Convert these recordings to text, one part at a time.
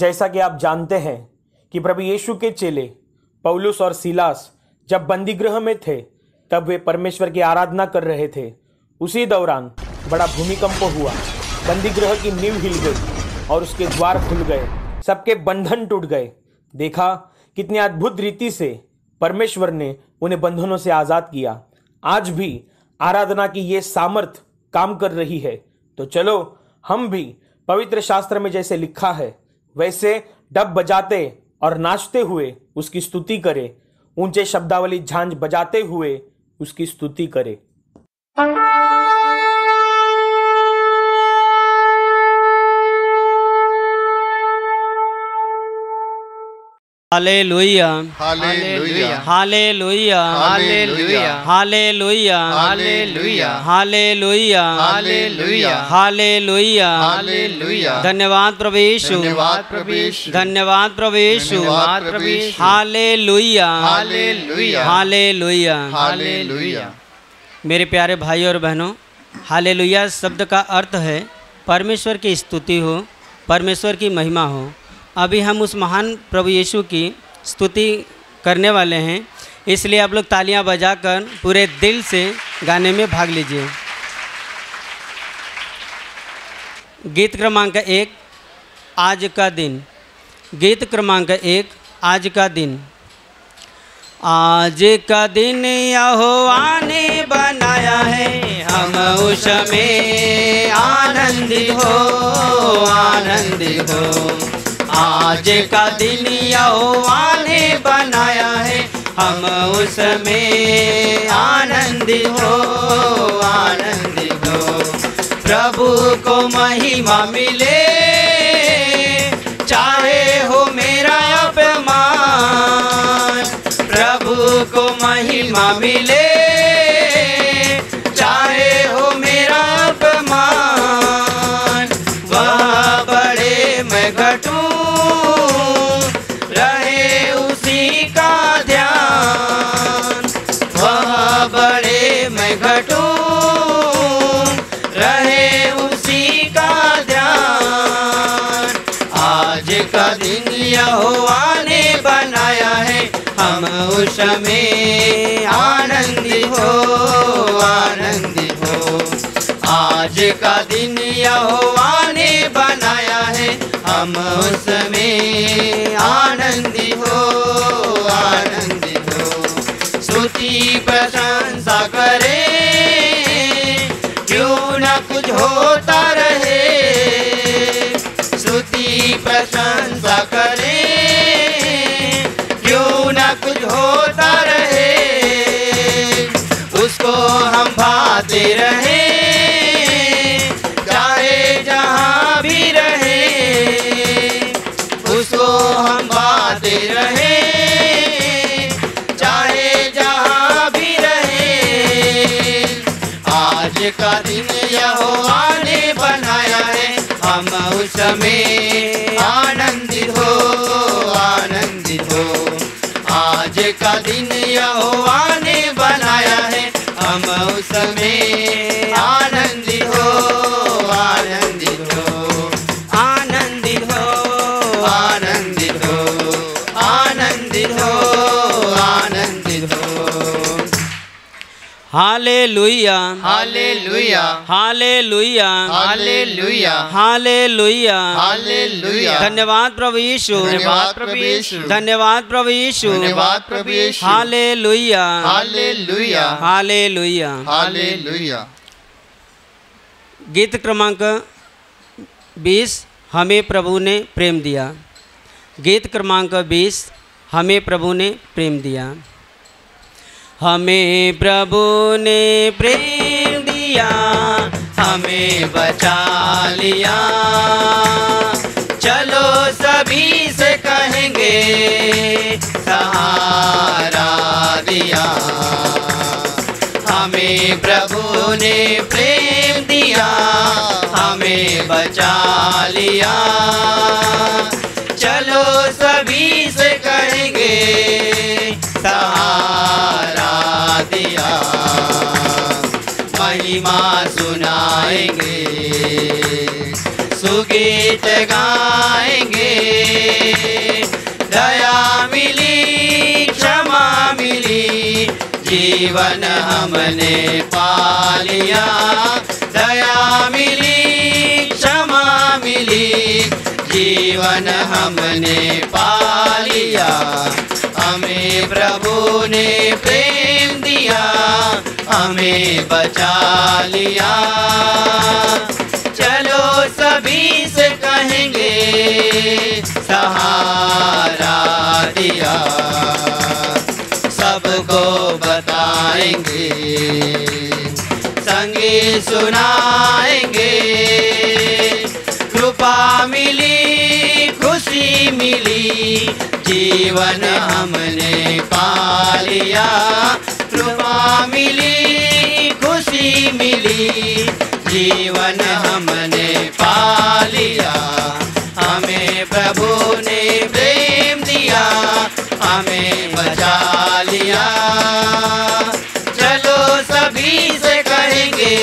जैसा कि आप जानते हैं कि प्रभु यीशु के चेले पौलुस और सीलास जब बंदीगृह में थे तब वे परमेश्वर की आराधना कर रहे थे। उसी दौरान बड़ा भूमिकंप हुआ, बंदीगृह की नींव हिल गई और उसके द्वार खुल गए, सबके बंधन टूट गए। देखा कितनी अद्भुत रीति से परमेश्वर ने उन्हें बंधनों से आजाद किया। आज भी आराधना की ये सामर्थ काम कर रही है। तो चलो हम भी पवित्र शास्त्र में जैसे लिखा है वैसे डब बजाते और नाचते हुए उसकी स्तुति करें, ऊंचे शब्दावली झांझ बजाते हुए उसकी स्तुति करें। Hallelujah hallelujah hallelujah hallelujah hallelujah hallelujah hallelujah hallelujah hallelujah hallelujah. धन्यवाद प्रभु यीशु, धन्यवाद प्रभु यीशु, धन्यवाद प्रभु यीशु, धन्यवाद प्रभु Yeshu. Hallelujah hallelujah hallelujah. Hallelujah. मेरे प्यारे भाई और बहनों, हालेलुया शब्द का अर्थ है परमेश्वर की स्तुति हो, परमेश्वर की महिमा हो। अभी हम उस महान प्रभु यीशु की स्तुति करने वाले हैं, इसलिए आप लोग तालियां बजाकर पूरे दिल से गाने में भाग लीजिए। गीत क्रमांक 1, आज का दिन। गीत क्रमांक 1, आज का दिन। आज का दिन यहोवा ने बनाया है, हम उसमें आनंदित हो, आनंदित हो। आज का दिन यहोवा ने बनाया है, हम उसमें आनंदित हो, आनंदित हो। प्रभु को महिमा मिले, चाहे हो मेरा अपमान। प्रभु को महिमा मिले, चाहे हो मेरा अपमान। वह बड़े मैं घटूं, रहे उसी का ध्यान। आज का दिन यहोवा ने बनाया है, हम उसमें आनंदित हो, आनंदित हो। आज का दिन यहोवा ने बनाया है, हम उसमें आनंदित हो, आनंदित हो। स्तुति प्रशंसा करें, क्यों न कुछ होता रहे। स्तुति प्रशंसा करें, क्यों न कुछ होता रहे। उसको हम भाते रहे, चाहे जहाँ भी रहे। उसको हम भाते रहे, का दिन यहोवा ने बनाया है, हम उसमें आनंदित हो, आनंदित हो। आज का दिन यहोवा ने बनाया है, हम उसमें आनंदित हो, आनंदित हो। आनंदित हो, आनंदित हो, आनंदित हो, आनंदित हो। Hallelujah hallelujah hallelujah hallelujah hallelujah hallelujah. धन्यवाद प्रभु यीशु, धन्यवाद प्रभु यीशु, धन्यवाद प्रभु यीशु, धन्यवाद प्रभु Yeshu. Hallelujah hallelujah hallelujah hallelujah. गीत क्रमांक 20, हमें प्रभु ने प्रेम दिया। गीत क्रमांक 20, हमें प्रभु ने प्रेम दिया। हमें प्रभु ने प्रेम दिया, हमें बचा लिया। चलो सभी से कहेंगे, सहारा दिया। हमें प्रभु ने प्रेम दिया, हमें बचा लिया। चलो सभी से कहेंगे, सहारा दिया। महिमा सुनाएंगे, गीत गाएंगे। दया मिली, क्षमा मिली, जीवन हमने पा लिया। दया मिली, क्षमा मिली, जीवन हमने पा लिया। हमें प्रभु ने प्रेम दिया, हमें बचा लिया। चलो सभी से कहेंगे, सहारा दिया। सबको बताएंगे, संगीत सुनाएंगे। कृपा मिली, खुशी मिली, जीवन हमने पा लिया। कृपा मिली, खुशी मिली, जीवन हमने पा लिया। हमें प्रभु ने प्रेम दिया, हमें बचा लिया। चलो सभी से कहेंगे,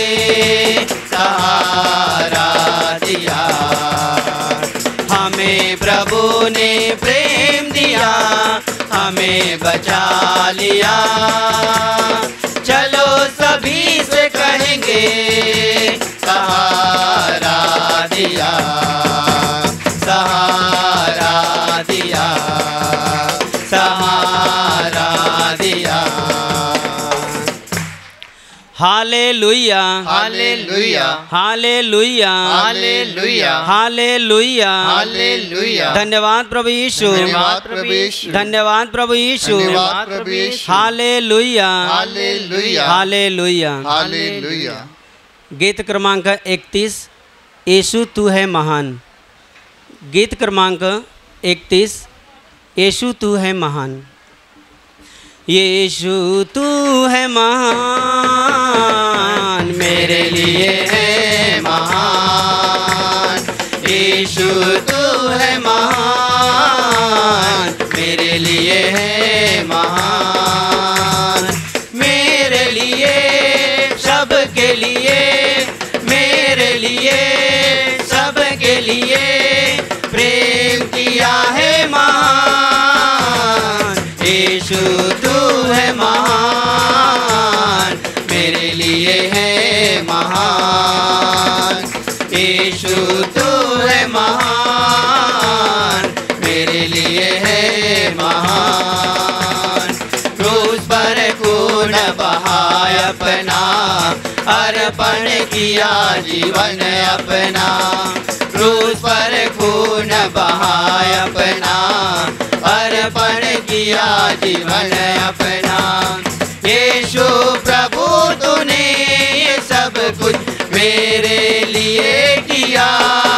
सहारा दिया। हमें प्रभु ने प्रेम दिया, हमें बचा लिया। चलो सभी से कहेंगे, सहारा दिया, सहारा दिया, सहारा दिया। Hallelujah, hallelujah, hallelujah, hallelujah, hallelujah, hallelujah. धन्यवाद प्रभु यीशु, धन्यवाद प्रभु यीशु, धन्यवाद प्रभु यीशु, धन्यवाद प्रभु Yeshu. Hallelujah, hallelujah, hallelujah. Hallelujah. गीत क्रमांक 31, यीशु तू है महान। गीत क्रमांक 31, यीशु तू है महान। यीशु तू है महान, मेरे लिए है महान। यीशु तू है महान, मेरे लिए है महान। मेरे लिए, सबके लिए, मेरे लिए, सबके लिए प्रेम किया है महान। यीशु तू है महान, मेरे लिए है महान। यीशु तू है महान, मेरे लिए है महान। क्रूस पर खून बहाया अपना, अर्पण किया जीवन अपना। क्रूस पर खून बहाया अपना, अर्पण किया जीवन अपना। यीशु प्रभु तूने ये सब कुछ मेरे लिए किया।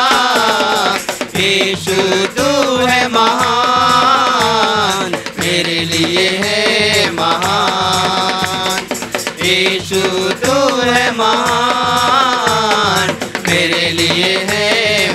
यीशु तू है महान, मेरे लिए है महान। यीशु तू है महान, मेरे लिए है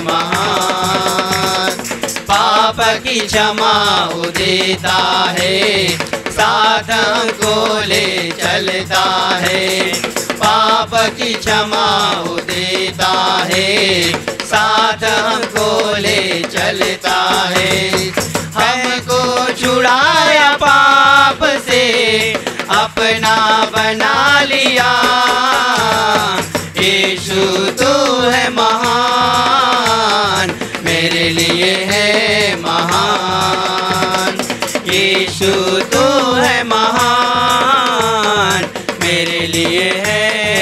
महान। पाप की क्षमा वो देता है, साथ हमको ले चलता है। पाप की क्षमा वो देता है, साथ हमको ले चलता है। हमको छुड़ाया पाप से, अपना बना लिया। यीशु तू है महान, मेरे लिए है महान। यीशु तू है महान, मेरे लिए है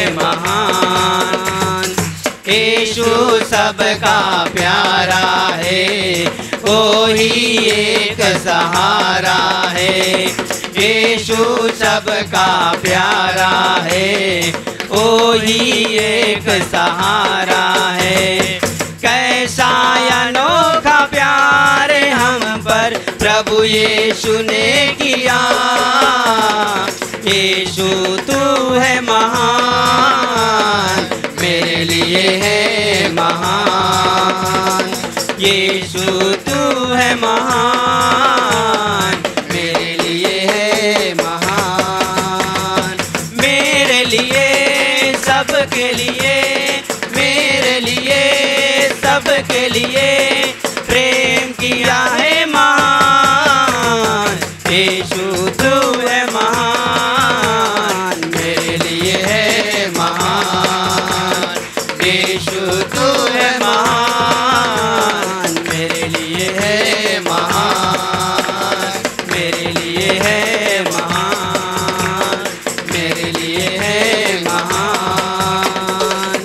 महान। यीशु सबका प्यारा है, वो ही एक सहारा है। यीशु सबका प्यारा है, वो ही एक सहारा है। कैसा अनोखा प्यार हम पर प्रभु यीशु ने किया। यीशु तू है महान, मेरे लिए है महान। यीशु तू है महान, मेरे लिए है महान। मेरे लिए, सबके लिए, मेरे लिए, सबके लिए प्रेम किया है महान। यीशु तू है महान, मेरे लिए है महान। यीशु तू है महान, मेरे लिए है महान। मेरे लिए है महान, मेरे लिए है महान।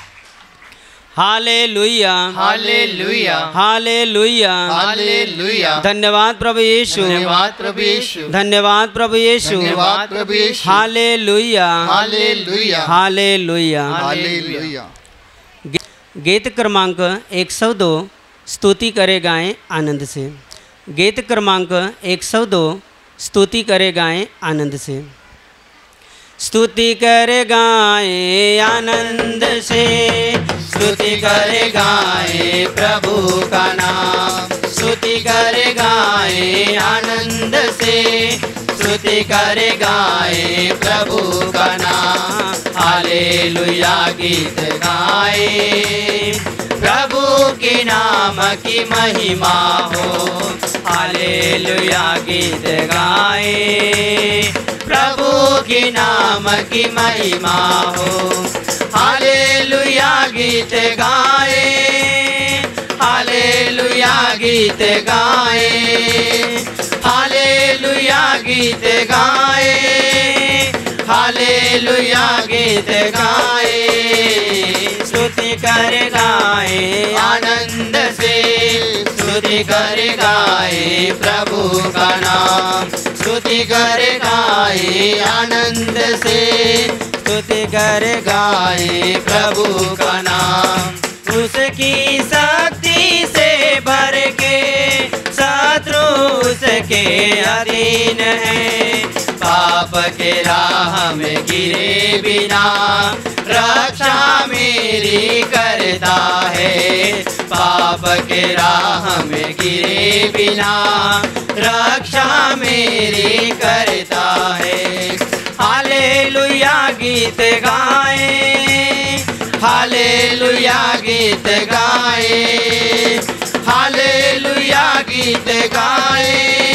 Hallelujah, hallelujah, hallelujah, hallelujah. धन्यवाद प्रभु यीशु, धन्यवाद प्रभु यीशु, धन्यवाद प्रभु यीशु, धन्यवाद प्रभु Yeshu. Hallelujah, hallelujah, hallelujah. Hallelujah. गीत क्रमांक 102 स्तुति करे गाएं आनंद से। गीत क्रमांक 102 स्तुति करे गाएं आनंद से। स्तुति करे गाएं आनंद से, स्तुति करे गाए प्रभु का नाम। स्तुति करे गाए आनंद से, स्तुति करे गाए प्रभु का नाम। हालेलुया गीत गाए, प्रभु के नाम की महिमा हो। हालेलुया गीत गाए, प्रभु के नाम की महिमा हो। हालेलुया गीत गाए, हालेलुया गीत गाए, हालेलुया गीत गाए, हालेलुया गीत गाए। स्तुति कर गाए आनंद से, स्तुति कर गाए प्रभु का नाम। स्तुति कर गाए आनंद से, स्तुति कर गाए प्रभु का नाम। उसकी शक्ति से भर के शत्रु उसके अधीन है। पाप के राह में गिरे बिना रक्षा मेरी करता है। पाप के राह में गिरे बिना रक्षा मेरी करता है। हालेलुया गीत गाए, हालेलुया गीत गाए, हालेलुया गीत गाए,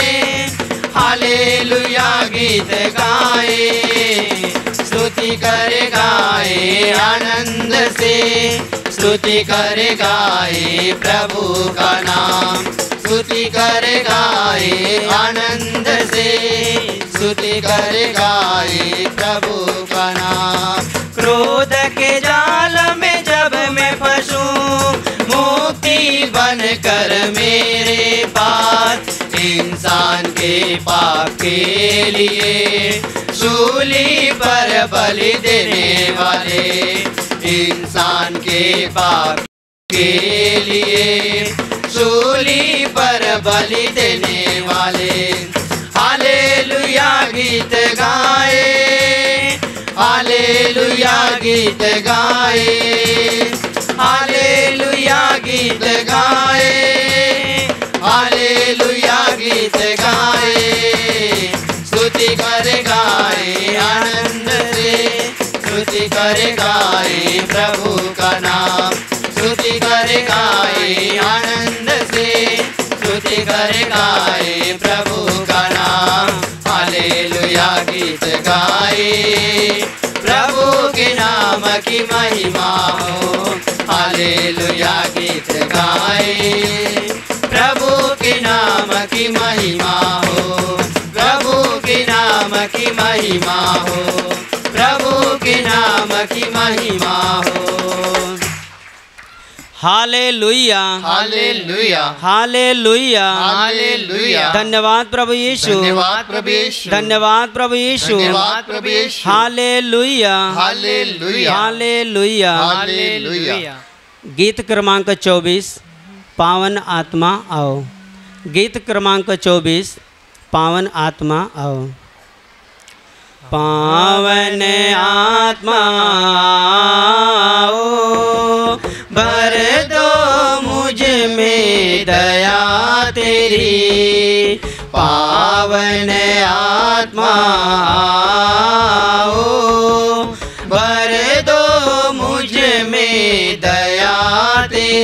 हालेलुया गीत गाए। स्तुति कर गाए आनंद से, स्तुति कर गाए प्रभु का नाम। स्तुति कर गाए आनंद से, स्तुति कर गाए प्रभु का नाम। क्रोध के जाल में जब मैं फंसूं, मुक्ति बनकर मेरे पास। इंसान के पाप के लिए सूली पर बलि देने वाले, इंसान के पाप के लिए सूली पर बलि देने वाले। हालेलुया गीत गाए, हालेलुया गीत गाए, हालेलुया गीत गाए, हालेलुया गीत गाए। स्तुति कर गाए आनंद से, स्तुति कर गाए प्रभु का नाम। स्तुति कर गाए आनंद से, स्तुति कर गाए प्रभु का नाम। हालेलुया गीत गाए, प्रभु के नाम की महिमा हो। हालेलुया गीत गाए, प्रभु के नाम की महिमा हो। प्रभु के नाम की महिमा हो, प्रभु के नाम की महिमा हो। Hallelujah, hallelujah, hallelujah, hallelujah. धन्यवाद प्रभु यीशु, धन्यवाद प्रभु यीशु, धन्यवाद प्रभु यीशु, धन्यवाद प्रभु Yeshu. Hallelujah, hallelujah, hallelujah. Hallelujah. गीत क्रमांक 24 पावन आत्मा आओ। गीत क्रमांक 24 पावन आत्मा आओ। पावन आत्मा आओ, भर दो मुझ में दया तेरी। पावन आत्मा आओ, भर दो मुझ में दया तेरी।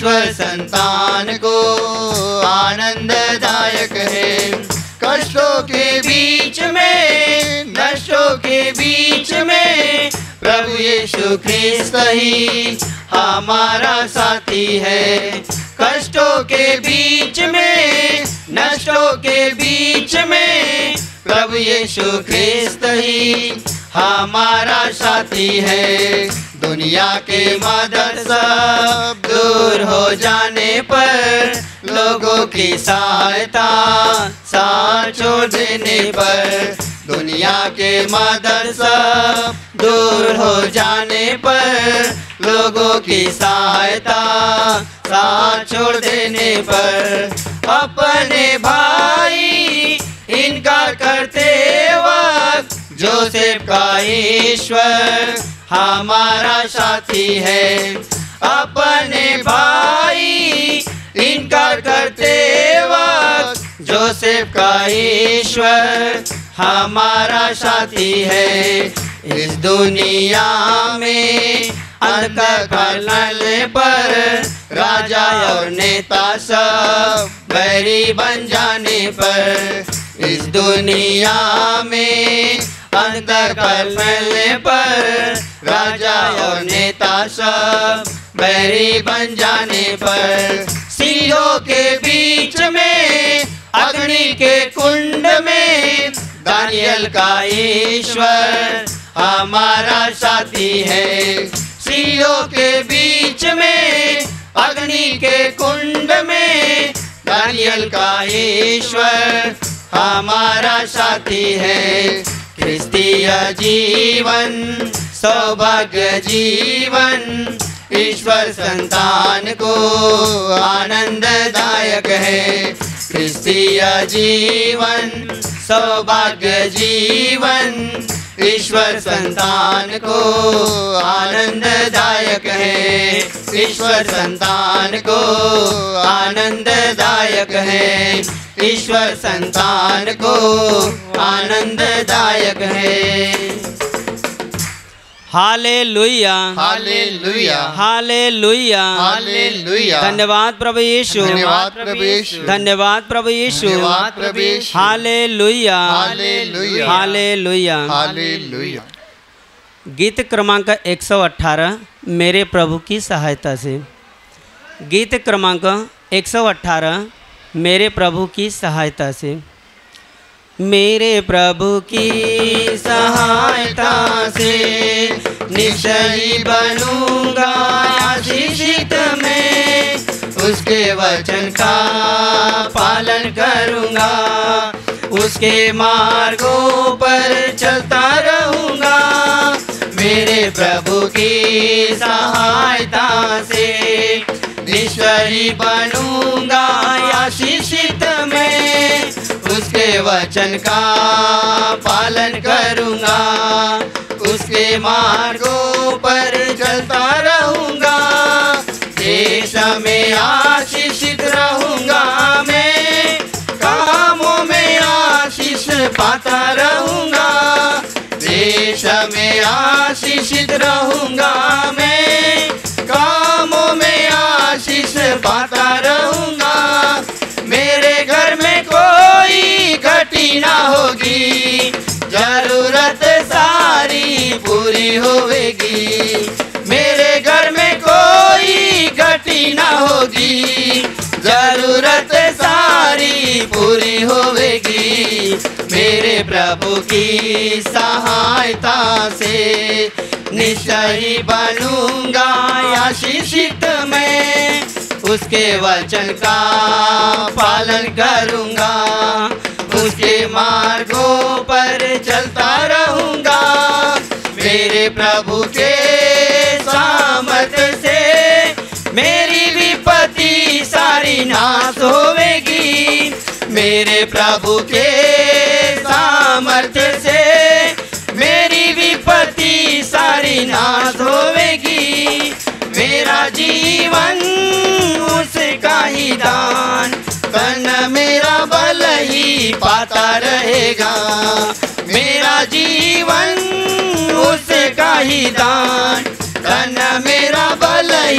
ईश्वर संतान को आनंददायक है। कष्टों के बीच में, नष्टों के बीच में प्रभु यीशु ख्रिस्त ही हमारा साथी है। कष्टों के बीच में, नष्टों के बीच में प्रभु यीशु ख्रिस्त ही हमारा साथी है। दुनिया के मदद सब दूर हो जाने पर, लोगों की सहायता साथ छोड़ देने पर, दुनिया के मदद सब दूर हो जाने पर, लोगों की सहायता साथ छोड़ देने पर, अपने भाई इनकार करते वक्त जोसेफ का ईश्वर हमारा साथी है। अपने भाई इनकार करते वक्त जोसेफ का ईश्वर हमारा साथी है। इस दुनिया में अंधकार फैलने पर, राजा और नेता सब बैरी बन जाने पर, इस दुनिया में अंधकार फैलने पर, राजा और नेता सब बैरी बन जाने पर, सिंहों के बीच में, अग्नि के कुंड में दानियल का ईश्वर हमारा साथी है। सिंहों के बीच में, अग्नि के कुंड में दानियल का ईश्वर हमारा साथी है। क्रिस्तीय जीवन सौभाग्य जीवन ईश्वर संतान को आनंददायक है। क्रिस्तीय जीवन सौभाग्य जीवन ईश्वर संतान को आनंददायक है। ईश्वर संतान को आनंददायक है। ईश्वर संतान को आनंददायक है। Hallelujah, hallelujah, hallelujah, hallelujah. धन्यवाद प्रभु यीशु, धन्यवाद प्रभु यीशु, धन्यवाद प्रभु यीशु, धन्यवाद प्रभु Yeshu. Hallelujah, hallelujah, hallelujah, hallelujah. गीत क्रमांक 118 मेरे प्रभु की सहायता से। गीत क्रमांक 118 मेरे प्रभु की सहायता से। मेरे प्रभु की सहायता से निश्चय बनूंगा आशीषित मैं, उसके वचन का पालन करूंगा, उसके मार्गों पर चलता रहूंगा। मेरे प्रभु की सहायता से निश्चय बनूंगा आशीषित मैं, उसके वचन का पालन करूंगा, उसके मार्गों पर चलता रहूंगा। देश में आशीषित रहूंगा मैं, कामों में आशीष पाता रहूंगा। देश में आशीषित रहूंगा मैं, कामों में आशीष पाता रहूंगा। मेरे घर में कोई घटी ना होगी, जरूरत सारी पूरी होगी। मेरे घर में कोई घटी ना होगी, जरूरत सारी पूरी होगी। मेरे प्रभु की सहायता से निश्चय बनूंगा आशीषित मैं, उसके वचन का पालन करूंगा, उसके मार्गों पर चलता रहूंगा। मेरे प्रभु के सामर्थ्य से मेरी विपत्ति सारी नाश होवेगी। मेरे प्रभु के सामर्थ्य से मेरी विपत्ति सारी नाश होवेगी। मेरा जीवन उसका ही दान, तन मेरा बल ही पाता रहेगा। मेरा जीवन उसका ही दान, तन मेरा बल ही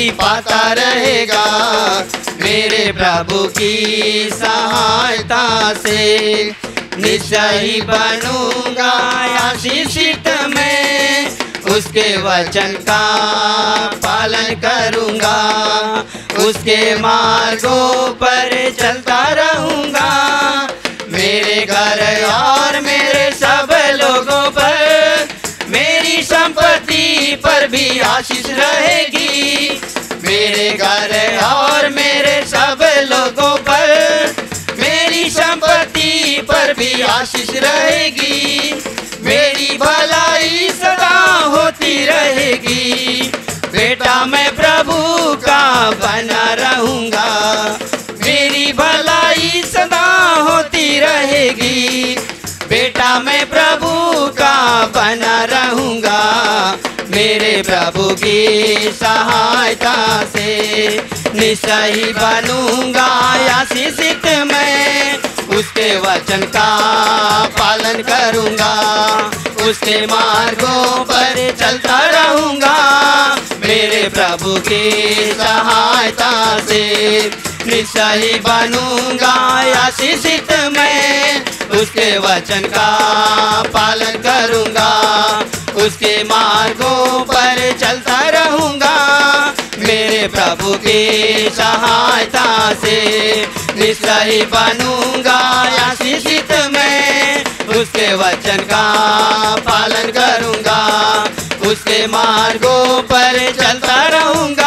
पाता रहेगा मेरे प्रभु की सहायता से। निश्चय ही बनूंगा आशीषित मैं, उसके वचन का पालन करूंगा, उसके मार्गों पर चलता रहूंगा। मेरे घर और मेरे सब लोगों पर, मेरी संपत्ति पर भी आशीष रहेगी। मेरे घर और मेरे सब लोगों पर, मेरी संपत्ति पर भी आशीष रहेगी। मेरी भलाई सदा होती रहेगी। बेटा मैं प्रभु का बना रहूंगा, मेरी भलाई सदा होती रहेगी। बेटा मैं प्रभु का बना रहूंगा, मेरे प्रभु की सहायता से। निश्चय ही बनूंगा आशीषित मैं, उसके वचन का पालन करूंगा, उसके मार्गों पर चलता रहूंगा। मेरे प्रभु की सहायता से निश्चय ही बनूंगा आशीषित मैं, उसके वचन का पालन करूंगा, उसके मार्गों पर चलता रहूंगा। मेरे प्रभु की सहायता से निश्चय ही बनूंगा आशीषित मैं, उसके वचन का पालन करूंगा, उसके मार्गों पर चलता रहूंगा।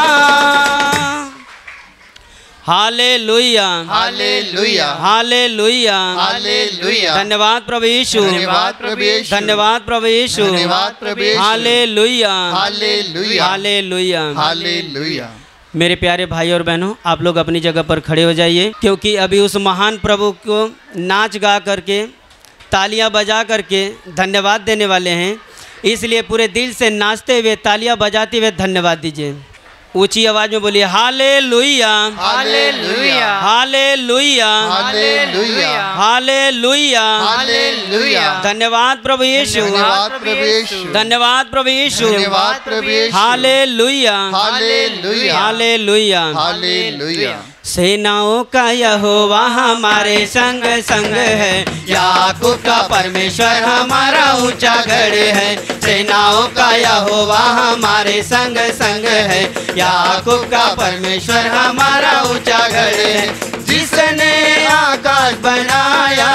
Hallelujah, hallelujah, hallelujah, hallelujah. धन्यवाद प्रभु यीशु, धन्यवाद प्रभु यीशु, धन्यवाद प्रभु यीशु, धन्यवाद प्रभु Yeshu. Hallelujah, hallelujah, hallelujah, hallelujah. मेरे प्यारे भाई और बहनों, आप लोग अपनी जगह पर खड़े हो जाइए, क्योंकि अभी उस महान प्रभु को नाच गा करके, तालियां बजा करके धन्यवाद देने वाले हैं। इसलिए पूरे दिल से नाचते हुए, तालियां बजाते हुए धन्यवाद दीजिए। ऊंची आवाज में बोलिए hallelujah, hallelujah, hallelujah, hallelujah, hallelujah, hallelujah. धन्यवाद प्रभु यीशु, धन्यवाद प्रभु यीशु, धन्यवाद प्रभु यीशु, धन्यवाद प्रभु Yeshu. Hallelujah, hallelujah, hallelujah, hallelujah. सेनाओं का यहोवा हमारे संग संग है, याकूब का परमेश्वर हमारा ऊंचा गढ़ है। सेनाओं का यहोवा हमारे संग संग है, याकूब का परमेश्वर हमारा ऊंचा गढ़ है। जिसने आकाश बनाया,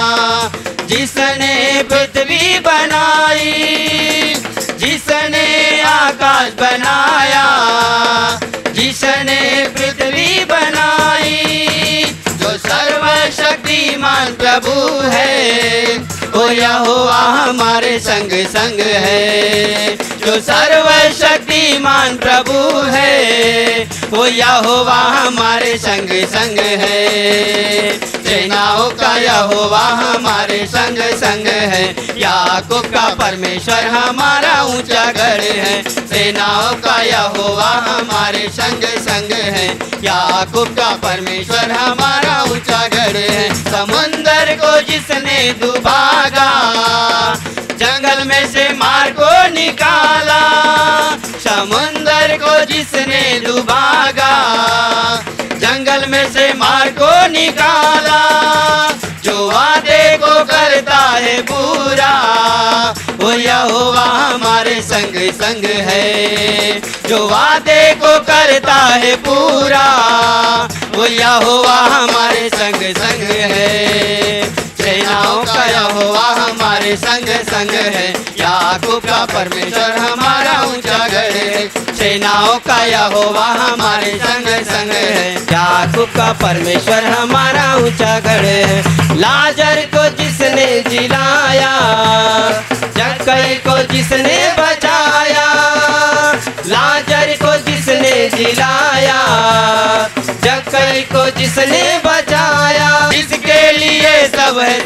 जिसने पृथ्वी बनाई, जिसने आकाश बनाया, जिसने पृथ्वी बनाई, जो सर्वशक्तिमान प्रभु है, वो यहोवा हमारे संग संग है। जो सर्वशक्तिमान प्रभु है, वो यहोवा हमारे संग संग है। सेनाओं का यहोवा हमारे संग संग है, याकूब का परमेश्वर हमारा ऊंचा गढ़ है। सेनाओं का यहोवा हमारे संग संग है, याकूब का परमेश्वर हमारा ऊंचा गढ़ है। समुंदर को जिसने डुबागा, जंगल में से मार को निकाला। समुंदर को जिसने डुबागा, जंगल में से मार को निकाला। जो वादे को करता है पूरा, वो यहोवा हमारे संग संग है। जो वादे को करता है पूरा, वो यहोवा हमारे संग संग है। सेनाओं का यहोवा हमारे संग संग है, याकूब का परमेश्वर हमारा ऊंचा गढ़ है। सेनाओं का यहोवा हमारे संग संग है, याकूब का परमेश्वर हमारा ऊंचा गढ़ है। लाजर को जिसने जिलाया, जक्कई को जिसने बचाया। लाजर को जिसने जिलाया, जक्कई को जिसने बचाया। जिसके लिए सब है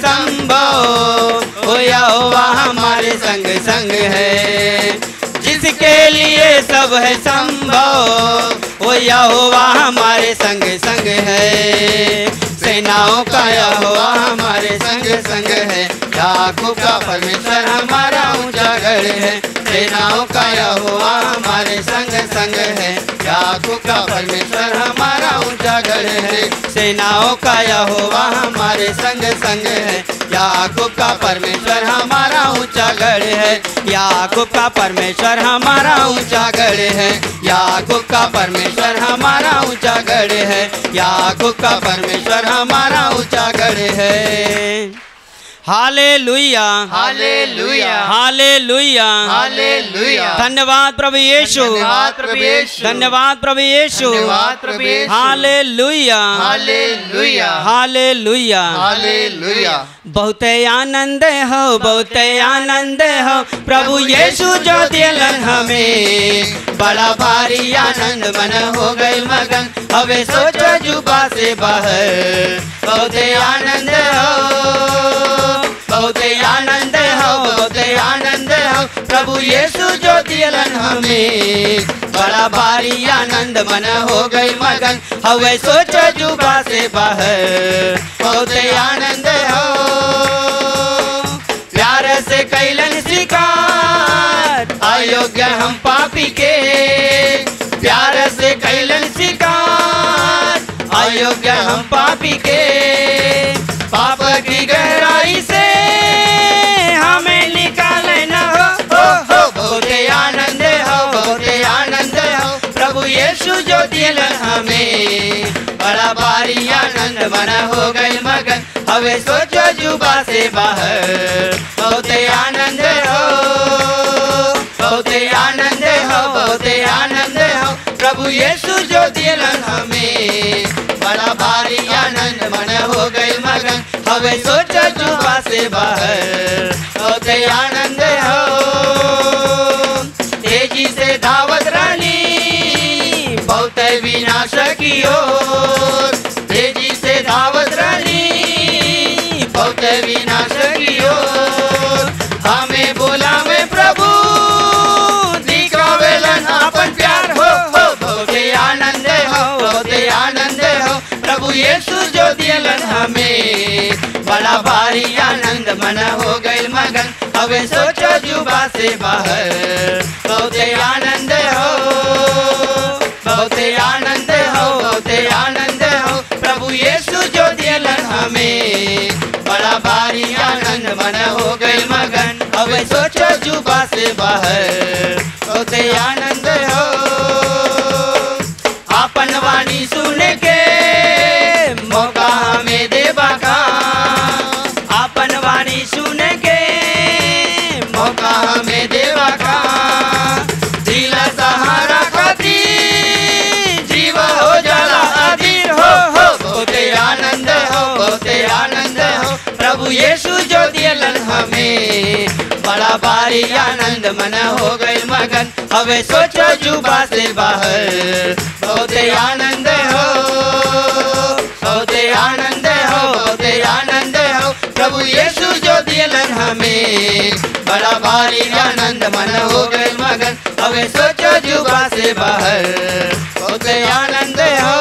संभव, वो यहोवा हमारे संग संग है। जिसके लिए सब है संभव, वो यहोवा हमारे संग संग है। सेनाओं का यहोवा हमारे संग संग है, याकूब का परमेश्वर हमारा ऊंचा गढ़ है। सेनाओं का यहोवा हमारे संग संग है, याकूब का परमेश्वर हमारा ऊंचा गढ़ है। सेनाओं का यहोवा हमारे संग संग है। याकूब का परमेश्वर हमारा ऊंचा गढ़ है। याकूब का परमेश्वर हमारा ऊंचा गढ़ है। याकूब का परमेश्वर हमारा ऊंचा गढ़ है। याकूब का परमेश्वर हमारा ऊंचा गढ़ है। Hallelujah hallelujah hallelujah hallelujah. धन्यवाद प्रभु यीशु, धन्यवाद प्रभु यीशु, धन्यवाद प्रभु यीशु, धन्यवाद प्रभु Yeshu. Hallelujah hallelujah hallelujah hallelujah. बहुत आनंद हो, बहुत आनंद हो, प्रभु यीशु जो दिलन हमें। बड़ा भारी आनंद मन हो गए मगन, हवे सोचो जुबा से बाहर। बहुत आनंद हो, बहुत आनंद हो, बहुत आनंद हो, प्रभु यीशु जो दिलन हमें। बड़ा भारी आनंद मन हो गई मगन, हवे सोचो जुबा से बाहर। बहुत आनंद हो, प्यार से कैलन शिकार, अयोग्य हम पापी के। प्यार से कैलन शिकार, अयोग्य हम पापी के। पाप की गहराई से हमें निकाले न हो। बहुत आनंद हो, बहुत आनंद हो, प्रभु यीशु जो दिलन हमें। बड़ा भारी आनंद मना हो गए मगन, हवे सोचो जुबा से बाहर। बहुत आनंद हो, बहुत आनंद हो, बहुत आनंद हो, प्रभु यीशु जो दिलन हमें। बड़ा भारी आनंद मन हो गए मगन, हवे सोचो जुबा से बाहर। बहुत आनंद हो, तेजी से धावत रानी बहुत विनाश की ओर। तेजी से धावत रानी बहुत विनाश की ओर। हमें बोला में प्रभु दिखावेलन अपन प्यार हो। बहुत आनंद हो, बहुत आनंद हो, प्रभु यीशु जो दिलन हमें। बड़ा भारी आनंद मन हो गए मगन, हवे सोचो जुबा से बाहर। बहुत आनंद हो, बहुत आनंद हो, बहुत आनंद हो, प्रभु यीशु जो दिलन हमें। बड़ा भारी आनंद मन हो गए मगन, हवे सोचो जुबा से बाहर। बहुत आनंद हो, आपन वाणी सुन के मौका हमें देवा का। आपन वाणी सुन के मौका हमें देवा का। दिला सहारा खाती जीव हो जाला अधीर हो। बहुत आनंद हो, बहुत आनंद हो, प्रभु यीशु जो दिलन हमें। बड़ा भारी आनंद मन हो गए मगन, हवे सोचो जुबा से बाहर। बहुत आनंद हो, बहुत आनंद हो, बहुत आनंद हो, प्रभु यीशु जो दिलन हमें। बड़ा भारी आनंद मन हो गए मगन, हवे सोचो जुबा से बाहर। बहुत आनंद हो।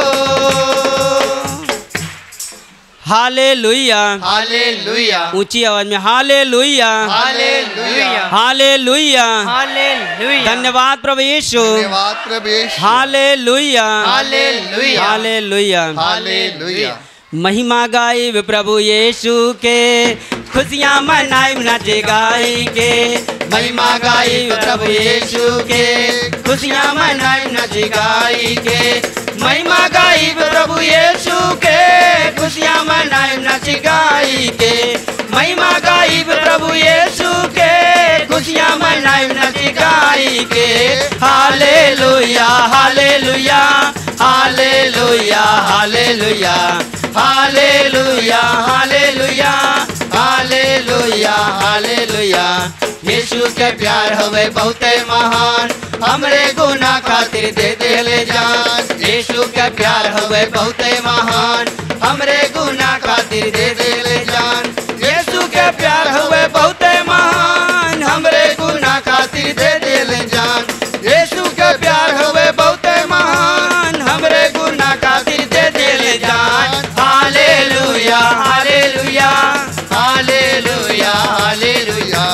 हालेलुया हालेलुया ऊंची आवाज में हालेलुया हालेलुया हालेलुया हालेलुया। धन्यवाद प्रभु यीशु, धन्यवाद प्रभु Yeshu. Hallelujah hallelujah hallelujah. Hallelujah. महिमा गाई प्रभु यीशु के, खुशियाँ मनाई नाच गाई के। महिमा गाई प्रभु यीशु के, खुशियाँ मनाई नाच गाई के। महिमा गाई प्रभु यीशु के, खुशियाँ मनाई नाच गाई के। महिमा गाई प्रभु यीशु के, खुशियाँ मनाई नाच गाई के। Hallelujah hallelujah hallelujah hallelujah hallelujah hallelujah hallelujah hallelujah. Yeshu के प्यार हवे बहुत महान, हमरे गुनाह खातिर दे देले जान। यीशु के प्यार हवे बहुत महान, हमरे गुनाह खातिर दे देले जान। यीशु के प्यार हवे बहुत महान, हमरे गुनाह खातिर दे देले जान। यीशु के प्यार हवे बहुत महान, हमरे गुनाह खातिर दे देले जान। Hallelujah hallelujah hallelujah hallelujah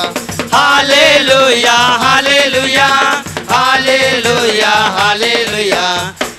hallelujah hallelujah hallelujah hallelujah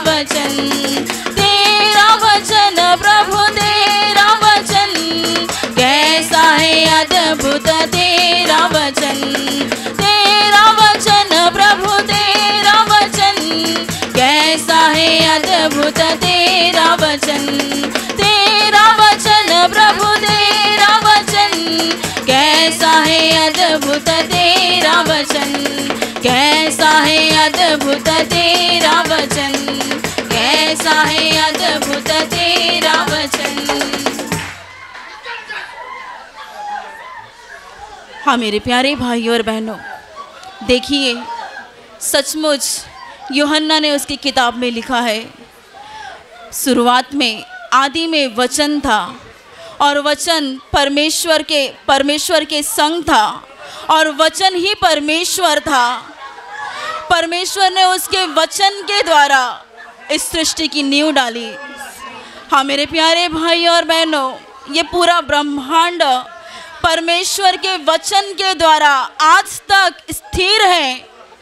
वचन, तेरा वचन प्रभु तेरा वचन, कैसा है अद्भुत तेरा वचन, तेरा वचन प्रभु तेरा वचन, कैसा है अद्भुत तेरा वचन, तेरा वचन प्रभु तेरा वचन, कैसा है अद्भुत तेरा वचन, कैसा है अद्भुत तेरा वचन, कैसा है अद्भुत तेरा वचन। हाँ मेरे प्यारे भाइयों और बहनों, देखिए सचमुच यूहन्ना ने उसकी किताब में लिखा है, शुरुआत में आदि में वचन था और वचन परमेश्वर के संग था और वचन ही परमेश्वर था। परमेश्वर ने उसके वचन के द्वारा इस सृष्टि की नींव डाली। हाँ मेरे प्यारे भाइयों और बहनों, ये पूरा ब्रह्मांड परमेश्वर के वचन के द्वारा आज तक स्थिर है।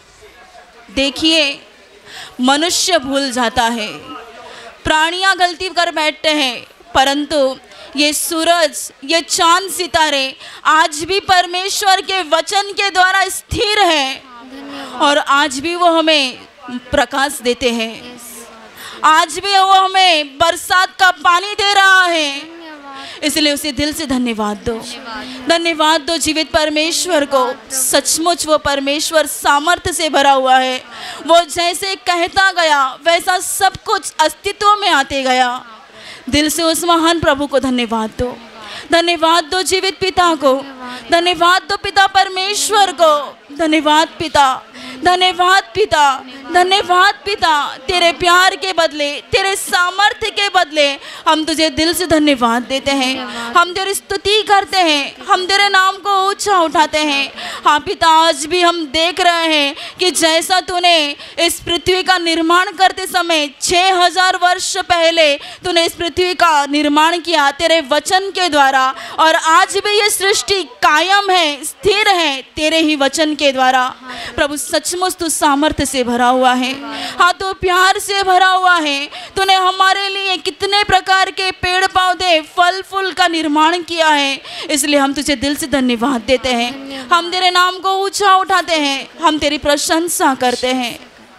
देखिए मनुष्य भूल जाता है, प्राणियां गलती कर बैठते हैं, परंतु ये सूरज, ये चांद सितारे आज भी परमेश्वर के वचन के द्वारा स्थिर है और आज भी वो हमें प्रकाश देते हैं, आज भी वो हमें बरसात का पानी दे रहा है। इसलिए उसे दिल से धन्यवाद दो, धन्यवाद दो जीवित परमेश्वर को। सचमुच वो परमेश्वर सामर्थ्य से भरा हुआ है, वो जैसे कहता गया वैसा सब कुछ अस्तित्व में आते गया। दिल से उस महान प्रभु को धन्यवाद दो, धन्यवाद दो जीवित पिता को, धन्यवाद दो पिता परमेश्वर को, धन्यवाद पिता, धन्यवाद पिता, धन्यवाद पिता। तेरे प्यार के बदले, तेरे सामर्थ्य के बदले हम तुझे दिल से धन्यवाद देते हैं, हम तेरी स्तुति करते हैं, हम तेरे नाम को ऊंचा उठाते हैं। हाँ पिता, आज भी हम देख रहे हैं कि जैसा तूने इस पृथ्वी का निर्माण करते समय 6000 वर्ष पहले तूने इस पृथ्वी का निर्माण किया तेरे वचन के द्वारा, और आज भी ये सृष्टि कायम है, स्थिर है तेरे ही वचन के द्वारा। प्रभु सचमुच तू सामर्थ्य से भरा हुआ है, हाँ तो प्यार से भरा हुआ है। तूने हमारे लिए कितने प्रकार के पेड़ पौधे, फल फूल का निर्माण किया है, इसलिए हम तुझे दिल से धन्यवाद देते हैं, हम तेरे नाम को ऊंचा उठाते हैं, हम तेरी प्रशंसा करते हैं।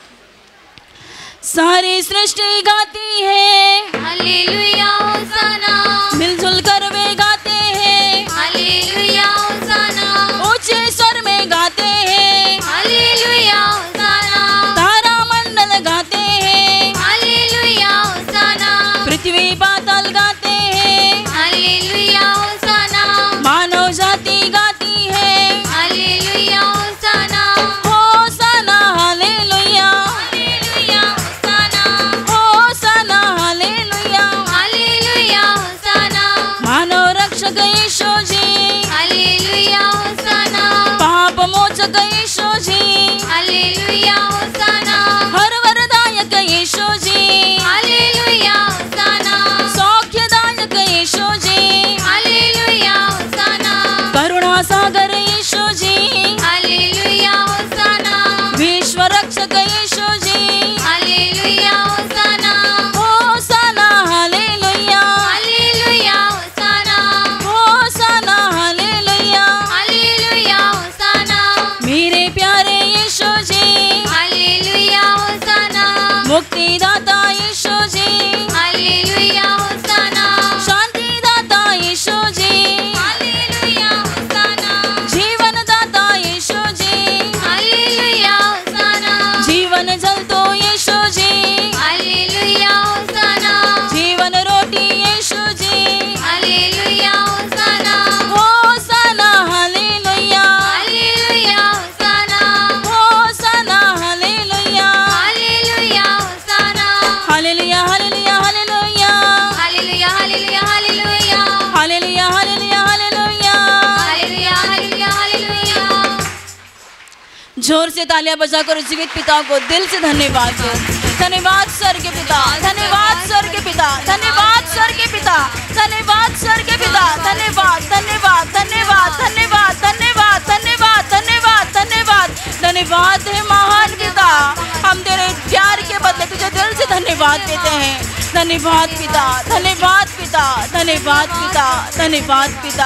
सारी सृष्टि गाती है हालेलुया होसाना, मिलजुल कर वे गाते हैं हालेलुया होसाना, ऊंचे स्वर में गाते हैं हालेलुया होसाना, तारा मंडल गाते हैं हालेलुया होसाना, पृथ्वी बादल गाते हैं हालेलुया होसाना, मानव जाति गाती है hallelujah hosanna, hosanna hallelujah, hallelujah hosanna, hosanna hallelujah, hallelujah hosanna, मानव रक्षक यीशु जी, हालेलुया होसाना, पाप मोचक यीशु जी, हालेलुया होसाना, हर वरदायक यीशु जी, हालेलुया होसाना, सौख्यदायक यीशु जी, हालेलुया होसाना, करुणा सागर यीशु जी, हालेलुया होसाना, विश्व रक्षक Yeshu ji, hallelujah hosanna, hosanna hallelujah, hallelujah hosanna, hosanna hallelujah, hallelujah hosanna, मेरे प्यारे यीशु जी, हालेलुया होसाना, मुक्तिदाता यीशु जी, हालेलुया होसाना, शांतिदाता यीशु जी, हालेलुया होसाना, जीवनदाता यीशु जी, हालेलुया होसाना, जीवन जल तो यीशु जी, हालेलुया होसाना, जीवन रोटी Yeshu ji, hallelujah hosanna, hosanna hallelujah, hallelujah hosanna, hosanna hallelujah, hallelujah hosanna, hallelujah hallelujah hallelujah, hallelujah hallelujah hallelujah, hallelujah hallelujah hallelujah. Hallelujah hallelujah hallelujah. जोर से तालियां बजाकर जीवित पिता को दिल से धन्यवाद दो। धन्यवाद स्वर के पिता, धन्यवाद स्वर के पिता, धन्यवाद स्वर के पिता, धन्यवाद स्वर के पिता, धन्यवाद धन्यवाद धन्यवाद धन्यवाद धन्यवाद धन्यवाद धन्यवाद धन्यवाद धन्यवाद है महान पिता। हम तेरे प्यार के बदले तुझे दिल से धन्यवाद देते हैं। धन्यवाद पिता, धन्यवाद पिता, धन्यवाद पिता, धन्यवाद पिता।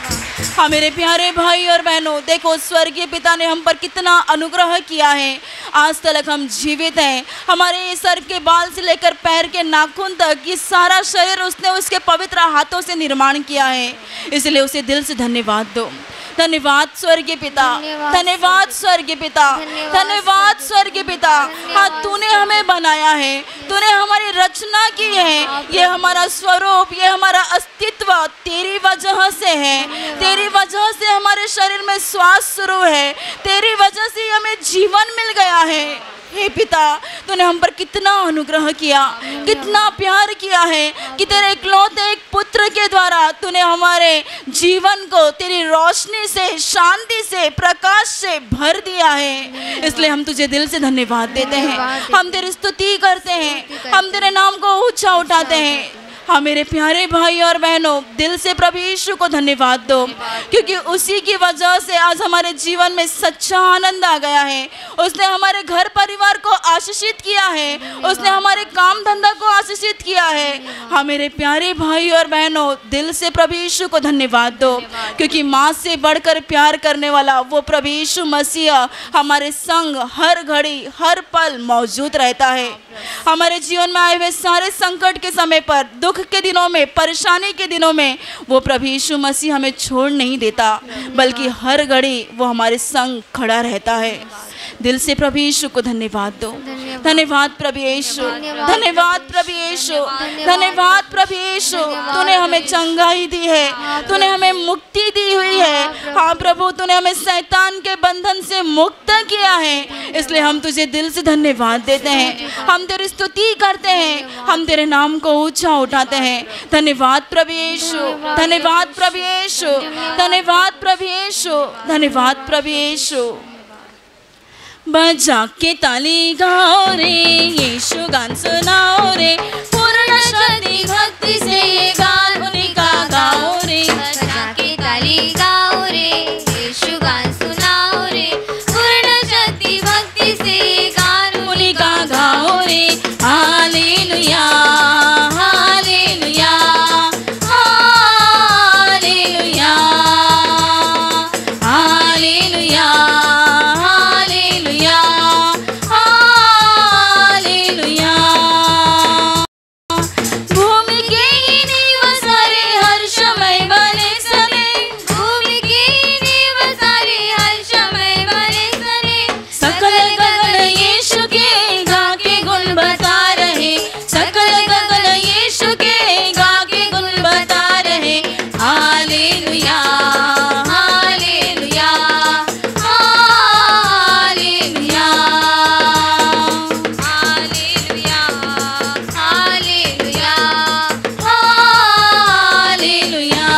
हाँ मेरे प्यारे भाई और बहनों, देखो स्वर्गीय पिता ने हम पर कितना अनुग्रह किया है। आज तक हम जीवित हैं। हमारे सर के बाल से लेकर पैर के नाखून तक ये सारा शरीर उसने उसके पवित्र हाथों से निर्माण किया है, इसलिए उसे दिल से धन्यवाद दो। धन्यवाद स्वर्गीय पिता, धन्यवाद स्वर्गीय पिता, धन्यवाद स्वर्गीय पिता। हाँ तूने हमें बनाया है, तूने हमारी रचना की है, ये हमारा स्वरूप, ये हमारा अस्तित्व तेरी वजह से है। तेरी वजह से हमारे शरीर में श्वास शुरू है, तेरी वजह से हमें जीवन मिल गया है। हे पिता, तूने हम पर कितना अनुग्रह किया, कितना प्यार किया है कि तेरे इकलौते एक पुत्र के द्वारा तूने हमारे जीवन को तेरी रोशनी से, शांति से, प्रकाश से भर दिया है। इसलिए हम तुझे दिल से धन्यवाद देते हैं, हम तेरी स्तुति करते हैं, हम तेरे नाम को ऊंचा उठाते हैं। हाँ मेरे प्यारे भाई और बहनों, दिल से प्रभु यीशु को धन्यवाद दो, क्योंकि उसी की वजह से आज हमारे जीवन में सच्चा आनंद आ गया है। उसने हमारे घर परिवार को आशीषित किया है, उसने हमारे काम धंधा को आशीषित किया है। हाँ मेरे प्यारे भाई और बहनों, दिल से प्रभु यीशु को धन्यवाद दो, क्योंकि माँ से बढ़कर प्यार करने वाला वो प्रभु यीशु मसीह हमारे संग हर घड़ी हर पल मौजूद रहता है। हमारे जीवन में आए हुए सारे संकट के समय पर, दुख के दिनों में, परेशानी के दिनों में वो प्रभु यीशु मसीह हमें छोड़ नहीं देता, बल्कि हर घड़ी वो हमारे संग खड़ा रहता है। दिल से प्रभु यीशु को धन्यवाद दो। धन्यवाद प्रभु यीशु, धन्यवाद प्रभु यीशु, धन्यवाद प्रभु यीशु। तूने हमें चंगाई दी है, तूने हमें मुक्ति दी हुई है। हाँ प्रभु, तूने हमें शैतान के बंधन से मुक्त किया है, इसलिए हम तुझे दिल से धन्यवाद देते हैं। हम तेरी स्तुति करते हैं, हम तेरे नाम को ऊंचा उठाते हैं। धन्यवाद प्रभु यीशु, धन्यवाद प्रभु यीशु, धन्यवाद प्रभु यीशु, धन्यवाद प्रभु यीशु। बजा के ताली गाओ रे, यीशु गान सुनाओ रे, पूर्ण शक्ति भक्ति से ये गान उन्हीं का गाओ रे। बजा के ताली गाओ रे, यीशु गान सुनाओ रे, पूर्ण शक्ति भक्ति से ये गान उन्हीं का गाओ रे। Hallelujah, hallelujah, hallelujah, hallelujah, hallelujah, hallelujah. भूमि के नींव सारे हर्षमय बने सने, भूमि की नींव सारी हर समय बने सने। सकल गगन यीशु के गा के गुण बता रहे, सकल गगन यीशु के गा के गुण बता रहे। Hallelujah, hallelujah, hallelujah, hallelujah, hallelujah, hallelujah.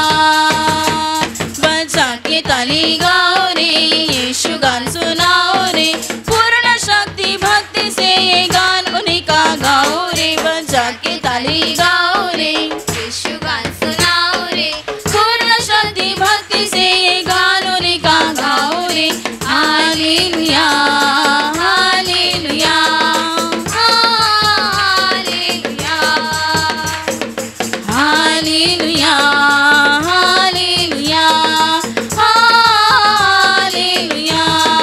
बजा के ताली गाओ रे, यीशु गान सुनाओ रे, पूर्ण शक्ति भक्ति से ये गान उन्हीं का गाओ रे। बजा के ताली गाओ रे, यीशु गान सुनाओ रे, पूर्ण शक्ति भक्ति से ये गान उन्हीं का गाओ रे। Hallelujah, hallelujah, hallelujah, hallelujah, hallelujah, hallelujah.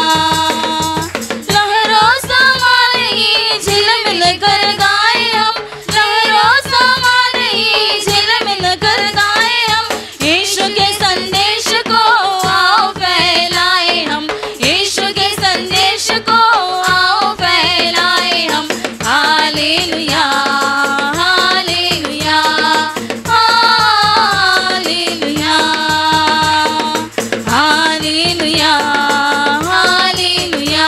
लहरों समान ही झिलमिल कर गाए हम, लहरों समान ही झिलमिल कर गाए हम। यीशु के संदेश को आओ फैलाए हम, यीशु के संदेश को आओ फैलाए हम। Hallelujah, hallelujah, hallelujah, hallelujah, hallelujah,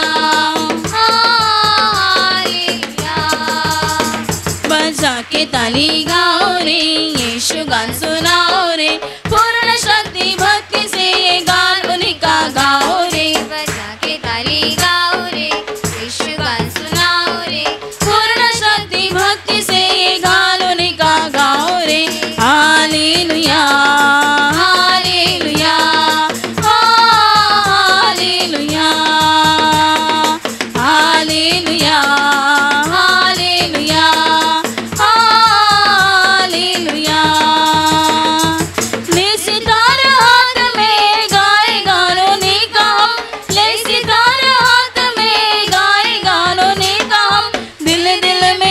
hallelujah. बजा के ताली गाओ रे, यीशु गान सुनाओ रे, पूर्ण शक्ति भक्ति से ये गान उन्हीं का गाओ रे। बजा के ताली गाओ रे, यीशु गान सुनाओ रे, पूर्ण शक्ति भक्ति से ये गान उन्हीं का गाओ रे। Hallelujah, hallelujah, hallelujah, hallelujah, hallelujah,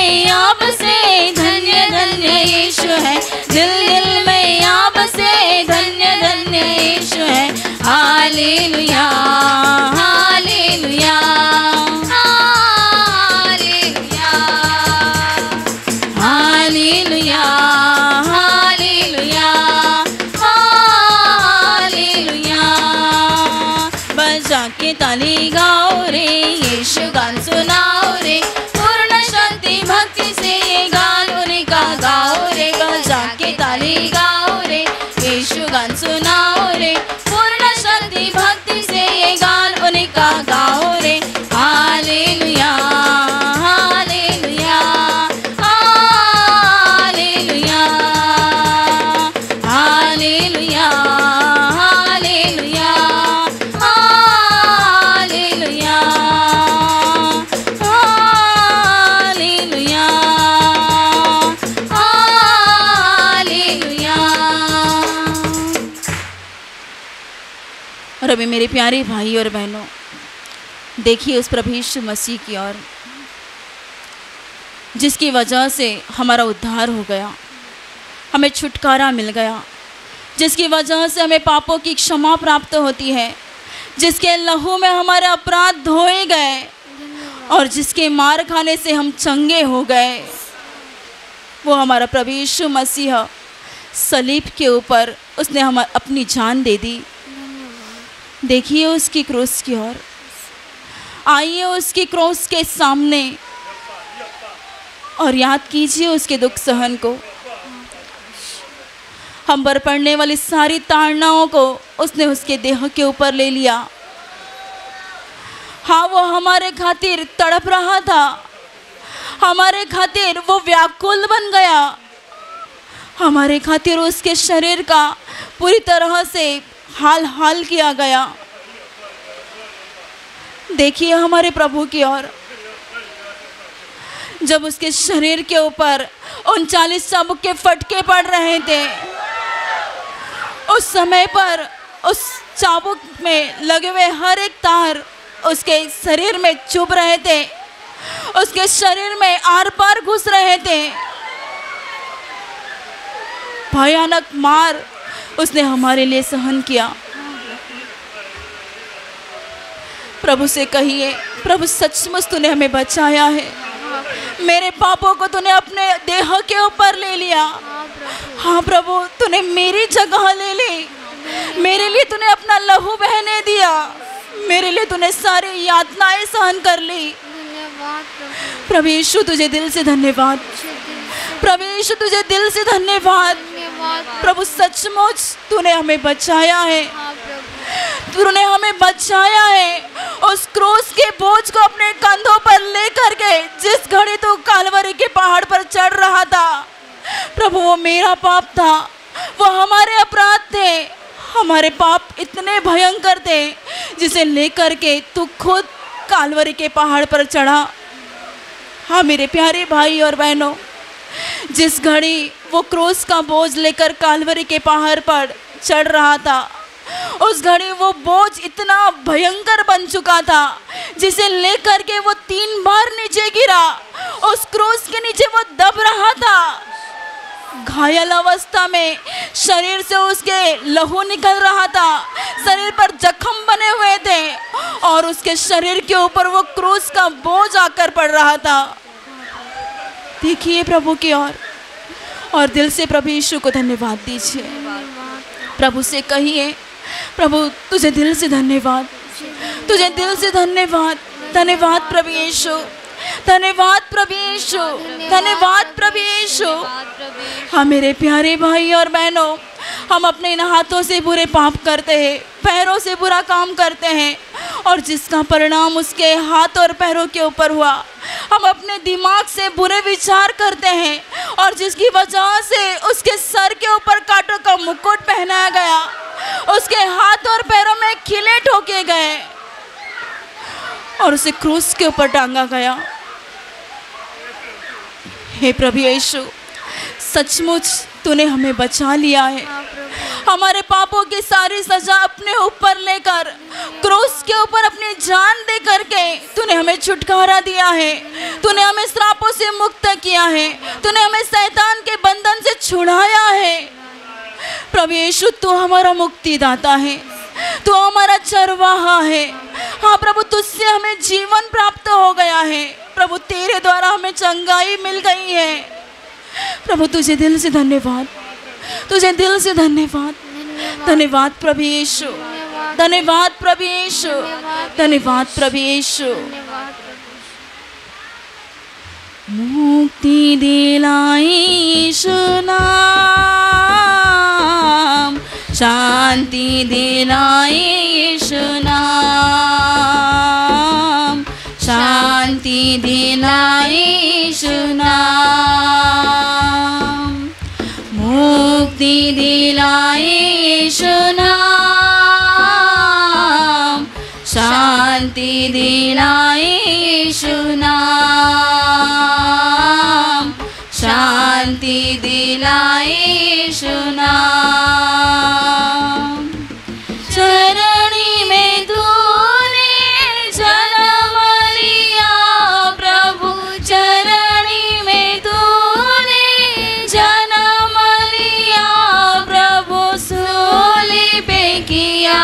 में आप से धन्य धन्य यीशु है, दिल दिल में आप से धन्य धन्य यीशु है। Hallelujah hallelujah hallelujah hallelujah hallelujah hallelujah. बजा के ताली गाओ रे, यीशु गान सुनाओ रे, पूर्ण शक्ति भक्ति से ये गान उन्हीं का गाओ रे। बजा के ताली गाओ रे, यीशु गान सुनाओ रे, पूर्ण शक्ति भक्ति से ये गान उन्हीं का गाओ रे। Hallelujah hallelujah hallelujah hallelujah hallelujah hallelujah hallelujah hallelujah. और अभी मेरे प्यारे भाई और बहनों, देखिए उस प्रभु यीशु मसीह की ओर, जिसकी वजह से हमारा उद्धार हो गया, हमें छुटकारा मिल गया, जिसकी वजह से हमें पापों की क्षमा प्राप्त होती है, जिसके लहू में हमारे अपराध धोए गए और जिसके मार खाने से हम चंगे हो गए, वो हमारा प्रभु यीशु मसीह सलीब के ऊपर उसने हम अपनी जान दे दी। देखिए उसकी क्रूस की ओर, आइए उसकी क्रूस के सामने और याद कीजिए उसके दुख सहन को। हम पर पड़ने वाली सारी ताड़नाओं को उसने उसके देह के ऊपर ले लिया। हाँ, वो हमारे खातिर तड़प रहा था, हमारे खातिर वो व्याकुल बन गया, हमारे खातिर उसके शरीर का पूरी तरह से हाल हाल किया गया। देखिए हमारे प्रभु की ओर, जब उसके शरीर के ऊपर 39 चाबुक के फटके पड़ रहे थे, उस समय पर उस चाबुक में लगे हुए हर एक तार उसके शरीर में चुभ रहे थे, उसके शरीर में आर पार घुस रहे थे। भयानक मार उसने हमारे लिए सहन किया। प्रभु से कहिए, प्रभु सचमुच तूने हमें बचाया है, मेरे पापों को तूने अपने देह के ऊपर ले लिया। हाँ प्रभु, तूने मेरी जगह ले ली, मेरे लिए तूने अपना लहू बहने दिया, मेरे लिए तूने सारी यातनाएं सहन कर ली। प्रभु यीशु तुझे दिल से धन्यवाद, प्रभु यीशु तुझे दिल से धन्यवाद। प्रभु सचमुच तूने हमें बचाया है, तूने हमें बचाया है। उस क्रूस के बोझ को अपने कंधों पर लेकर के जिस घड़ी तू कालवरी के पहाड़ पर चढ़ रहा था, प्रभु वो मेरा पाप था, वो हमारे अपराध थे, हमारे पाप इतने भयंकर थे जिसे लेकर के तू खुद कालवरी के पहाड़ पर चढ़ा। हाँ मेरे प्यारे भाई और बहनों, जिस घड़ी वो क्रूस का बोझ लेकर कालवरी के पहाड़ पर चढ़ रहा था, उस घड़ी वो बोझ इतना भयंकर बन चुका था जिसे लेकर के वो 3 बार नीचे गिरा। उस क्रूस के नीचे वो दब रहा था, घायल अवस्था में, शरीर से उसके लहू निकल रहा था, शरीर पर जख्म बने हुए थे और उसके शरीर के ऊपर वो क्रूस का बोझ आकर पड़ रहा था। देखिए प्रभु की ओर और दिल से प्रभु यीशु को धन्यवाद दीजिए। प्रभु से कहिए, प्रभु तुझे दिल से धन्यवाद, तुझे दिल से धन्यवाद। धन्यवाद प्रभु यीशु, धन्यवाद प्रभु यीशु, धन्यवाद प्रभु यीशु। हाँ मेरे प्यारे भाई और बहनों, हम अपने इन हाथों से बुरे पाप करते हैं, पैरों से बुरा काम करते हैं और जिसका परिणाम उसके हाथ और पैरों के ऊपर हुआ। हम अपने दिमाग से बुरे विचार करते हैं और जिसकी वजह से उसके सर के ऊपर कांटों का मुकुट पहनाया गया, उसके हाथ और पैरों में खिले ठोके गए और उसे क्रूस के ऊपर टांगा गया। हे प्रभु यीशु, सचमुच तूने हमें बचा लिया है, हमारे पापों की सारी सजा अपने ऊपर लेकर क्रूस के ऊपर अपनी जान दे करके तूने हमें छुटकारा दिया है। तूने हमें श्रापों से मुक्त किया है। तूने हमें शैतान के बंधन से छुड़ाया है। प्रभु यीशु, तू हमारा मुक्तिदाता है, तू हमारा चरवाहा है। हाँ प्रभु, तुझसे हमें जीवन प्राप्त हो गया है। प्रभु, तेरे द्वारा हमें चंगाई मिल गई है। प्रभु, तुझे दिल से धन्यवाद, तुझे दिल से धन्यवाद। धन्यवाद प्रभु यीशु, धन्यवाद प्रभु यीशु, धन्यवाद प्रभु यीशु। मुक्ति दिलाई यीशु नाम, शांति दिलाई यीशु नाम, शांति दिलाई यीशु नाम, मुक्ति दिलाई यीशु नाम, शांति दिलाई यीशु नाम, शांति दिलाई यीशु नाम। चरणी में तूने जन्म लिया प्रभु, चरणी में तूने जन्म लिया प्रभु, सूली पे किया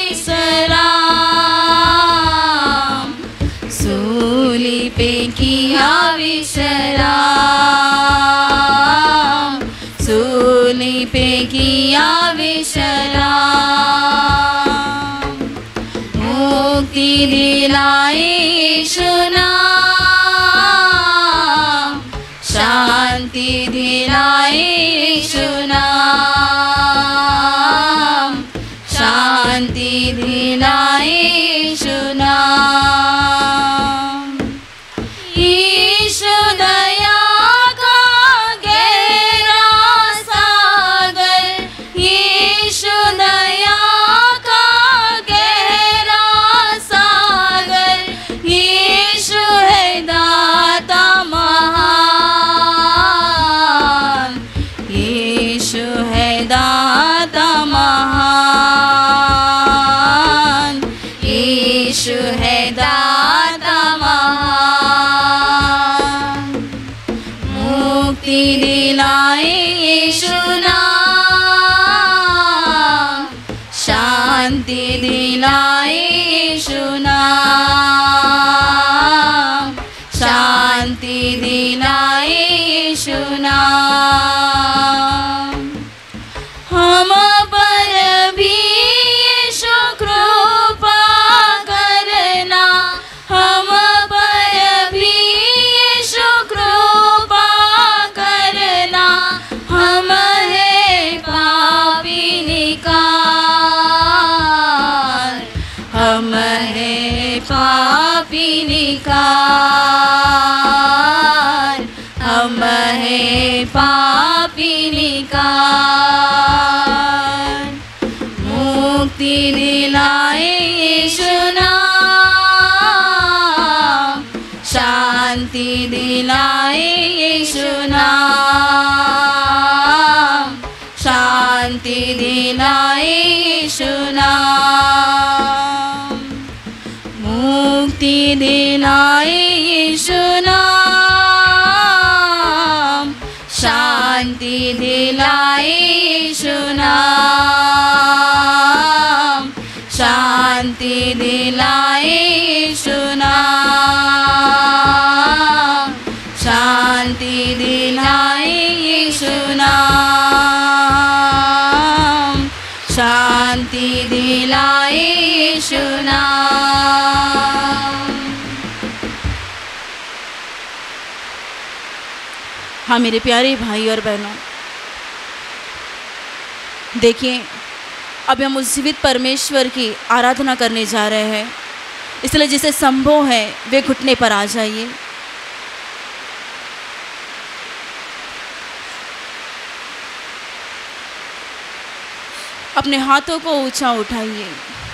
विश्राम, सूली पे किया विश्राम, सूली पे किया विश्राम। मुक्ति दिलाई यीशु नाम, शांति दिलाई यीशु नाम, शांति दिलाई यीशु नाम। यीशु दया का गहरा सागर, यीशु दया का गहरा सागर, यीशु है दाता महान, यीशु है दाता महान, यीशु है दाता महान। मुक्ति दिलाई यीशु नाम, शांति दिलाई यीशु नाम, शांति दिलाई यीशु नाम। हम पर भी यीशु कृपा करना, हम पर भी यीशु कृपा करना, हम है पापी निकार, हम है पापी निकार, हम है पापी निकार। मुक्ति दिलाई यीशु नाम, शांति दिलाई यीशु नाम, शांति दिलाई यीशु नाम। मुक्ति दिलाई यीशु नाम, शांति दिलाई यीशु नाम, शांति दिलाई यीशु नाम, शांति दिलाई यीशु नाम, शांति दिलाई यीशु नाम। हाँ मेरे प्यारे भाई और बहनों, देखिए अभी हम उस जीवित परमेश्वर की आराधना करने जा रहे हैं, इसलिए जिसे संभव है वे घुटने पर आ जाइए। अपने हाथों को ऊंचा उठाइए,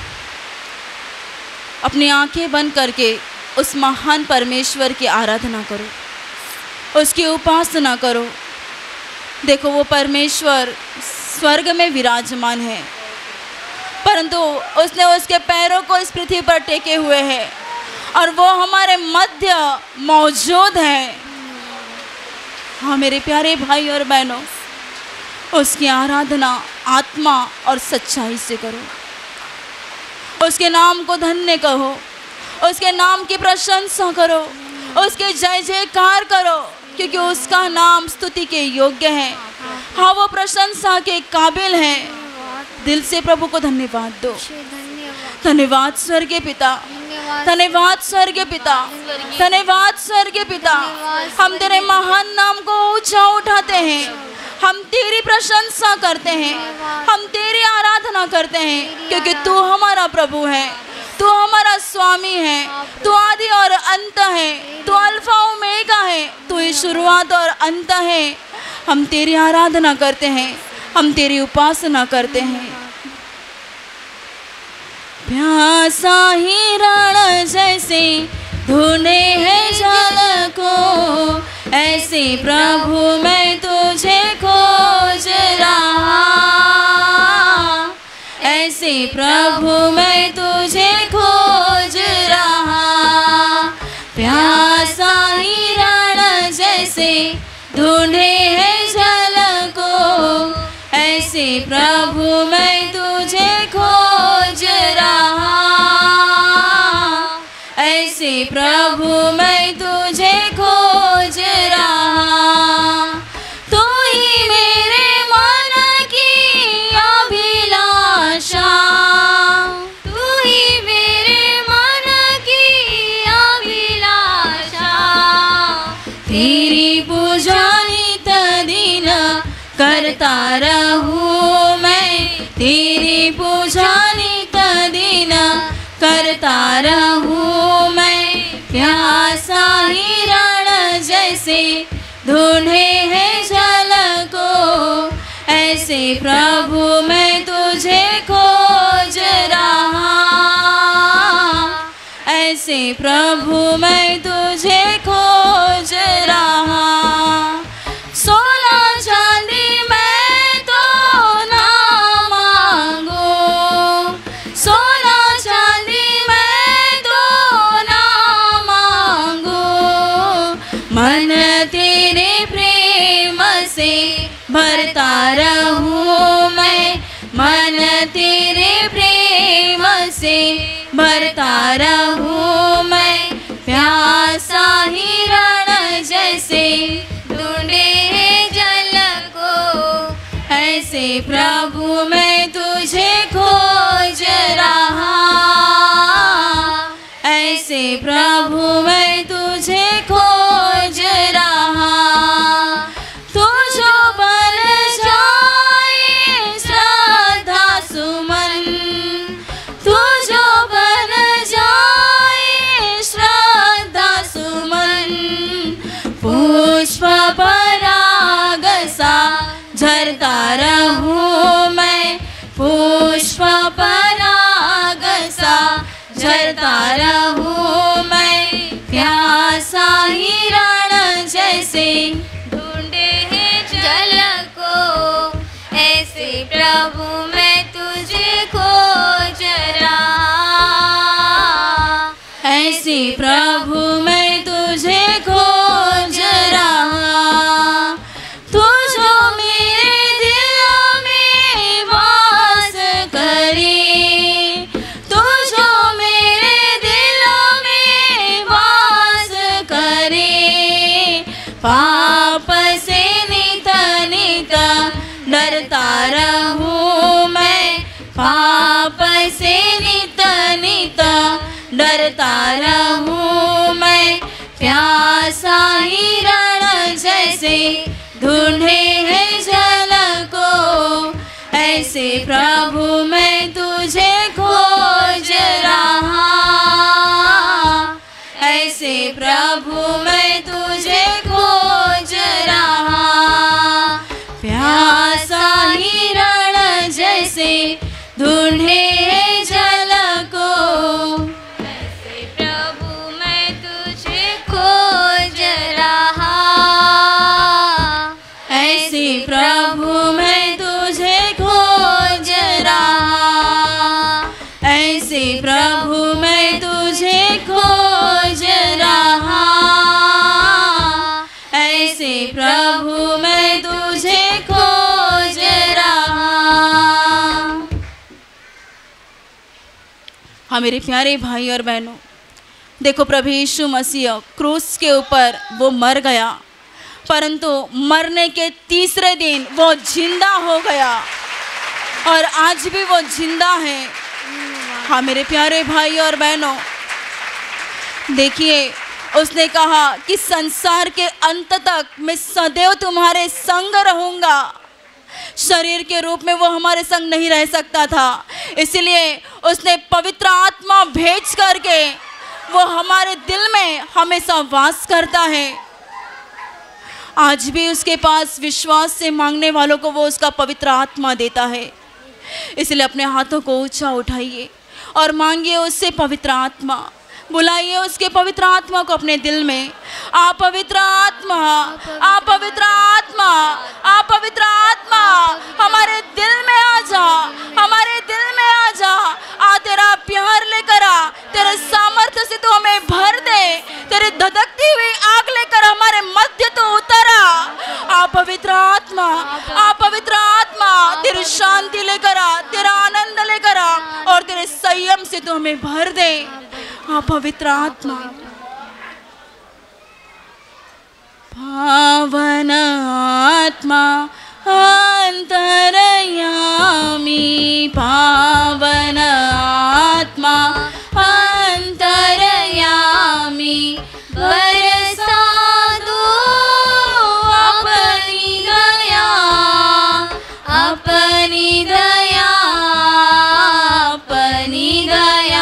अपनी आंखें बंद करके उस महान परमेश्वर की आराधना करो, उसकी उपासना करो। देखो वो परमेश्वर स्वर्ग में विराजमान है, परंतु उसने उसके पैरों को इस पृथ्वी पर टेके हुए है और वो हमारे मध्य मौजूद है। हाँ मेरे प्यारे भाई और बहनों, उसकी आराधना आत्मा और सच्चाई से करो, उसके नाम को धन्य कहो, उसके नाम की प्रशंसा करो, उसके जय जयकार करो, क्योंकि उसका नाम स्तुति के योग्य है। हाँ वो प्रशंसा के काबिल है। दिल से प्रभु को धन्यवाद दो। धन्यवाद स्वर्गीय पिता, धन्यवाद स्वर्गीय पिता, धन्यवाद स्वर्गीय पिता। हम तेरे महान नाम को ऊंचा उठाते हैं, हम तेरी प्रशंसा करते हैं, हम तेरी आराधना करते हैं, क्योंकि तू हमारा प्रभु है, तू हमारा स्वामी है, तू आदि और अंत है, तू अल्फा ओमेगा है, तू ही शुरुआत और अंत है। हम तेरी आराधना करते हैं, हम तेरी उपासना करते हैं। प्यासा हिरण जैसे ढूंढे है जल को, ऐसे प्रभु मैं तुझे खोज रहा, ऐसे प्रभु मैं तुझे खोज रहा। प्यासा हिरण जैसे ढूंढे है जल को, ऐसे प्रभु मैं तुझे खोज रहा, ऐसे प्रभु मैं तुझे खोज रहा। तू ही मेरे मन की अभिलाषा, तू ही मेरे मन की अभिलाषा। तेरी पूजा नित दिन करता रहूं मैं, तेरी पूजा नित दिन करता रहूं मैं। प्यासा हिरण जैसे ढूंढे है जल को, ऐसे प्रभु मैं तुझे खोज रहा, ऐसे प्रभु मैं तुझे खोज रहा। सोना चांदी मैं तो ना मांगू, सोना चांदी मैं तो ना मांगू, मन तेरे प्रेम से भरता रहूं मैं, मन तेरे प्रेम से भरता रहूं मैं। प्यासा हिरण जैसे ढूंढे है जल को, ऐसे प्रभु मैं तुझे खोज रहा, ऐसे प्रभु मैं तुझे खोज रहा। तू जो बन जाए श्रद्धा सुमन, तू जो बन जाए श्रद्धा सुमन। पुष्प पराग सा झरता रहूं मैं, पुष्प पराग सा झरता रहूं मैं। प्यासा हिरण जैसे ढूंढे है जल को, ऐसे प्रभु मैं तुझे खोज रहा, ऐसे प्रभु मैं तुझे खोज रहा। तू जो मेरे दिल में वास करे, तू जो मेरे दिल में वास करे। पाप से नित नित डरता रहूं मैं, पाप से नित नित डरता रहूं मैं। प्यासा हिरण जैसे ढूंढे है जल को, ऐसे प्रभु मैं तुझे खोज रहा, ऐसे प्रभु मैं तुझे खोज रहा। प्यासा हिरण जैसे ढूंढे है जल को, ऐसे प्रभु मैं तुझे खोज रहा, ऐसे प्रभु मैं तुझे प्रभु मैं तुझे खोज रहा। हाँ मेरे प्यारे भाई और बहनों, देखो प्रभु यीशु मसीह क्रूस के ऊपर वो मर गया, परंतु मरने के तीसरे दिन वो जिंदा हो गया और आज भी वो जिंदा है। हाँ मेरे प्यारे भाई और बहनों, देखिए उसने कहा कि संसार के अंत तक मैं सदैव तुम्हारे संग रहूंगा। शरीर के रूप में वो हमारे संग नहीं रह सकता था, इसलिए उसने पवित्र आत्मा भेज करके वो हमारे दिल में हमेशा वास करता है। आज भी उसके पास विश्वास से मांगने वालों को वो उसका पवित्र आत्मा देता है। इसलिए अपने हाथों को ऊंचा उठाइए और मांगिए उससे पवित्र आत्मा, बुलाइए उसके पवित्र आत्मा को अपने दिल में। आप पवित्र आत्मा, आप पवित्र आत्मा, आप पवित्र आत्मा हमारे दिल में आ जा, हमारे दिल में आ जा। आ तेरा प्यार लेकर आ, तेरे सामर्थ्य से तो हमें भर दे, तेरे धधकती हुई आग लेकर हमारे मध्य तो उतर आ। आप पवित्र आत्मा, आप पवित्र आत्मा तेरी शांति लेकर आ, तेरा आनंद लेकर आ और तेरे संयम से तो हमें भर दे। हाँ पवित्र आत्मा। पावन आत्मा अंतर्यामी, पावन आत्मा अंतर्यामी, बरसा दो अपनी दया, अपनी दया, अपनी दया,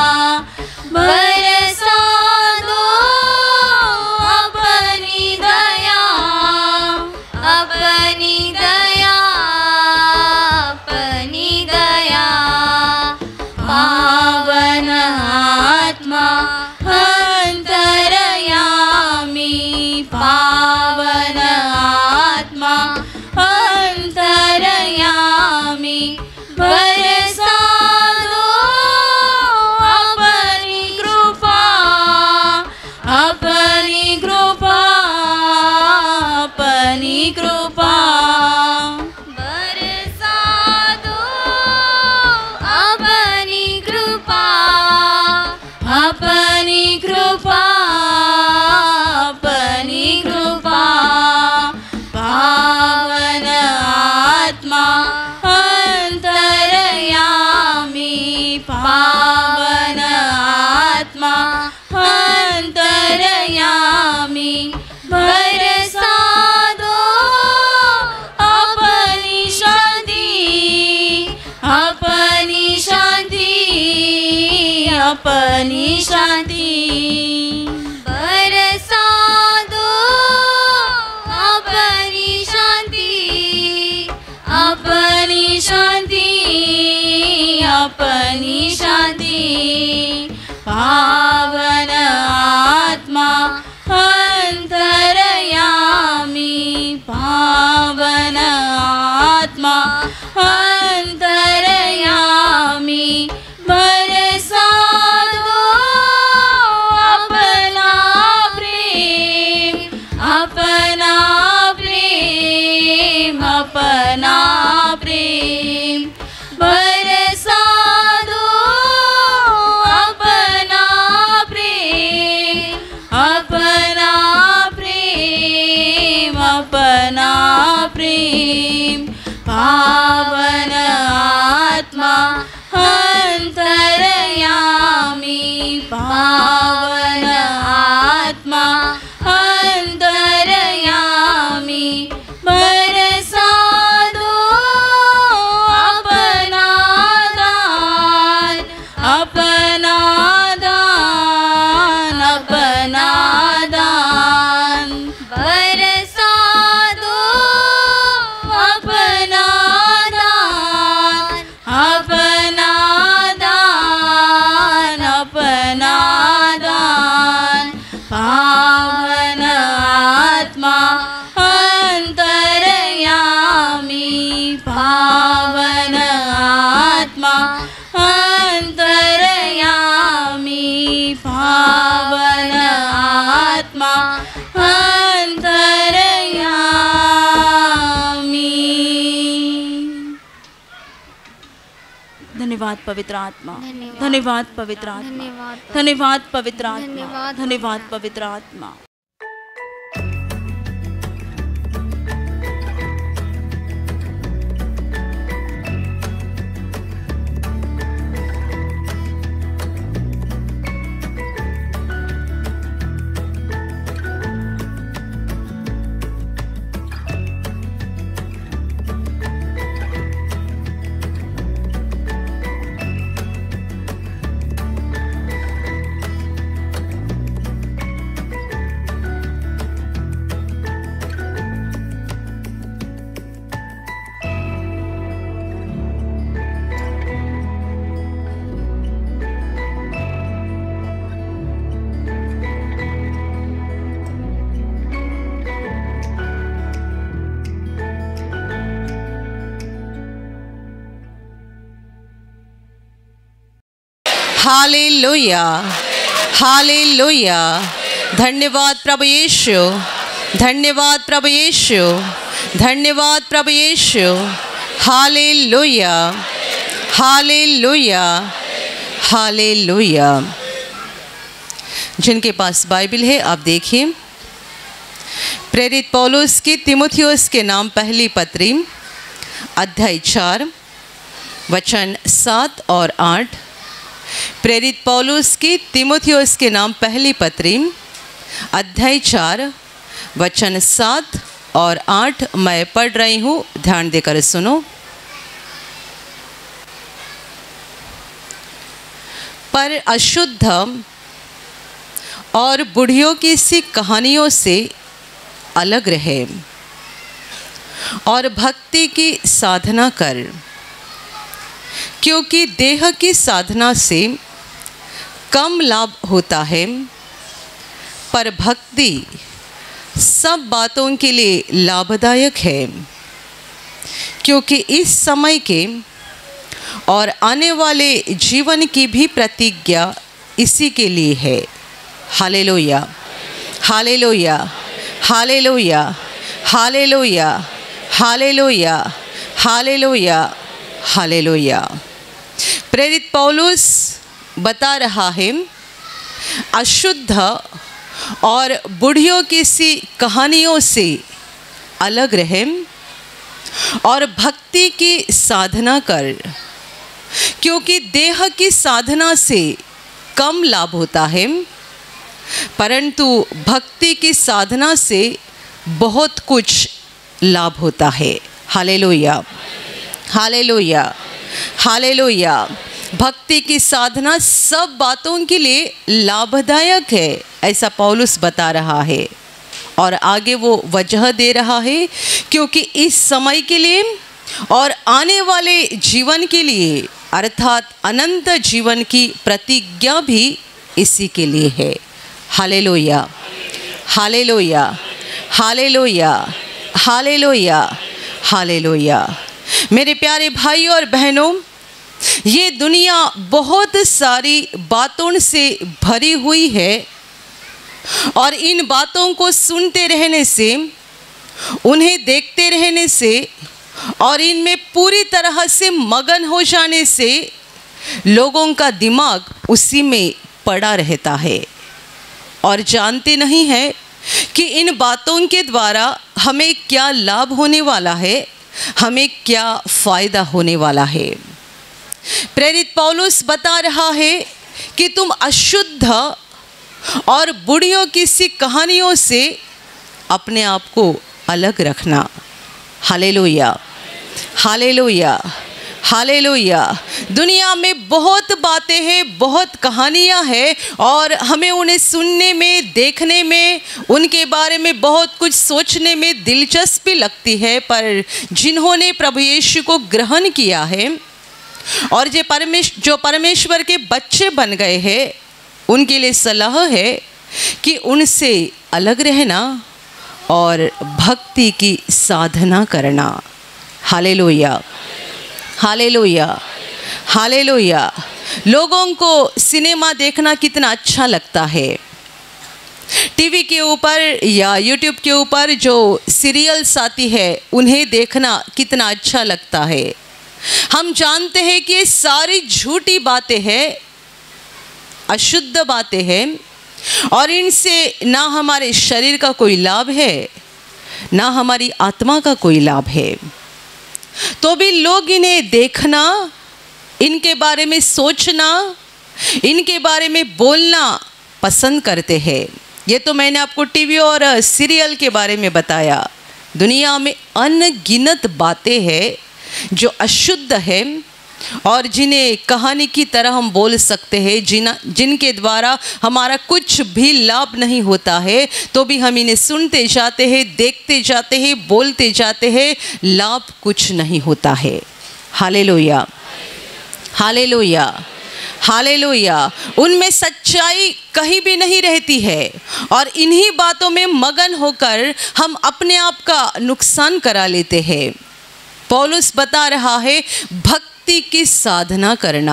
बरसा दो अपनी दया, अपनी दया, अपनी दया। पावन आत्मा अंतर्यामी, पावन आत्मा अंतर्यामी, बरसा दो अपनी कृपा, अपनी कृपा, अपनी कृपा, बरसा दो अपनी कृपा, अपनी कृपा, अपनी कृपा। पावन आत्मा अंतर्यामी, पावन आत्मा अंतर्यामी, बरसा दो अपनी शांति, अपनी शांति, अपनी शांति, बरसा दो अपनी शांति, अपनी शांति, अपनी शांति। पावन आत्मा अंतर्यामी, पावन आत्मा अंतर्यामी, बरसा दो अपना प्रेम, अपना प्रेम, अपना प्रेम, बरसा दो अपना प्रेम, अपना प्रेम, अपना प्रेम। पावन आत्मा अंतर्यामी, पावन आत्मा अंतर्यामी, बरसा दो अपना दान, अपना दान, अपना दान, बरसा दो अपना दान, अपना दान, अपना दान। धन्यवाद पवित्र आत्मा, धन्यवाद। धन्यवाद पवित्र आत्मा, धन्यवाद। धन्यवाद पवित्र आत्मा, धन्यवाद। धन्यवाद पवित्र आत्मा। Hallelujah, hallelujah. धन्यवाद प्रभु यीशु, धन्यवाद प्रभु यीशु, धन्यवाद प्रभु यीशु। Hallelujah, hallelujah, hallelujah. जिनके पास बाइबल है आप देखिए, प्रेरित पौलुस की तीमुथियुस के नाम पहली पत्री अध्याय 4 वचन 7 और 8। प्रेरित पौलुस की तीमुथियुस के नाम पहली पत्री अध्याय 4 वचन 7 और 8 मैं पढ़ रही हूँ, ध्यान देकर सुनो। पर अशुद्ध और बुढ़ियों की सी कहानियों से अलग रहे और भक्ति की साधना कर, क्योंकि देह की साधना से कम लाभ होता है, पर भक्ति सब बातों के लिए लाभदायक है, क्योंकि इस समय के और आने वाले जीवन की भी प्रतिज्ञा इसी के लिए है। Hallelujah, hallelujah, hallelujah, hallelujah, hallelujah, hallelujah, hallelujah. प्रेरित पौलुस बता रहा है, अशुद्ध और बुढ़ियों की सी कहानियों से अलग रहे और भक्ति की साधना कर, क्योंकि देह की साधना से कम लाभ होता है, परंतु भक्ति की साधना से बहुत कुछ लाभ होता है। Hallelujah, hallelujah, hallelujah. भक्ति की साधना सब बातों के लिए लाभदायक है, ऐसा पौलुस बता रहा है। और आगे वो वजह दे रहा है, क्योंकि इस समय के लिए और आने वाले जीवन के लिए, अर्थात अनंत जीवन की प्रतिज्ञा भी इसी के लिए है। Hallelujah, hallelujah, hallelujah, hallelujah, hallelujah. मेरे प्यारे भाई और बहनों, ये दुनिया बहुत सारी बातों से भरी हुई है और इन बातों को सुनते रहने से, उन्हें देखते रहने से और इनमें पूरी तरह से मगन हो जाने से लोगों का दिमाग उसी में पड़ा रहता है और जानते नहीं है कि इन बातों के द्वारा हमें क्या लाभ होने वाला है, हमें क्या फ़ायदा होने वाला है। प्रेरित पौलुस बता रहा है कि तुम अशुद्ध और बुढ़ियों की सी कहानियों से अपने आप को अलग रखना। Hallelujah, hallelujah, hallelujah. दुनिया में बहुत बातें हैं, बहुत कहानियाँ हैं और हमें उन्हें सुनने में, देखने में, उनके बारे में बहुत कुछ सोचने में दिलचस्पी लगती है, पर जिन्होंने प्रभु यीशु को ग्रहण किया है और जो परमेश्वर के बच्चे बन गए हैं, उनके लिए सलाह है कि उनसे अलग रहना और भक्ति की साधना करना। Hallelujah, hallelujah, hallelujah. लोगों को सिनेमा देखना कितना अच्छा लगता है। टीवी के ऊपर या यूट्यूब के ऊपर जो सीरियल्स आती है, उन्हें देखना कितना अच्छा लगता है। हम जानते हैं कि ये सारी झूठी बातें हैं, अशुद्ध बातें हैं, और इनसे ना हमारे शरीर का कोई लाभ है, ना हमारी आत्मा का कोई लाभ है। तो भी लोग इन्हें देखना, इनके बारे में सोचना, इनके बारे में बोलना पसंद करते हैं। ये तो मैंने आपको टीवी और सीरियल के बारे में बताया। दुनिया में अनगिनत बातें हैं जो अशुद्ध है और जिन्हें कहानी की तरह हम बोल सकते हैं, जिनके द्वारा हमारा कुछ भी लाभ नहीं होता है, तो भी हम इन्हें सुनते जाते हैं, देखते जाते हैं, बोलते जाते हैं, लाभ कुछ नहीं होता है। Hallelujah, hallelujah, hallelujah. उनमें सच्चाई कहीं भी नहीं रहती है और इन्हीं बातों में मगन होकर हम अपने आप का नुकसान करा लेते हैं। पौलुस बता रहा है भक्ति की साधना करना,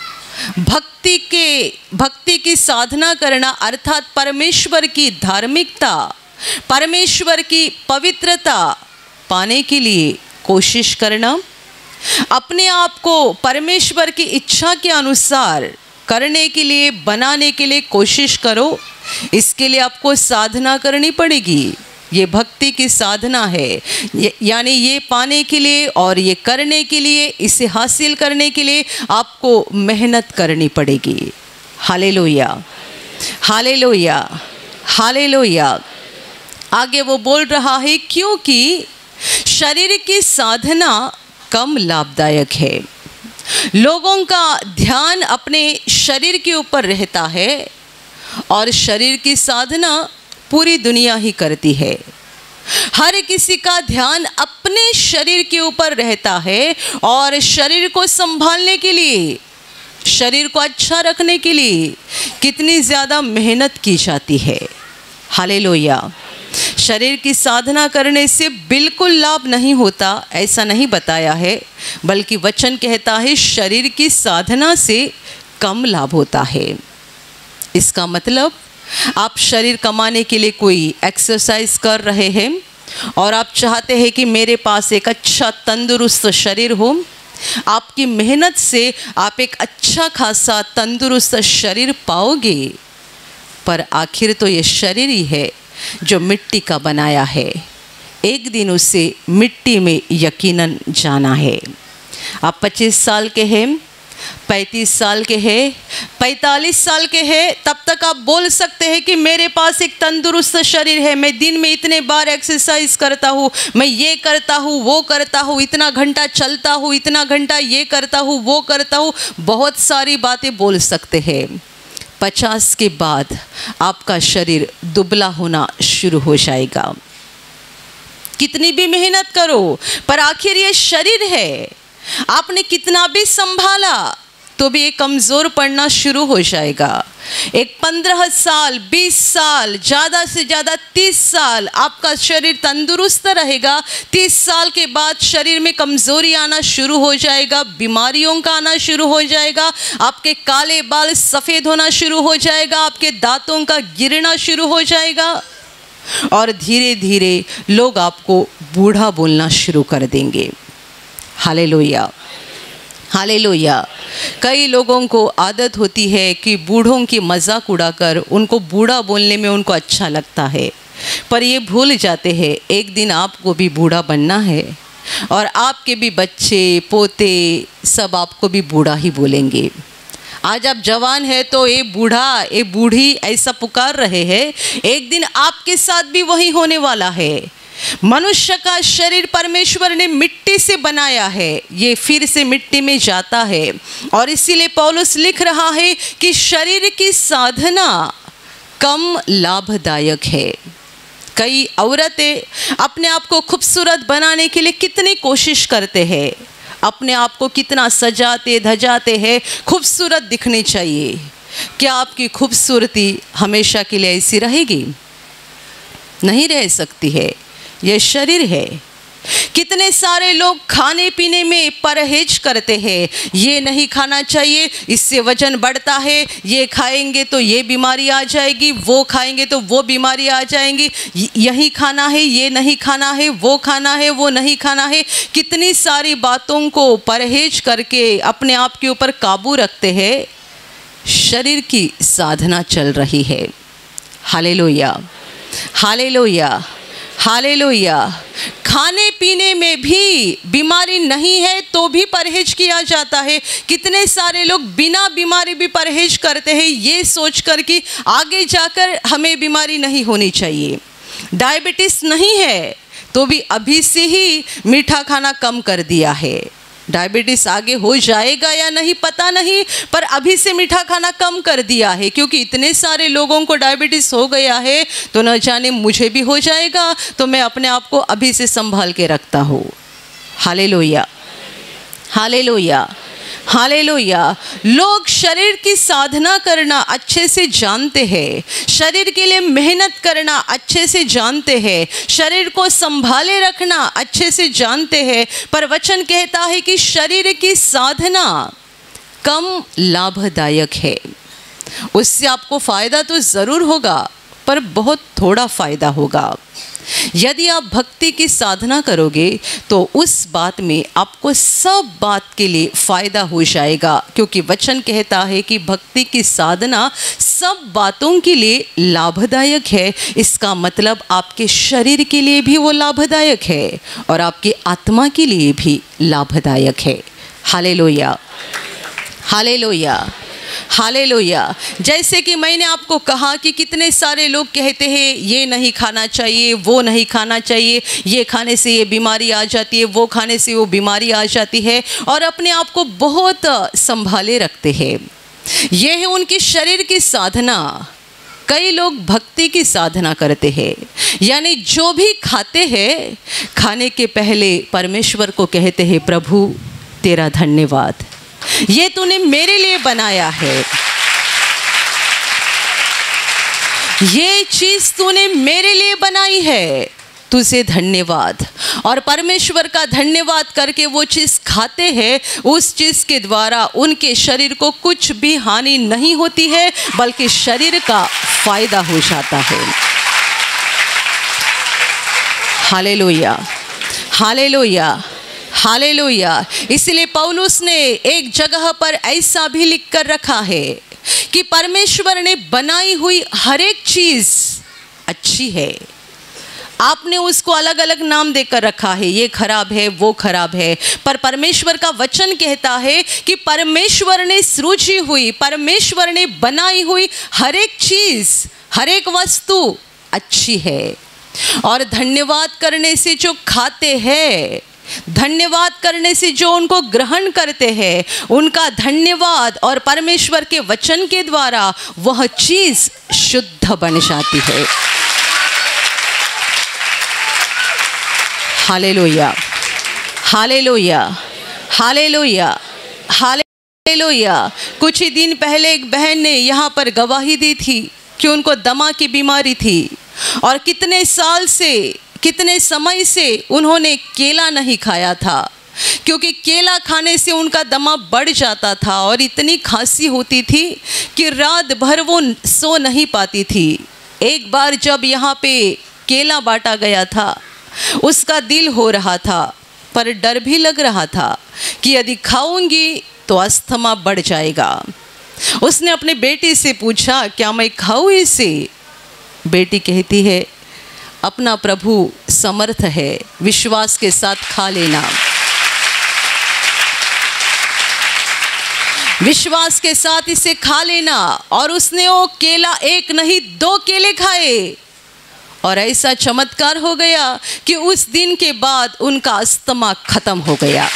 भक्ति की साधना करना अर्थात परमेश्वर की धार्मिकता, परमेश्वर की पवित्रता पाने के लिए कोशिश करना, अपने आप को परमेश्वर की इच्छा के अनुसार करने के लिए, बनाने के लिए कोशिश करो। इसके लिए आपको साधना करनी पड़ेगी। ये भक्ति की साधना है, यानी ये पाने के लिए और ये करने के लिए, इसे हासिल करने के लिए आपको मेहनत करनी पड़ेगी। Hallelujah, hallelujah, hallelujah. आगे वो बोल रहा है क्योंकि शरीर की साधना कम लाभदायक है। लोगों का ध्यान अपने शरीर के ऊपर रहता है और शरीर की साधना पूरी दुनिया ही करती है। हर किसी का ध्यान अपने शरीर के ऊपर रहता है और शरीर को संभालने के लिए, शरीर को अच्छा रखने के लिए कितनी ज़्यादा मेहनत की जाती है। हालेलुया। शरीर की साधना करने से बिल्कुल लाभ नहीं होता, ऐसा नहीं बताया है, बल्कि वचन कहता है शरीर की साधना से कम लाभ होता है। इसका मतलब आप शरीर कमाने के लिए कोई एक्सरसाइज कर रहे हैं और आप चाहते हैं कि मेरे पास एक अच्छा तंदुरुस्त शरीर हो। आपकी मेहनत से आप एक अच्छा खासा तंदुरुस्त शरीर पाओगे, पर आखिर तो ये शरीर ही है जो मिट्टी का बनाया है। एक दिन उसे मिट्टी में यकीनन जाना है। आप 25 साल के हैं, 35 साल के हैं, 45 साल के हैं, तब तक आप बोल सकते हैं कि मेरे पास एक तंदुरुस्त शरीर है, मैं दिन में इतने बार एक्सरसाइज करता हूँ, मैं ये करता हूँ, वो करता हूँ, इतना घंटा चलता हूँ, इतना घंटा ये करता हूँ, वो करता हूँ, बहुत सारी बातें बोल सकते हैं। 50 के बाद आपका शरीर दुबला होना शुरू हो जाएगा। कितनी भी मेहनत करो, पर आखिर ये शरीर है, आपने कितना भी संभाला तो भी ये कमज़ोर पड़ना शुरू हो जाएगा। एक 15 साल, 20 साल, ज़्यादा से ज़्यादा 30 साल आपका शरीर तंदुरुस्त रहेगा। 30 साल के बाद शरीर में कमज़ोरी आना शुरू हो जाएगा, बीमारियों का आना शुरू हो जाएगा, आपके काले बाल सफ़ेद होना शुरू हो जाएगा, आपके दांतों का गिरना शुरू हो जाएगा और धीरे धीरे लोग आपको बूढ़ा बोलना शुरू कर देंगे। Hallelujah, hallelujah. कई लोगों को आदत होती है कि बूढ़ों की मजाक उड़ाकर उनको बूढ़ा बोलने में उनको अच्छा लगता है, पर ये भूल जाते हैं एक दिन आपको भी बूढ़ा बनना है और आपके भी बच्चे, पोते सब आपको भी बूढ़ा ही बोलेंगे। आज आप जवान है तो ये बूढ़ा, ये बूढ़ी ऐसा पुकार रहे हैं, एक दिन आपके साथ भी वही होने वाला है। मनुष्य का शरीर परमेश्वर ने मिट्टी से बनाया है, ये फिर से मिट्टी में जाता है और इसीलिए पौलुस लिख रहा है कि शरीर की साधना कम लाभदायक है। कई औरतें अपने आप को खूबसूरत बनाने के लिए कितनी कोशिश करते हैं, अपने आप को कितना सजाते धजाते हैं, खूबसूरत दिखनी चाहिए। क्या आपकी खूबसूरती हमेशा के लिए ऐसी रहेगी? नहीं रह सकती है। यह शरीर है, कितने सारे लोग खाने पीने में परहेज करते हैं। ये नहीं खाना चाहिए, इससे वजन बढ़ता है, ये खाएंगे तो ये बीमारी आ जाएगी, वो खाएंगे तो वो बीमारी आ जाएंगी, यही खाना है, ये नहीं खाना है, वो खाना है, वो नहीं खाना है। कितनी सारी बातों को परहेज करके अपने आप के ऊपर काबू रखते हैं। शरीर की साधना चल रही है। Hallelujah, hallelujah, hallelujah. खाने पीने में भी बीमारी नहीं है तो भी परहेज किया जाता है। कितने सारे लोग बिना बीमारी भी परहेज करते हैं, ये सोचकर कि आगे जाकर हमें बीमारी नहीं होनी चाहिए। डायबिटीज़ नहीं है तो भी अभी से ही मीठा खाना कम कर दिया है। डायबिटीज़ आगे हो जाएगा या नहीं पता नहीं, पर अभी से मीठा खाना कम कर दिया है, क्योंकि इतने सारे लोगों को डायबिटीज़ हो गया है तो न जाने मुझे भी हो जाएगा, तो मैं अपने आप को अभी से संभाल के रखता हूँ। Hallelujah, hallelujah, hallelujah. लोग शरीर की साधना करना अच्छे से जानते हैं, शरीर के लिए मेहनत करना अच्छे से जानते हैं, शरीर को संभाले रखना अच्छे से जानते हैं, पर वचन कहता है कि शरीर की साधना कम लाभदायक है। उससे आपको फ़ायदा तो ज़रूर होगा पर बहुत थोड़ा फ़ायदा होगा। यदि आप भक्ति की साधना करोगे तो उस बात में आपको सब बात के लिए फ़ायदा हो जाएगा, क्योंकि वचन कहता है कि भक्ति की साधना सब बातों के लिए लाभदायक है। इसका मतलब आपके शरीर के लिए भी वो लाभदायक है और आपकी आत्मा के लिए भी लाभदायक है। Hallelujah, hallelujah, hallelujah. जैसे कि मैंने आपको कहा कि कितने सारे लोग कहते हैं ये नहीं खाना चाहिए, वो नहीं खाना चाहिए, ये खाने से ये बीमारी आ जाती है, वो खाने से वो बीमारी आ जाती है, और अपने आप को बहुत संभाले रखते हैं। ये है उनकी शरीर की साधना। कई लोग भक्ति की साधना करते हैं, यानी जो भी खाते हैं खाने के पहले परमेश्वर को कहते हैं, प्रभु तेरा धन्यवाद, ये तूने मेरे लिए बनाया है, ये चीज़ तूने मेरे लिए बनाई है, तुझे धन्यवाद। और परमेश्वर का धन्यवाद करके वो चीज़ खाते हैं, उस चीज़ के द्वारा उनके शरीर को कुछ भी हानि नहीं होती है, बल्कि शरीर का फायदा हो जाता है। Hallelujah, hallelujah, hallelujah. इसलिए पौलुस ने एक जगह पर ऐसा भी लिख कर रखा है कि परमेश्वर ने बनाई हुई हर एक चीज़ अच्छी है। आपने उसको अलग अलग नाम देकर रखा है, ये खराब है, वो खराब है, पर परमेश्वर का वचन कहता है कि परमेश्वर ने सृजी हुई, परमेश्वर ने बनाई हुई हर एक चीज़, हर एक वस्तु अच्छी है। और धन्यवाद करने से जो खाते हैं, धन्यवाद करने से जो उनको ग्रहण करते हैं, उनका धन्यवाद और परमेश्वर के वचन के द्वारा वह चीज़ शुद्ध बन जाती है। Hallelujah, hallelujah, hallelujah, hallelujah. कुछ ही दिन पहले एक बहन ने यहाँ पर गवाही दी थी कि उनको दमा की बीमारी थी और कितने साल से, कितने समय से उन्होंने केला नहीं खाया था, क्योंकि केला खाने से उनका दमा बढ़ जाता था और इतनी खांसी होती थी कि रात भर वो सो नहीं पाती थी। एक बार जब यहाँ पे केला बांटा गया था, उसका दिल हो रहा था, पर डर भी लग रहा था कि यदि खाऊंगी तो अस्थमा बढ़ जाएगा। उसने अपने बेटी से पूछा, क्या मैं खाऊं इसे? बेटी कहती है, अपना प्रभु समर्थ है, विश्वास के साथ खा लेना। विश्वास के साथ इसे खा लेना। और उसने वो केला एक नहीं 2 केले खाए और ऐसा चमत्कार हो गया कि उस दिन के बाद उनका अस्थमा खत्म हो गया।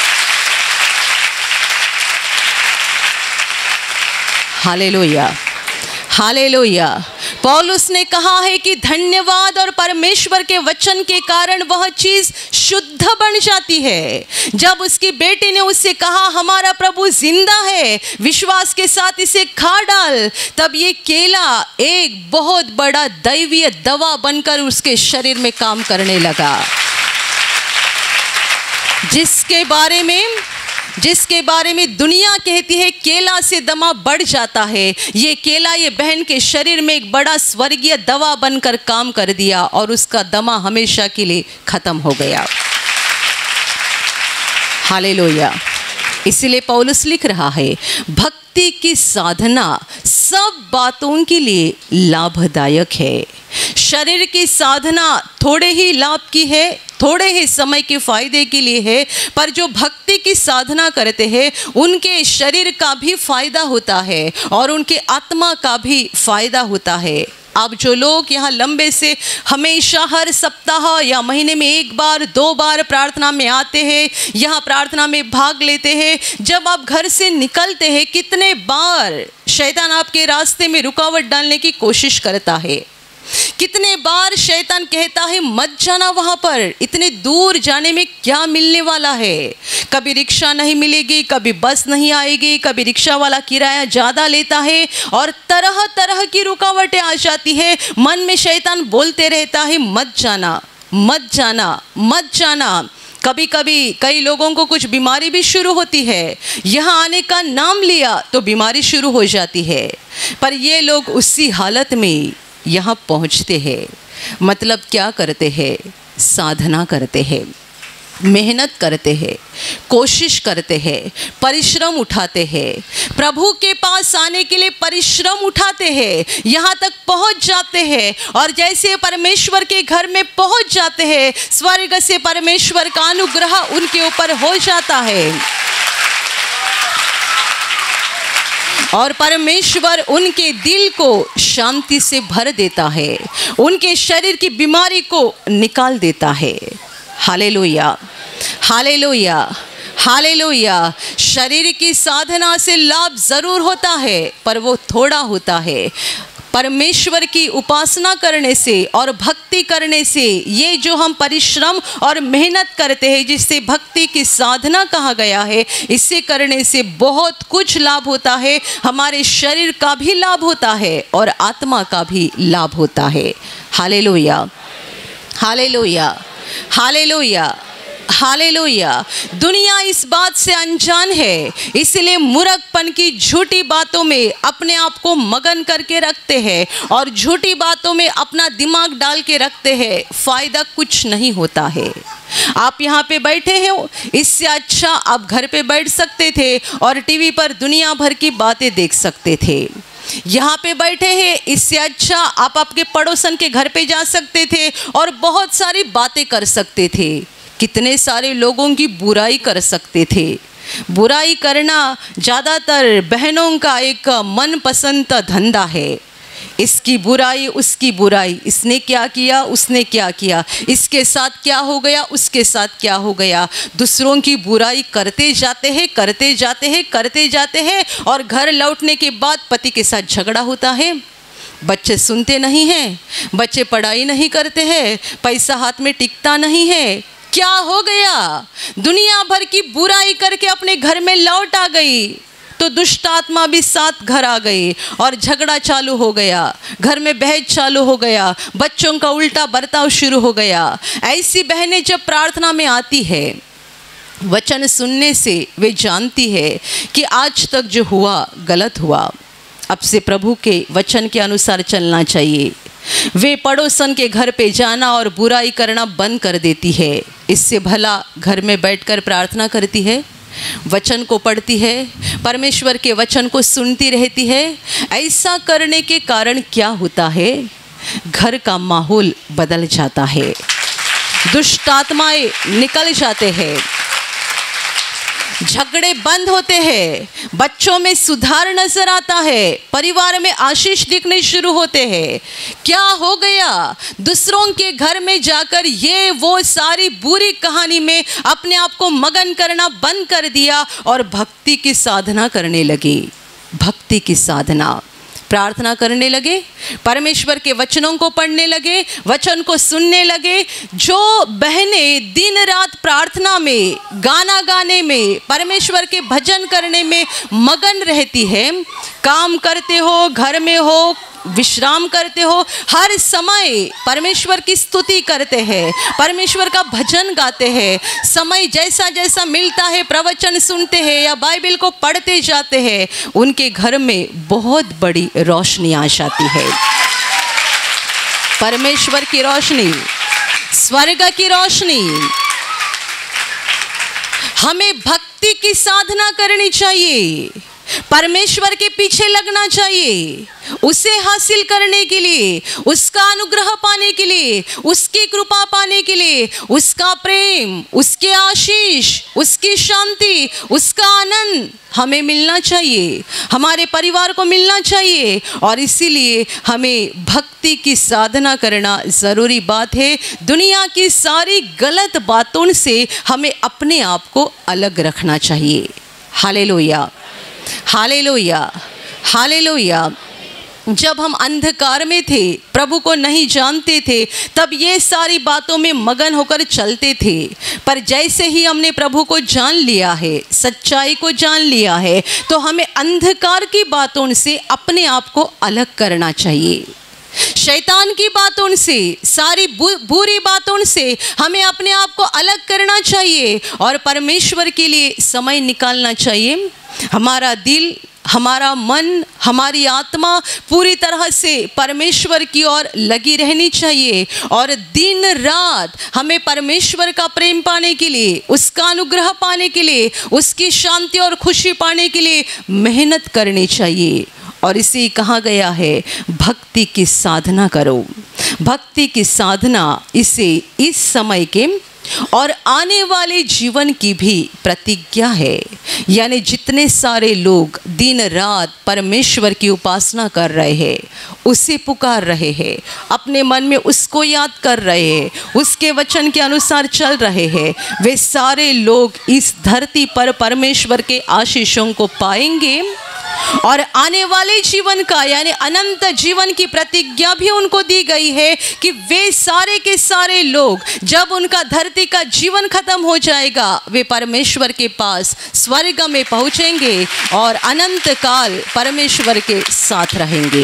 Hallelujah, hallelujah. पौलुस ने कहा है कि धन्यवाद और परमेश्वर के वचन के कारण वह चीज़ शुद्ध बन जाती है। जब उसकी बेटी ने उससे कहा, हमारा प्रभु जिंदा है, विश्वास के साथ इसे खा डाल, तब ये केला एक बहुत बड़ा दैवीय दवा बनकर उसके शरीर में काम करने लगा। जिसके बारे में दुनिया कहती है केला से दमा बढ़ जाता है, ये केला ये बहन के शरीर में एक बड़ा स्वर्गीय दवा बनकर काम कर दिया और उसका दमा हमेशा के लिए खत्म हो गया। हालेलुया। इसलिए पौलुस लिख रहा है, भक्ति की साधना सब बातों के लिए लाभदायक है। शरीर की साधना थोड़े ही लाभ की है, थोड़े ही समय के फायदे के लिए है, पर जो भक्ति की साधना करते हैं उनके शरीर का भी फायदा होता है और उनके आत्मा का भी फायदा होता है। अब जो लोग यहाँ लंबे से हमेशा हर सप्ताह या महीने में 1 बार 2 बार प्रार्थना में आते हैं, यहाँ प्रार्थना में भाग लेते हैं, जब आप घर से निकलते हैं कितने बार शैतान आपके रास्ते में रुकावट डालने की कोशिश करता है। कितने बार शैतान कहता है मत जाना वहाँ पर, इतने दूर जाने में क्या मिलने वाला है। कभी रिक्शा नहीं मिलेगी, कभी बस नहीं आएगी, कभी रिक्शा वाला किराया ज़्यादा लेता है और तरह तरह की रुकावटें आ जाती है। मन में शैतान बोलते रहता है मत जाना मत जाना मत जाना। कभी कभी कई लोगों को कुछ बीमारी भी शुरू होती है, यहाँ आने का नाम लिया तो बीमारी शुरू हो जाती है, पर ये लोग उसी हालत में यहाँ पहुँचते हैं। मतलब क्या करते हैं? साधना करते हैं, मेहनत करते हैं, कोशिश करते हैं, परिश्रम उठाते हैं, प्रभु के पास आने के लिए परिश्रम उठाते हैं, यहाँ तक पहुँच जाते हैं और जैसे परमेश्वर के घर में पहुँच जाते हैं, स्वर्ग से परमेश्वर का अनुग्रह उनके ऊपर हो जाता है और परमेश्वर उनके दिल को शांति से भर देता है, उनके शरीर की बीमारी को निकाल देता है। Hallelujah, hallelujah, hallelujah. शरीर की साधना से लाभ ज़रूर होता है, पर वो थोड़ा होता है। परमेश्वर की उपासना करने से और भक्ति करने से, ये जो हम परिश्रम और मेहनत करते हैं जिससे भक्ति की साधना कहा गया है, इससे करने से बहुत कुछ लाभ होता है। हमारे शरीर का भी लाभ होता है और आत्मा का भी लाभ होता है। Hallelujah, hallelujah, hallelujah, hallelujah. दुनिया इस बात से अनजान है, इसलिए मूर्खपन की झूठी बातों में अपने आप को मगन करके रखते हैं और झूठी बातों में अपना दिमाग डाल के रखते हैं। फायदा कुछ नहीं होता है। आप यहाँ पे बैठे हो, इससे अच्छा आप घर पे बैठ सकते थे और टीवी पर दुनिया भर की बातें देख सकते थे। यहाँ पे बैठे हैं, इससे अच्छा आप आपके पड़ोसन के घर पे जा सकते थे और बहुत सारी बातें कर सकते थे। कितने सारे लोगों की बुराई कर सकते थे। बुराई करना ज़्यादातर बहनों का एक मनपसंद धंधा है। इसकी बुराई, उसकी बुराई, इसने क्या किया, उसने क्या किया, इसके साथ क्या हो गया, उसके साथ क्या हो गया। दूसरों की बुराई करते जाते हैं, करते जाते हैं, करते जाते हैं और घर लौटने के बाद पति के साथ झगड़ा होता है। बच्चे सुनते नहीं हैं, बच्चे पढ़ाई नहीं करते हैं, पैसा हाथ में टिकता नहीं है। क्या हो गया? दुनिया भर की बुराई करके अपने घर में लौट आ गई तो दुष्ट आत्मा भी साथ घर आ गई और झगड़ा चालू हो गया, घर में बहस चालू हो गया, बच्चों का उल्टा बर्ताव शुरू हो गया। ऐसी बहनें जब प्रार्थना में आती है, वचन सुनने से वे जानती है कि आज तक जो हुआ गलत हुआ, अब से प्रभु के वचन के अनुसार चलना चाहिए। वे पड़ोसन के घर पे जाना और बुराई करना बंद कर देती है। इससे भला घर में बैठकर प्रार्थना करती है, वचन को पढ़ती है, परमेश्वर के वचन को सुनती रहती है। ऐसा करने के कारण क्या होता है? घर का माहौल बदल जाता है, दुष्ट आत्माएं निकल जाते हैं, झगड़े बंद होते हैं, बच्चों में सुधार नजर आता है, परिवार में आशीष दिखने शुरू होते हैं। क्या हो गया? दूसरों के घर में जाकर ये वो सारी बुरी कहानी में अपने आप को मगन करना बंद कर दिया और भक्ति की साधना करने लगे। भक्ति की साधना, प्रार्थना करने लगे, परमेश्वर के वचनों को पढ़ने लगे, वचन को सुनने लगे। जो बहनें दिन रात प्रार्थना में, गाना गाने में, परमेश्वर के भजन करने में मगन रहती है, काम करते हो, घर में हो, विश्राम करते हो, हर समय परमेश्वर की स्तुति करते हैं, परमेश्वर का भजन गाते हैं, समय जैसा जैसा मिलता है प्रवचन सुनते हैं या बाइबल को पढ़ते जाते हैं, उनके घर में बहुत बड़ी रोशनी आ जाती है। परमेश्वर की रोशनी, स्वर्ग की रोशनी। हमें भक्ति की साधना करनी चाहिए, परमेश्वर के पीछे लगना चाहिए, उसे हासिल करने के लिए, उसका अनुग्रह पाने के लिए, उसकी कृपा पाने के लिए, उसका प्रेम, उसके आशीष, उसकी शांति, उसका आनंद हमें मिलना चाहिए, हमारे परिवार को मिलना चाहिए। और इसीलिए हमें भक्ति की साधना करना ज़रूरी बात है। दुनिया की सारी गलत बातों से हमें अपने आप को अलग रखना चाहिए। Hallelujah, hallelujah, hallelujah. जब हम अंधकार में थे, प्रभु को नहीं जानते थे, तब ये सारी बातों में मगन होकर चलते थे। पर जैसे ही हमने प्रभु को जान लिया है, सच्चाई को जान लिया है, तो हमें अंधकार की बातों से अपने आप को अलग करना चाहिए। शैतान की बातों से, सारी बुरी बातों से हमें अपने आप को अलग करना चाहिए और परमेश्वर के लिए समय निकालना चाहिए। हमारा दिल, हमारा मन, हमारी आत्मा पूरी तरह से परमेश्वर की ओर लगी रहनी चाहिए और दिन रात हमें परमेश्वर का प्रेम पाने के लिए, उसका अनुग्रह पाने के लिए, उसकी शांति और खुशी पाने के लिए मेहनत करनी चाहिए। और इसे कहा गया है, भक्ति की साधना करो। भक्ति की साधना इसे इस समय के और आने वाले जीवन की भी प्रतिज्ञा है। यानी जितने सारे लोग दिन रात परमेश्वर की उपासना कर रहे हैं, उसे पुकार रहे हैं, अपने मन में उसको याद कर रहे हैं, उसके वचन के अनुसार चल रहे हैं, वे सारे लोग इस धरती पर परमेश्वर के आशीषों को पाएंगे और आने वाले जीवन का यानी अनंत जीवन की प्रतिज्ञा भी उनको दी गई है कि वे सारे के सारे लोग जब उनका धरती का जीवन खत्म हो जाएगा, वे परमेश्वर के पास स्वर्ग में पहुंचेंगे और अनंत काल परमेश्वर के साथ रहेंगे।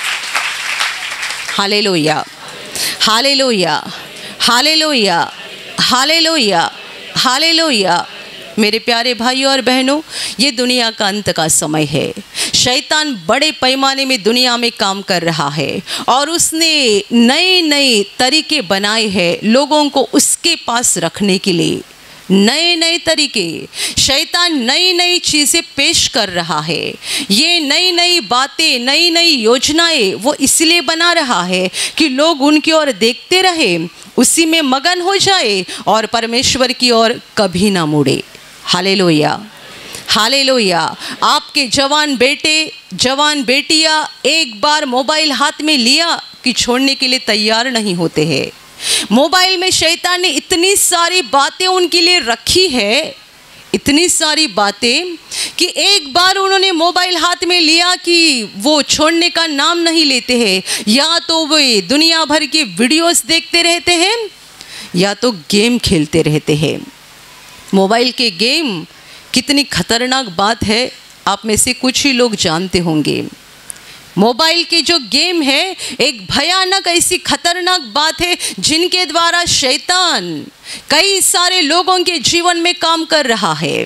Hallelujah, hallelujah, hallelujah, hallelujah, hallelujah. मेरे प्यारे भाइयों और बहनों, ये दुनिया का अंत का समय है। शैतान बड़े पैमाने में दुनिया में काम कर रहा है और उसने नए नए तरीके बनाए हैं लोगों को उसके पास रखने के लिए। नए नए तरीके, शैतान नई नई चीज़ें पेश कर रहा है। ये नई नई बातें, नई नई योजनाएं वो इसलिए बना रहा है कि लोग उनकी ओर देखते रहे, उसी में मगन हो जाए और परमेश्वर की ओर कभी ना मुड़े। Hallelujah, hallelujah. आपके जवान बेटे, जवान बेटियां एक बार मोबाइल हाथ में लिया कि छोड़ने के लिए तैयार नहीं होते हैं। मोबाइल में शैतान ने इतनी सारी बातें उनके लिए रखी है, इतनी सारी बातें कि एक बार उन्होंने मोबाइल हाथ में लिया कि वो छोड़ने का नाम नहीं लेते हैं। या तो वे दुनिया भर की वीडियोस देखते रहते हैं या तो गेम खेलते रहते हैं। मोबाइल के गेम कितनी खतरनाक बात है, आप में से कुछ ही लोग जानते होंगे। मोबाइल के जो गेम है एक भयानक ऐसी खतरनाक बात है जिनके द्वारा शैतान कई सारे लोगों के जीवन में काम कर रहा है।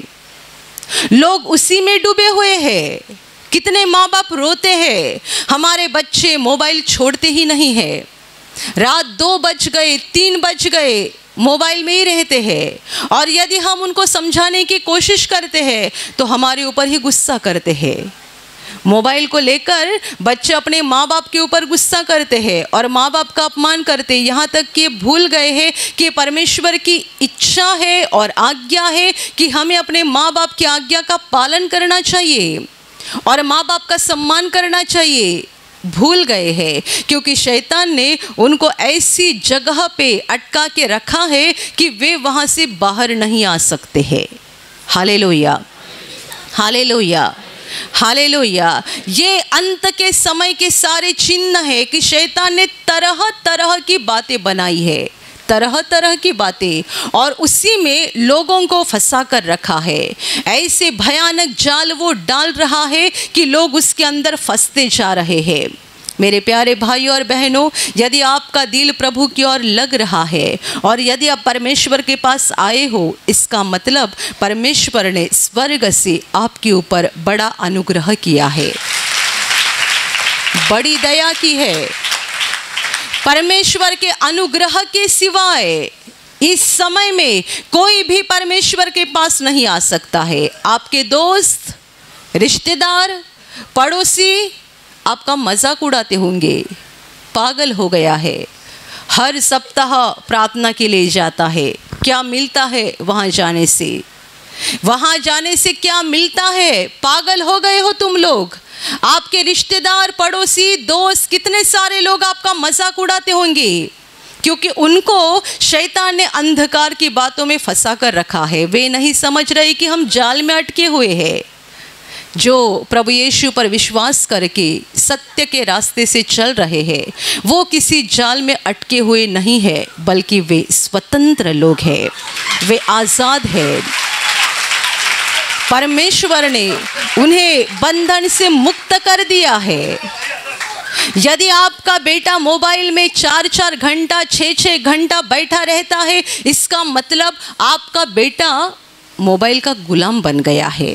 लोग उसी में डूबे हुए हैं। कितने माँ बाप रोते हैं, हमारे बच्चे मोबाइल छोड़ते ही नहीं है। रात 2 बज गए, 3 बज गए, मोबाइल में ही रहते हैं और यदि हम उनको समझाने की कोशिश करते हैं तो हमारे ऊपर ही गुस्सा करते हैं। मोबाइल को लेकर बच्चे अपने माँ बाप के ऊपर गुस्सा करते हैं और माँ बाप का अपमान करते हैं, यहाँ तक कि भूल गए हैं कि परमेश्वर की इच्छा है और आज्ञा है कि हमें अपने माँ बाप की आज्ञा का पालन करना चाहिए और माँ बाप का सम्मान करना चाहिए। भूल गए हैं क्योंकि शैतान ने उनको ऐसी जगह पे अटका के रखा है कि वे वहाँ से बाहर नहीं आ सकते हैं। Hallelujah, hallelujah, hallelujah. ये अंत के समय के सारे चिन्ह है कि शैतान ने तरह तरह की बातें बनाई है, तरह तरह की बातें, और उसी में लोगों को फंसा कर रखा है। ऐसे भयानक जाल वो डाल रहा है कि लोग उसके अंदर फंसते जा रहे हैं। मेरे प्यारे भाइयों और बहनों, यदि आपका दिल प्रभु की ओर लग रहा है और यदि आप परमेश्वर के पास आए हो, इसका मतलब परमेश्वर ने स्वर्ग से आपके ऊपर बड़ा अनुग्रह किया है, बड़ी दया की है। परमेश्वर के अनुग्रह के सिवाय इस समय में कोई भी परमेश्वर के पास नहीं आ सकता है। आपके दोस्त, रिश्तेदार, पड़ोसी आपका मजाक उड़ाते होंगे, पागल हो गया है, हर सप्ताह प्रार्थना के लिए जाता है, क्या मिलता है वहाँ जाने से? वहाँ जाने से क्या मिलता है? पागल हो गए हो तुम लोग। आपके रिश्तेदार, पड़ोसी, दोस्त, कितने सारे लोग आपका मजाक उड़ाते होंगे, क्योंकि उनको शैतान ने अंधकार की बातों में फंसा कर रखा है। वे नहीं समझ रहे कि हम जाल में अटके हुए हैं। जो प्रभु यीशु पर विश्वास करके सत्य के रास्ते से चल रहे हैं, वो किसी जाल में अटके हुए नहीं है, बल्कि वे स्वतंत्र लोग हैं, वे आज़ाद हैं। परमेश्वर ने उन्हें बंधन से मुक्त कर दिया है। यदि आपका बेटा मोबाइल में 4-4 घंटा, 6-6 घंटा बैठा रहता है, इसका मतलब आपका बेटा मोबाइल का गुलाम बन गया है।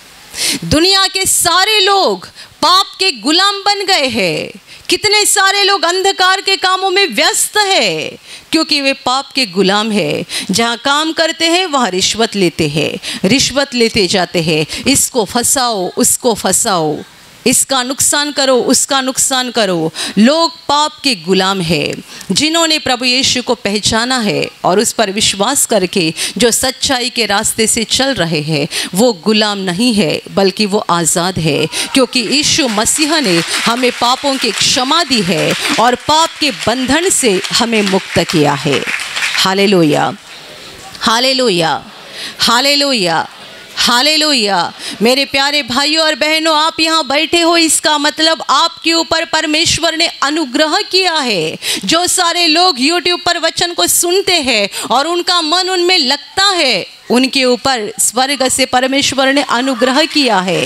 दुनिया के सारे लोग पाप के गुलाम बन गए हैं। कितने सारे लोग अंधकार के कामों में व्यस्त हैं, क्योंकि वे पाप के गुलाम हैं। जहाँ काम करते हैं वहाँ रिश्वत लेते हैं, रिश्वत लेते जाते हैं। इसको फंसाओ, उसको फंसाओ, इसका नुकसान करो, उसका नुकसान करो। लोग पाप के गुलाम हैं। जिन्होंने प्रभु यीशु को पहचाना है और उस पर विश्वास करके जो सच्चाई के रास्ते से चल रहे हैं, वो गुलाम नहीं है, बल्कि वो आज़ाद है, क्योंकि यीशु मसीह ने हमें पापों की क्षमा दी है और पाप के बंधन से हमें मुक्त किया है। Hallelujah, hallelujah, hallelujah, hallelujah. मेरे प्यारे भाइयों और बहनों, आप यहाँ बैठे हो, इसका मतलब आपके ऊपर परमेश्वर ने अनुग्रह किया है। जो सारे लोग यूट्यूब पर वचन को सुनते हैं और उनका मन उनमें लगता है, उनके ऊपर स्वर्ग से परमेश्वर ने अनुग्रह किया है।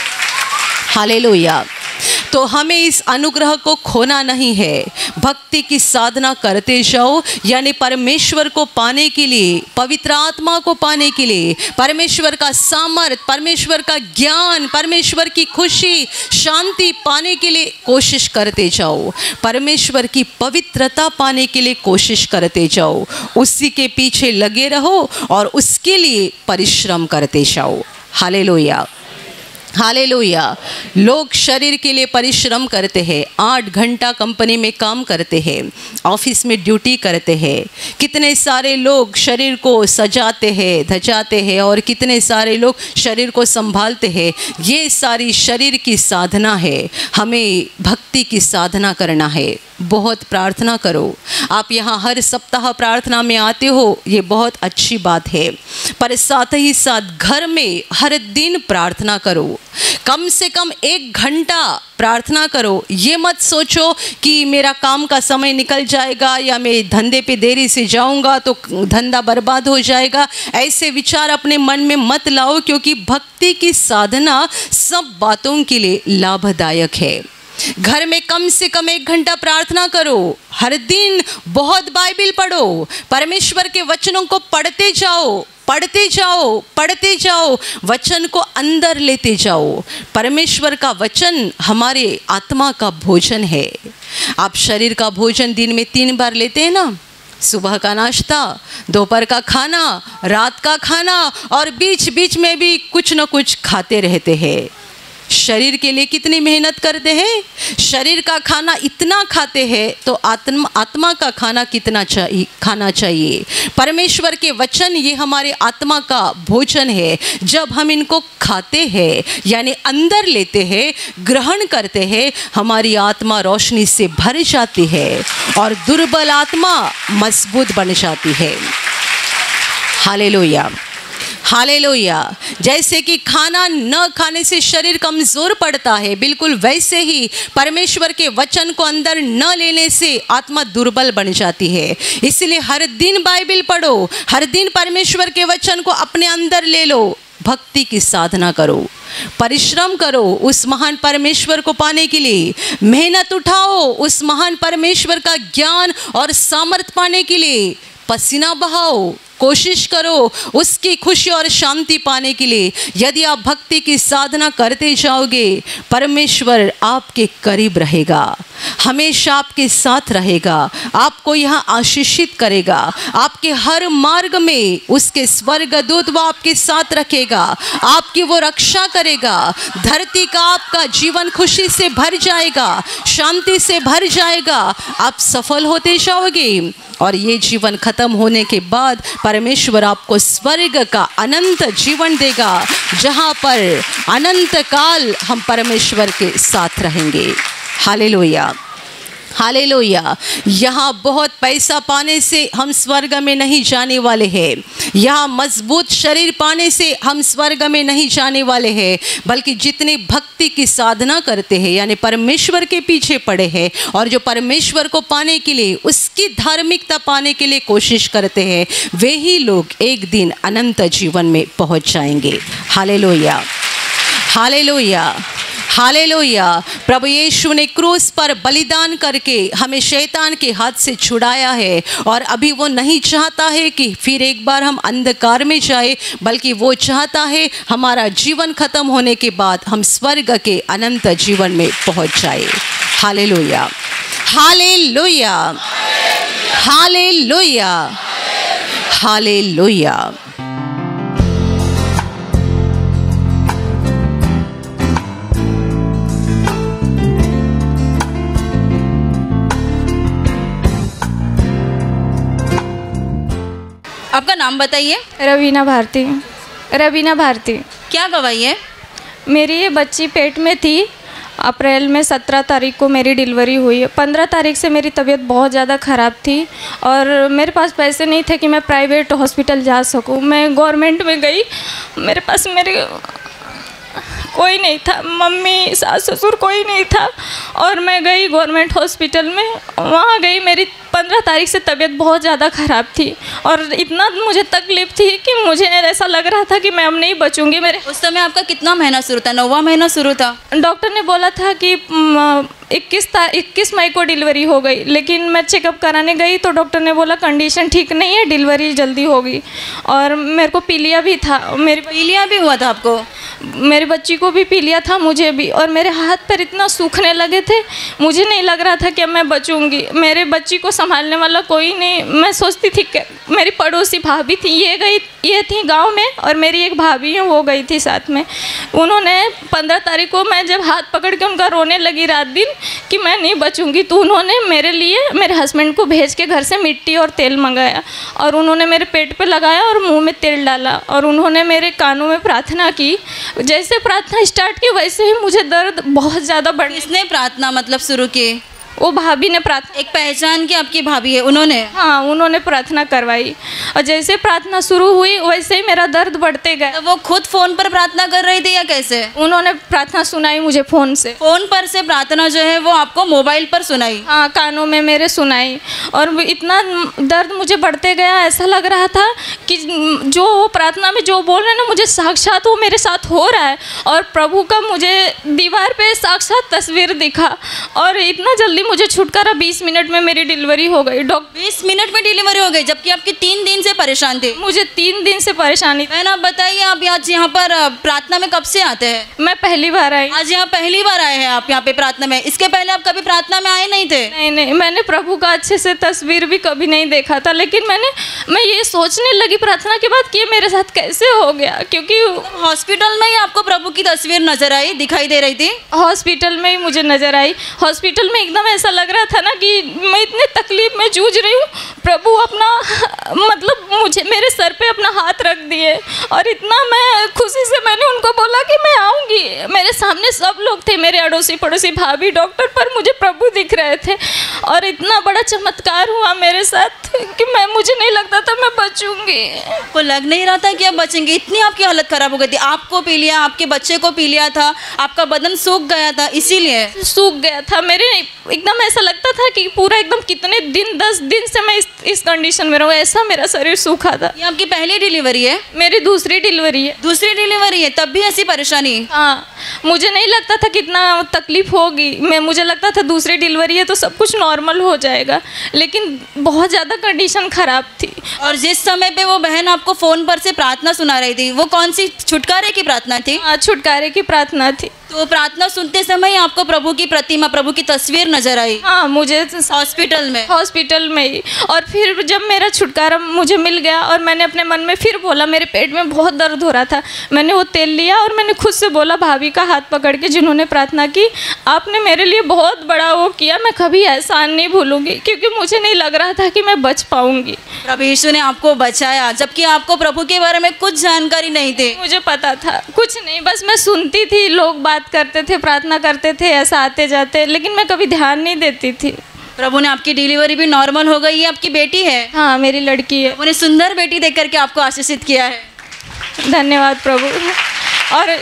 हालेलुया। तो हमें इस अनुग्रह को खोना नहीं है। भक्ति की साधना करते जाओ, यानी परमेश्वर को पाने के लिए, पवित्र आत्मा को पाने के लिए, परमेश्वर का सामर्थ, परमेश्वर का ज्ञान, परमेश्वर की खुशी, शांति पाने के लिए कोशिश करते जाओ। परमेश्वर की पवित्रता पाने के लिए कोशिश करते जाओ। उसी के पीछे लगे रहो और उसके लिए परिश्रम करते जाओ। Hallelujah, hallelujah. लोग शरीर के लिए परिश्रम करते हैं, 8 घंटा कंपनी में काम करते हैं, ऑफिस में ड्यूटी करते हैं। कितने सारे लोग शरीर को सजाते हैं, धजाते हैं, और कितने सारे लोग शरीर को संभालते हैं। ये सारी शरीर की साधना है। हमें भक्ति की साधना करना है। बहुत प्रार्थना करो। आप यहाँ हर सप्ताह प्रार्थना में आते हो, ये बहुत अच्छी बात है, पर साथ ही साथ घर में हर दिन प्रार्थना करो। कम से कम 1 घंटा प्रार्थना करो। ये मत सोचो कि मेरा काम का समय निकल जाएगा या मैं धंधे पे देरी से जाऊंगा तो धंधा बर्बाद हो जाएगा। ऐसे विचार अपने मन में मत लाओ, क्योंकि भक्ति की साधना सब बातों के लिए लाभदायक है। घर में कम से कम 1 घंटा प्रार्थना करो। हर दिन बहुत बाइबल पढ़ो। परमेश्वर के वचनों को पढ़ते जाओ, पढ़ते जाओ, पढ़ते जाओ। वचन को अंदर लेते जाओ। परमेश्वर का वचन हमारे आत्मा का भोजन है। आप शरीर का भोजन दिन में 3 बार लेते हैं ना, सुबह का नाश्ता, दोपहर का खाना, रात का खाना, और बीच बीच में भी कुछ न कुछ खाते रहते हैं। शरीर के लिए कितनी मेहनत करते हैं। शरीर का खाना इतना खाते हैं तो आत्मा का खाना कितना खाना चाहिए। परमेश्वर के वचन ये हमारे आत्मा का भोजन है। जब हम इनको खाते हैं, यानी अंदर लेते हैं, ग्रहण करते हैं, हमारी आत्मा रोशनी से भर जाती है और दुर्बल आत्मा मजबूत बन जाती है। Hallelujah, hallelujah. जैसे कि खाना न खाने से शरीर कमज़ोर पड़ता है, बिल्कुल वैसे ही परमेश्वर के वचन को अंदर न लेने से आत्मा दुर्बल बन जाती है। इसलिए हर दिन बाइबल पढ़ो, हर दिन परमेश्वर के वचन को अपने अंदर ले लो। भक्ति की साधना करो, परिश्रम करो उस महान परमेश्वर को पाने के लिए, मेहनत उठाओ उस महान परमेश्वर का ज्ञान और सामर्थ पाने के लिए, पसीना बहाओ, कोशिश करो उसकी खुशी और शांति पाने के लिए। यदि आप भक्ति की साधना करते जाओगे, परमेश्वर आपके करीब रहेगा, हमेशा आपके साथ रहेगा, आपको यहाँ आशीषित करेगा, आपके हर मार्ग में उसके स्वर्गदूत वो आपके साथ रखेगा, आपकी वो रक्षा करेगा। धरती का आपका जीवन खुशी से भर जाएगा, शांति से भर जाएगा, आप सफल होते जाओगे। और ये जीवन खत्म होने के बाद परमेश्वर आपको स्वर्ग का अनंत जीवन देगा, जहाँ पर अनंत काल हम परमेश्वर के साथ रहेंगे। Hallelujah, hallelujah. यहाँ बहुत पैसा पाने से हम स्वर्ग में नहीं जाने वाले हैं, यहाँ मजबूत शरीर पाने से हम स्वर्ग में नहीं जाने वाले हैं, बल्कि जितने भक्ति की साधना करते हैं, यानी परमेश्वर के पीछे पड़े हैं और जो परमेश्वर को पाने के लिए, उसकी धार्मिकता पाने के लिए कोशिश करते हैं, वे ही लोग एक दिन अनंत जीवन में पहुँच जाएंगे। Hallelujah, hallelujah, hallelujah. प्रभु यीशु ने क्रूस पर बलिदान करके हमें शैतान के हाथ से छुड़ाया है, और अभी वो नहीं चाहता है कि फिर एक बार हम अंधकार में जाए, बल्कि वो चाहता है हमारा जीवन खत्म होने के बाद हम स्वर्ग के अनंत जीवन में पहुंच जाए। Hallelujah, hallelujah, hallelujah, hallelujah. आपका नाम बताइए। रवीना भारती। रवीना भारती। क्या गवाही है? मेरी ये बच्ची पेट में थी, अप्रैल में 17 तारीख को मेरी डिलीवरी हुई। 15 तारीख से मेरी तबीयत बहुत ज़्यादा ख़राब थी और मेरे पास पैसे नहीं थे कि मैं प्राइवेट हॉस्पिटल जा सकूं। मैं गवर्नमेंट में गई, मेरे पास मेरे कोई नहीं था, मम्मी सास ससुर कोई नहीं था, और मैं गई गवर्नमेंट हॉस्पिटल में। वहाँ गई, मेरी 15 तारीख से तबीयत बहुत ज़्यादा ख़राब थी और इतना मुझे तकलीफ़ थी कि मुझे ऐसा लग रहा था कि मैं अब नहीं बचूंगी। मेरे उस समय आपका कितना महीना शुरू था? 9वां महीना शुरू था। डॉक्टर ने बोला था कि 21 मई को डिलीवरी हो गई, लेकिन मैं चेकअप कराने गई तो डॉक्टर ने बोला कंडीशन ठीक नहीं है, डिलीवरी जल्दी होगी। और मेरे को पीलिया भी था। मेरी पीलिया भी हुआ था आपको? मेरी बच्ची को भी पीलिया था, मुझे भी, और मेरे हाथ पैर इतना सूखने लगे थे, मुझे नहीं लग रहा था कि मैं बचूंगी। मेरे बच्ची को संभालने वाला कोई नहीं। मैं सोचती थी कि मेरी पड़ोसी भाभी थी, ये थी गांव में, और मेरी एक भाभी है वो गई थी साथ में। उन्होंने 15 तारीख को मैं जब हाथ पकड़ के उनका रोने लगी रात दिन कि मैं नहीं बचूंगी, तो उन्होंने मेरे लिए मेरे हस्बैंड को भेज के घर से मिट्टी और तेल मंगाया और उन्होंने मेरे पेट पे लगाया और मुंह में तेल डाला और उन्होंने मेरे कानों में प्रार्थना की। जैसे प्रार्थना स्टार्ट की वैसे ही मुझे दर्द बहुत ज़्यादा बढ़। किसने प्रार्थना मतलब शुरू की? वो भाभी ने प्रार्थना। एक पहचान की आपकी भाभी है, उन्होंने? हाँ, उन्होंने प्रार्थना करवाई और जैसे प्रार्थना शुरू हुई वैसे ही मेरा दर्द बढ़ते गया। तो वो खुद फ़ोन पर प्रार्थना कर रही थी या कैसे? उन्होंने प्रार्थना सुनाई मुझे फ़ोन से। फ़ोन पर से प्रार्थना जो है वो आपको मोबाइल पर सुनाई? हाँ, कानों में मेरे सुनाई और इतना दर्द मुझे बढ़ते गया, ऐसा लग रहा था कि जो वो प्रार्थना में जो बोल रहे हैं ना, मुझे साक्षात वो मेरे साथ हो रहा है। और प्रभु का मुझे दीवार पे साक्षात तस्वीर दिखा और इतना जल्दी मुझे छुटकारा। 20 मिनट में मेरी डिलीवरी हो गई। 20 मिनट में डिलीवरी हो गई, जबकि आपकी 3 दिन से परेशान थे। मुझे 3 दिन से परेशानी। मैंने आप बताइए, आप आज यहाँ पर प्रार्थना में कब से आते हैं? मैं पहली बार आई। आज यहाँ पहली बार आए हैं आप यहाँ पे प्रार्थना में? इसके पहले आप कभी प्रार्थना में आए नहीं थे? नहीं, मैंने प्रभु का अच्छे से तस्वीर भी कभी नहीं देखा था, लेकिन मैं ये सोचने लगी प्रार्थना के बाद कि ये मेरे साथ कैसे हो गया, क्योंकि हॉस्पिटल में ही आपको प्रभु की तस्वीर नजर आई, दिखाई दे रही थी? हॉस्पिटल में ही मुझे नजर आई। हॉस्पिटल में एकदम ऐसा लग रहा था ना कि मैं इतने तकलीफ में जूझ रही हूँ, प्रभु अपना मतलब मुझे मेरे सर पे अपना हाथ रख दिए और इतना मैं खुशी से मैंने उनको बोला कि मैं आऊँगी। मेरे सामने सब लोग थे, मेरे अड़ोसी पड़ोसी, भाभी, डॉक्टर, पर मुझे प्रभु दिख रहे थे और इतना बड़ा चमत्कार हुआ मेरे साथ कि मुझे नहीं लगता था मैं बचूंगी। आपको लग नहीं रहा था कि आप बचेंगे? इतनी आपकी हालत खराब हो गई थी। आपको पी लिया, आपके बच्चे को पी लिया था, आपका बदन सूख गया था, इसीलिए सूख गया था। मेरे एकदम ऐसा लगता था कि पूरा एकदम कितने दिन 10 दिन से मैं इस कंडीशन में रहूँ, ऐसा मेरा शरीर सूखा था। ये आपकी पहली डिलीवरी है? मेरी दूसरी डिलीवरी है। दूसरी डिलीवरी है, तब भी ऐसी परेशानी? हाँ, मुझे नहीं लगता था कितना तकलीफ होगी। मुझे लगता था दूसरी डिलीवरी है तो सब कुछ नॉर्मल हो जाएगा, लेकिन बहुत ज़्यादा कंडीशन ख़राब थी। और जिस समय पे वो बहन आपको फ़ोन पर से प्रार्थना सुना रही थी, वो कौन सी छुटकारे की प्रार्थना थी? हाँ, छुटकारे की प्रार्थना थी। तो प्रार्थना सुनते समय आपको प्रभु की प्रतिमा, प्रभु की तस्वीर नजर आई? हाँ, मुझे हॉस्पिटल में ही। और फिर जब मेरा छुटकारा मुझे मिल गया और मैंने अपने मन में फिर बोला, मेरे पेट में बहुत दर्द हो रहा था, मैंने वो तेल लिया और मैंने खुद से बोला, भाभी का हाथ पकड़ के जिन्होंने प्रार्थना की, आपने मेरे लिए बहुत बड़ा वो किया, मैं कभी एहसान नहीं भूलूंगी, क्योंकि मुझे नहीं लग रहा था कि मैं बच पाऊंगी। प्रभु यीशु ने आपको बचाया, जबकि आपको प्रभु के बारे में कुछ जानकारी नहीं थी। मुझे पता था कुछ नहीं, बस मैं सुनती थी, लोग बात करते थे, प्रार्थना करते थे, ऐसा आते जाते, लेकिन मैं कभी ध्यान नहीं देती थी। प्रभु ने आपकी डिलीवरी भी नॉर्मल हो गई है। आपकी बेटी है? हाँ, मेरी लड़की है। उन्हें सुंदर बेटी देख करके आपको आशीषित किया है। धन्यवाद प्रभु। और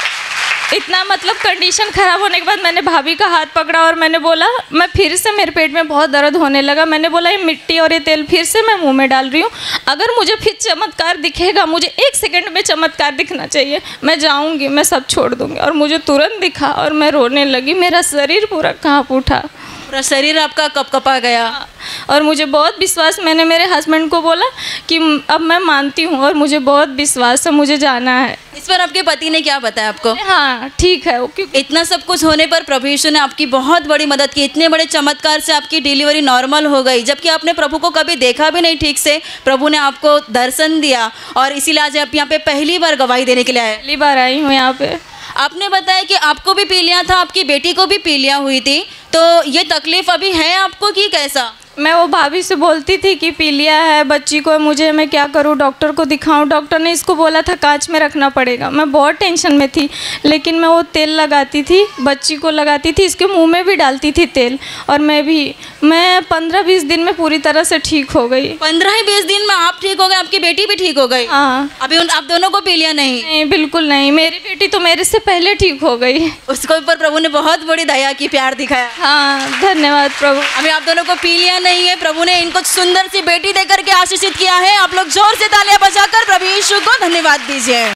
इतना मतलब कंडीशन ख़राब होने के बाद मैंने भाभी का हाथ पकड़ा और मैंने बोला, मैं फिर से, मेरे पेट में बहुत दर्द होने लगा, मैंने बोला ये मिट्टी और ये तेल फिर से मैं मुंह में डाल रही हूँ, अगर मुझे फिर चमत्कार दिखेगा, मुझे 1 सेकंड में चमत्कार दिखना चाहिए, मैं जाऊँगी, मैं सब छोड़ दूँगी। और मुझे तुरंत दिखा और मैं रोने लगी, मेरा शरीर पूरा काँप उठा, पूरा शरीर आपका कपकपा गया। और मुझे बहुत विश्वास, मैंने मेरे हस्बैंड को बोला कि अब मैं मानती हूँ और मुझे बहुत विश्वास है, मुझे जाना है। इस पर आपके पति ने क्या बताया आपको? हाँ, ठीक है। इतना सब कुछ होने पर प्रभु यीशु ने आपकी बहुत बड़ी मदद की, इतने बड़े चमत्कार से आपकी डिलीवरी नॉर्मल हो गई, जबकि आपने प्रभु को कभी देखा भी नहीं ठीक से। प्रभु ने आपको दर्शन दिया और इसीलिए आज आप यहाँ पे पहली बार गवाही देने के लिए आए। पहली बार आई हूँ यहाँ पे। आपने बताया कि आपको भी पीलिया था, आपकी बेटी को भी पीलिया हुई थी, तो ये तकलीफ अभी है आपको कि कैसा? मैं वो भाभी से बोलती थी कि पीलिया है बच्ची को, मुझे, मैं क्या करूं, डॉक्टर को दिखाऊं। डॉक्टर ने इसको बोला था कांच में रखना पड़ेगा। मैं बहुत टेंशन में थी, लेकिन मैं वो तेल लगाती थी, बच्ची को लगाती थी, इसके मुंह में भी डालती थी तेल। और मैं 15-20 दिन में पूरी तरह से ठीक हो गई। 15-20 दिन में आप ठीक हो गए, आपकी बेटी भी ठीक हो गई? हाँ। अभी आप दोनों को पीलिया नहीं? नहीं, बिल्कुल नहीं। मेरी बेटी तो मेरे से पहले ठीक हो गई। उसके ऊपर प्रभु ने बहुत बड़ी दया की, प्यार दिखाया। हाँ, धन्यवाद प्रभु। अभी आप दोनों को पीलिया नहीं है, प्रभु ने इनको सुंदर सी बेटी देकर के आशीषित किया है। आप लोग जोर से तालियां बजाकर प्रभु यीशु को धन्यवाद दीजिए।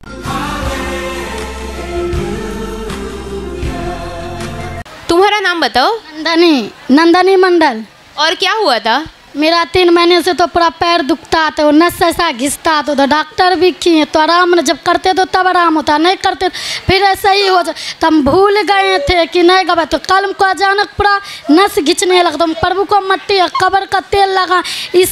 तुम्हारा नाम बताओ। नंदनी मंडल। और क्या हुआ था? मेरा 3 महीने से तो पूरा पैर दुखता, तो नस ऐसा घिसता, तो डॉक्टर भी किए तो आराम, जब करते तो तब आराम होता, नहीं करते फिर ऐसा ही हो जाए। तो हम भूल गए थे कि नहीं गवा, तो कल हमको अचानक पूरा नस घिंचने लगा। तो हम प्रभु को मट्टी कबर का तेल लगा,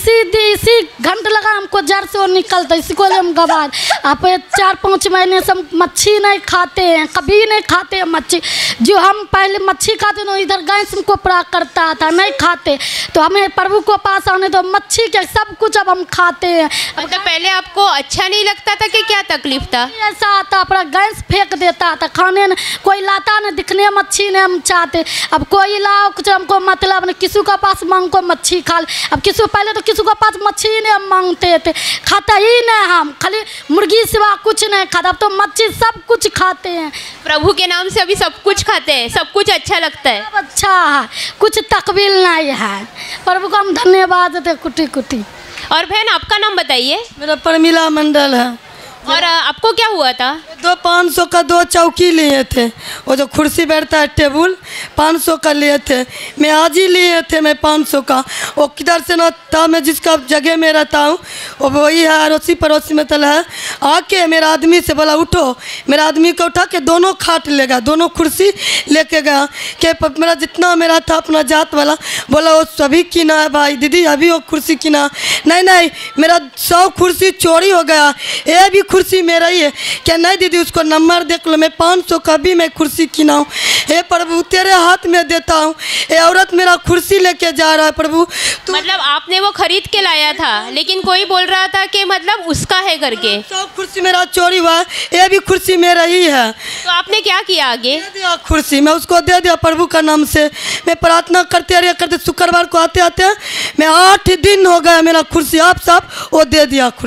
इसी घंटे लगा हमको जड़ से वो निकलता, इसी को हम गवा। आप 4-5 महीने से हम मच्छी नहीं खाते हैं, कभी नहीं खाते हैं मच्छी। जो हम पहले मच्छी खाते तो इधर गैस हमको पूरा करता था, नहीं खाते। तो हमें प्रभु को पास आने तो मच्छी के सब कुछ अब हम खाते हैं। मतलब पहले आपको अच्छा नहीं लगता था कि क्या तकलीफ था? ऐसा आता, अपना गैस फेंक देता था, खाने न कोई लाता न, दिखने मच्छी ने हम चाहते। अब कोई लाओ कुछ हमको मतलब नहीं, किसी के पास मांग को मच्छी खा ले। अब किसी पहले तो किसी के पास मच्छी ने हम मांगते थे, खाता ही नहीं, हम खाली मुर्गी सिवा कुछ नहीं खाता। अब तो मच्छी सब कुछ खाते हैं। प्रभु के नाम से अभी सब कुछ खाते हैं, सब कुछ अच्छा लगता है। सब अच्छा है, कुछ तकबील नहीं है। प्रभु को हम धन्यवाद देते कुटी कुटी। और बहन आपका नाम बताइए। मेरा प्रमिला मंडल है। और आपको क्या हुआ था? 500 का 2 चौकी लिए थे, वो जो कुर्सी बैठता है टेबल, 500 का लिए थे। मैं आज ही लिए थे, मैं 500 का। वो किधर से ना था, मैं जिसका जगह में रहता हूँ वो वही है, अड़ोसी पड़ोसी में तल है। आके मेरा आदमी से बोला उठो, मेरा आदमी को उठा के दोनों खाट ले गया, दोनों कुर्सी लेके गया। के मेरा जितना मेरा था अपना जात वाला, बोला वो सभी किना है भाई, दीदी अभी वो कुर्सी किना। नहीं, मेरा 100 कुर्सी चोरी हो गया, ये भी कुर्सी मेरा ही है। क्या नहीं दीदी, उसको नंबर देख लो, मैं 500 का भी मैं कुर्सी किना हूँ। हे प्रभु तेरे हाथ में देता हूँ, ये औरत मेरा कुर्सी लेके जा रहा है प्रभु। मतलब आपने वो खरीद के लाया था, लेकिन कोई बोल रहा था कि मतलब उसका है करके। 100 कुर्सी मेरा चोरी हुआ, ये भी कुर्सी मेरा ही है। तो आपने क्या किया आगे? दे दिया कुर्सी, मैं उसको दे दिया प्रभु का नाम से। मैं प्रार्थना करते रहे करते, शुक्रवार को आते आते मैं 8 दिन हो गया, मेरा कुर्सी आप सब वो दे दिया कुर्सी।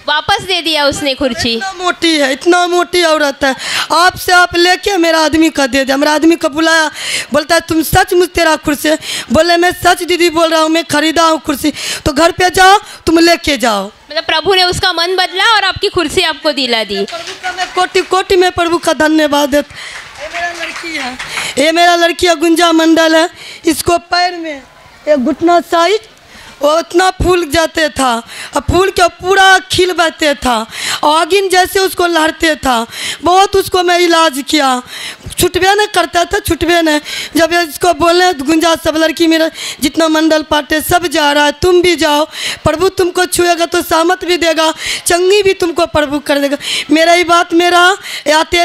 वापस दे दिया उसने कुर्सी। इतना मोटी है, इतना मोटी औरत है, आपसे आप लेके मेरा आदमी का दे दिया। मेरा आदमी को बुलाया, बोलता है तुम सच मुझ तेरा कुर्सी? बोले मैं सच दीदी बोल रहा हूँ, मैं खरीदा हूँ कुर्सी। तो घर पे जाओ, तुम लेके जाओ। मतलब प्रभु ने उसका मन बदला और आपकी कुर्सी आपको दिला दी। प्रभु का मैं कोटि कोटि में प्रभु का धन्यवाद देता। ये मेरा लड़की है, ये मेरा लड़की है, गुंजा मंडल है। इसको पैर में एक घुटना साइज वो उतना फूल जाते था, और फूल के पूरा खिल बहते था, आगिन जैसे उसको लहरते था। बहुत उसको मैं इलाज किया, छुटबे नहीं करता था, छुटबे नहीं। जब इसको बोले गुंजा सब लड़की मेरा जितना मंडल पाटे सब जा रहा है, तुम भी जाओ, प्रभु तुमको छुएगा तो सामत भी देगा, चंगी भी तुमको प्रभु कर देगा। मेरा ही बात मेरा आते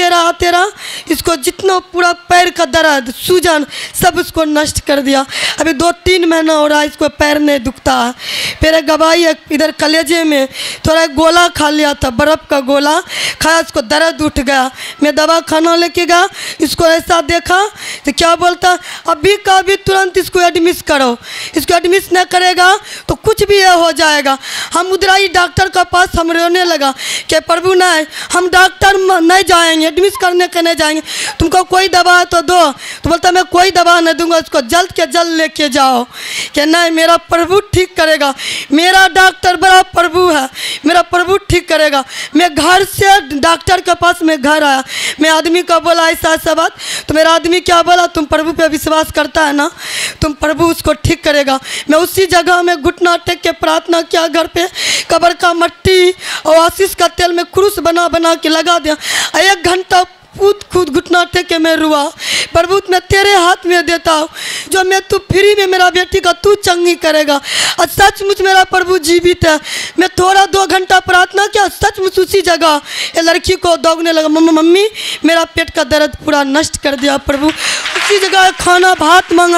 रहा इसको जितना पूरा पैर का दर्द सूजन सब उसको नष्ट कर दिया। अभी 2-3 महीना हो रहा है, इसको पैर नहीं दुखता है। फिर गवाई इधर कलेजे में थोड़ा गोला खा लिया था, बर्फ़ का गोला खाया, इसको दर्द उठ गया। मैं दवा खाना लेके गया, इसको ऐसा देखा तो क्या बोलता, अभी का अभी तुरंत इसको एडमिट करो, इसको एडमिट नहीं करेगा तो कुछ भी ये हो जाएगा। हम उधराई डॉक्टर के पास हम रोने लगा कि प्रभु नहीं, हम डॉक्टर नहीं जाएंगे, एडमिट करने के नहीं जाएंगे, तुमको कोई दवा है तो दो। तो बोलता मैं कोई दवा नहीं दूंगा, इसको जल्द के जल्द लेके जाओ। कि नहीं मेरा प्रभु ठीक करेगा, मेरा डॉक्टर बड़ा प्रभु है, मेरा प्रभु ठीक करेगा। मैं घर से डॉक्टर के पास मैं घर आया, मैं आदमी का बोला ऐसा बात, तो मेरा आदमी क्या बोला, तुम प्रभु पे विश्वास करता है ना, तुम प्रभु उसको ठीक करेगा। मैं उसी जगह में घुटना टेक के प्रार्थना किया, घर पे कब्र का मट्टी और आशीष का तेल में क्रूस बना बना के लगा दिया। 1 घंटा खुद घुटना टेक के मैं रुआ, प्रभु मैं तेरे हाथ में देता हूँ, जो मैं तू फ्री में मेरा बेटी का तू चंगी करेगा। और सचमुच मेरा प्रभु जीवित है। मैं थोड़ा 2 घंटा प्रार्थना किया, सचमुच उसी जगह ये लड़की को दौड़ने लगा, मम्मी मेरा पेट का दर्द पूरा नष्ट कर दिया प्रभु। उसी जगह खाना भात मांगा,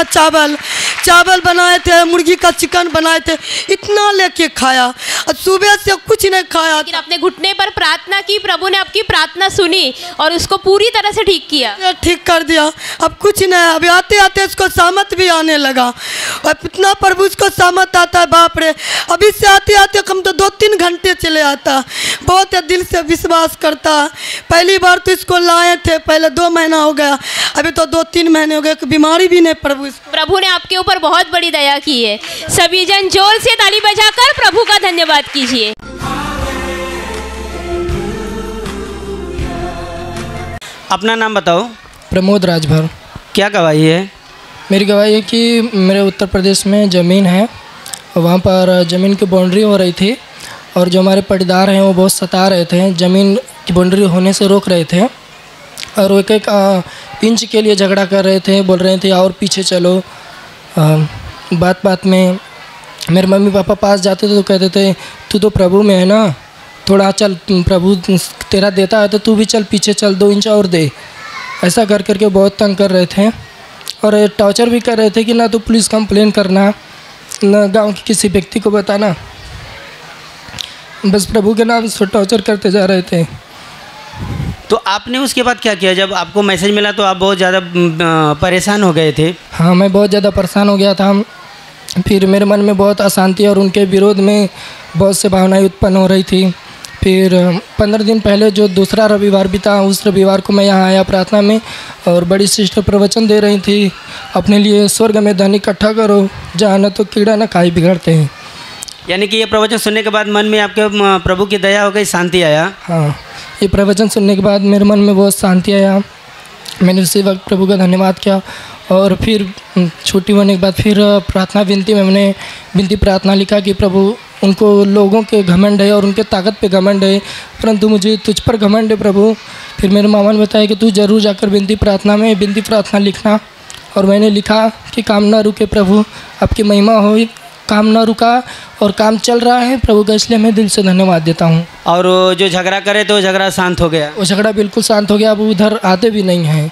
चावल बनाए थे, मुर्गी का चिकन बनाए थे, इतना लेके खाया और सुबह से कुछ नहीं खाया। लेकिन अपने घुटने पर प्रार्थना की, प्रभु ने आपकी प्रार्थना सुनी और उसको पूरी तरह से ठीक किया, ठीक कर दिया। अब कुछ नहीं, अभी आते आते इसको सामत भी आने लगा, और इतना प्रभु इसको सामत आता है, बाप रे। अभी से आते आते कम तो 2-3 घंटे चले आता, बहुत दिल से विश्वास करता। पहली बार तो इसको लाए थे, पहले 2 महीना हो गया, अभी तो 2-3 महीने हो गए, बीमारी भी नहीं। प्रभु ने आपके ऊपर बहुत बड़ी दया की है। सभी जन जोर से ताली बजाकर प्रभु का धन्यवाद कीजिए। अपना नाम बताओ। प्रमोद राजभर। क्या गवाही है? मेरी गवाही है कि मेरे उत्तर प्रदेश में ज़मीन है, वहाँ पर ज़मीन की बाउंड्री हो रही थी, और जो हमारे पटीदार हैं वो बहुत सता रहे थे, ज़मीन की बाउंड्री होने से रोक रहे थे, और वो एक इंच के लिए झगड़ा कर रहे थे, बोल रहे थे और पीछे चलो। बात बात में मेरे मम्मी पापा पास जाते थे तो कहते थे तू तो प्रभु में है ना, थोड़ा चल, प्रभु तेरा देता है तो तू भी चल, पीछे चल, 2 इंच और दे। ऐसा कर करके बहुत तंग कर रहे थे, और टॉर्चर भी कर रहे थे कि ना तो पुलिस कंप्लेन करना, ना गांव के किसी व्यक्ति को बताना, बस प्रभु के नाम से टॉर्चर करते जा रहे थे। तो आपने उसके बाद क्या किया? जब आपको मैसेज मिला तो आप बहुत ज़्यादा परेशान हो गए थे। हाँ, मैं बहुत ज़्यादा परेशान हो गया था। फिर मेरे मन में बहुत अशांति और उनके विरोध में बहुत से भावनाएं उत्पन्न हो रही थी। फिर 15 दिन पहले जो दूसरा रविवार भी था, उस रविवार को मैं यहाँ आया प्रार्थना में, और बड़ी सिस्टर प्रवचन दे रही थी, अपने लिए स्वर्ग में धन इकट्ठा करो, जहाँ न तो कीड़ा न खाई बिगड़ते हैं। यानी कि ये प्रवचन सुनने के बाद मन में आपके प्रभु की दया हो गई, शांति आया? हाँ, ये प्रवचन सुनने के बाद मेरे मन में बहुत शांति आया। मैंने उसी वक्त प्रभु का धन्यवाद किया, और फिर छुट्टी होने के बाद फिर प्रार्थना विनती में मैंने विनती प्रार्थना लिखा कि प्रभु, उनको लोगों के घमंड है और उनके ताकत पे घमंड है, परंतु मुझे तुझ पर घमंड है प्रभु। फिर मेरे मामा ने बताया कि तू ज़रूर जाकर विनती प्रार्थना लिखना, और मैंने लिखा कि काम ना रुके प्रभु, आपकी महिमा हो। काम ना रुका और काम चल रहा है प्रभु का, इसलिए मैं दिल से धन्यवाद देता हूँ। और जो झगड़ा करे तो झगड़ा शांत हो गया? वो झगड़ा बिल्कुल शांत हो गया, अब उधर आते भी नहीं हैं।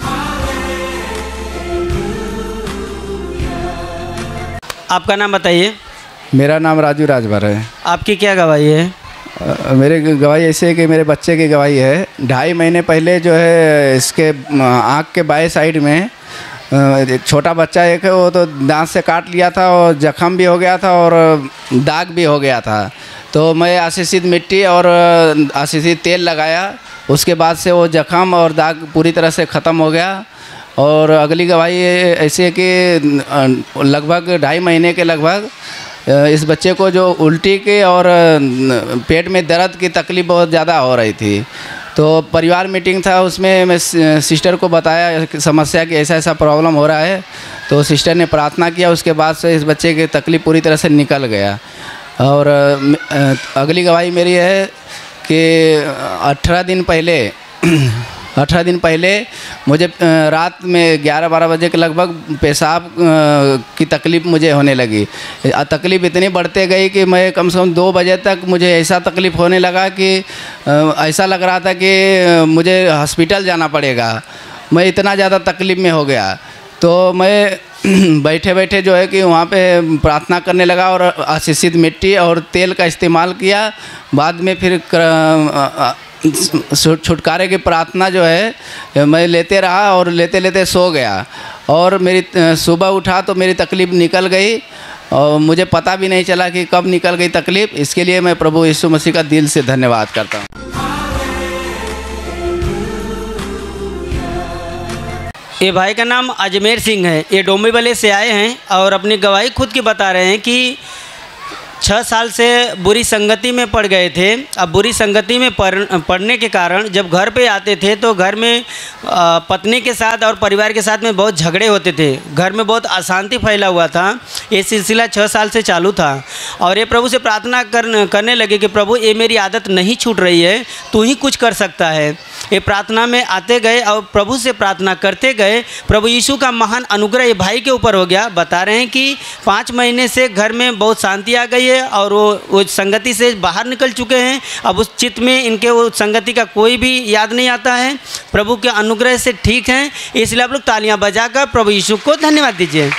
आपका नाम बताइए। मेरा नाम राजू राजभर है। आपकी क्या गवाही है? मेरे गवाही ऐसे है कि मेरे बच्चे की गवाही है। 2.5 महीने पहले जो है इसके आँख के बाएं साइड में छोटा बच्चा एक है, वो तो दांत से काट लिया था और जख्म भी हो गया था और दाग भी हो गया था। तो मैं आशीषित मिट्टी और आशीषित तेल लगाया, उसके बाद से वो जख्म और दाग पूरी तरह से ख़त्म हो गया। और अगली गवाही ऐसी है कि लगभग 2.5 महीने के लगभग इस बच्चे को जो उल्टी के और पेट में दर्द की तकलीफ़ बहुत ज़्यादा हो रही थी। तो परिवार मीटिंग था, उसमें मैं सिस्टर को बताया समस्या कि ऐसा ऐसा प्रॉब्लम हो रहा है। तो सिस्टर ने प्रार्थना किया, उसके बाद से इस बच्चे की तकलीफ़ पूरी तरह से निकल गया। और अगली गवाही मेरी है कि 18 दिन पहले मुझे रात में 11-12 बजे के लगभग पेशाब की तकलीफ़ मुझे होने लगी। तकलीफ़ इतनी बढ़ते गई कि मैं कम से कम 2 बजे तक मुझे ऐसा तकलीफ़ होने लगा कि ऐसा लग रहा था कि मुझे हॉस्पिटल जाना पड़ेगा। मैं इतना ज़्यादा तकलीफ़ में हो गया। तो मैं बैठे बैठे जो है कि वहाँ पे प्रार्थना करने लगा और आशीषित मिट्टी और तेल का इस्तेमाल किया। बाद में फिर छुटकारे की प्रार्थना जो है मैं लेते रहा और लेते लेते सो गया। और मेरी सुबह उठा तो मेरी तकलीफ़ निकल गई और मुझे पता भी नहीं चला कि कब निकल गई तकलीफ़। इसके लिए मैं प्रभु यीशु मसीह का दिल से धन्यवाद करता हूँ। ये भाई का नाम अजमेर सिंह है, ये डोंबिवली से आए हैं और अपनी गवाही खुद की बता रहे हैं कि 6 साल से बुरी संगति में पड़ गए थे। अब बुरी संगति में पड़ने के कारण जब घर पे आते थे तो घर में पत्नी के साथ और परिवार के साथ में बहुत झगड़े होते थे, घर में बहुत अशांति फैला हुआ था। ये सिलसिला 6 साल से चालू था और ये प्रभु से प्रार्थना करने लगे कि प्रभु ये मेरी आदत नहीं छूट रही है, तू ही कुछ कर सकता है। ये प्रार्थना में आते गए और प्रभु से प्रार्थना करते गए। प्रभु यीशु का महान अनुग्रह ये भाई के ऊपर हो गया। बता रहे हैं कि 5 महीने से घर में बहुत शांति आ गई है और वो संगति से बाहर निकल चुके हैं। अब उस चित्त में इनके वो संगति का कोई भी याद नहीं आता है। प्रभु के अनुग्रह से ठीक हैं, इसलिए आप लोग तालियां बजाकर प्रभु यीशु को धन्यवाद दीजिए।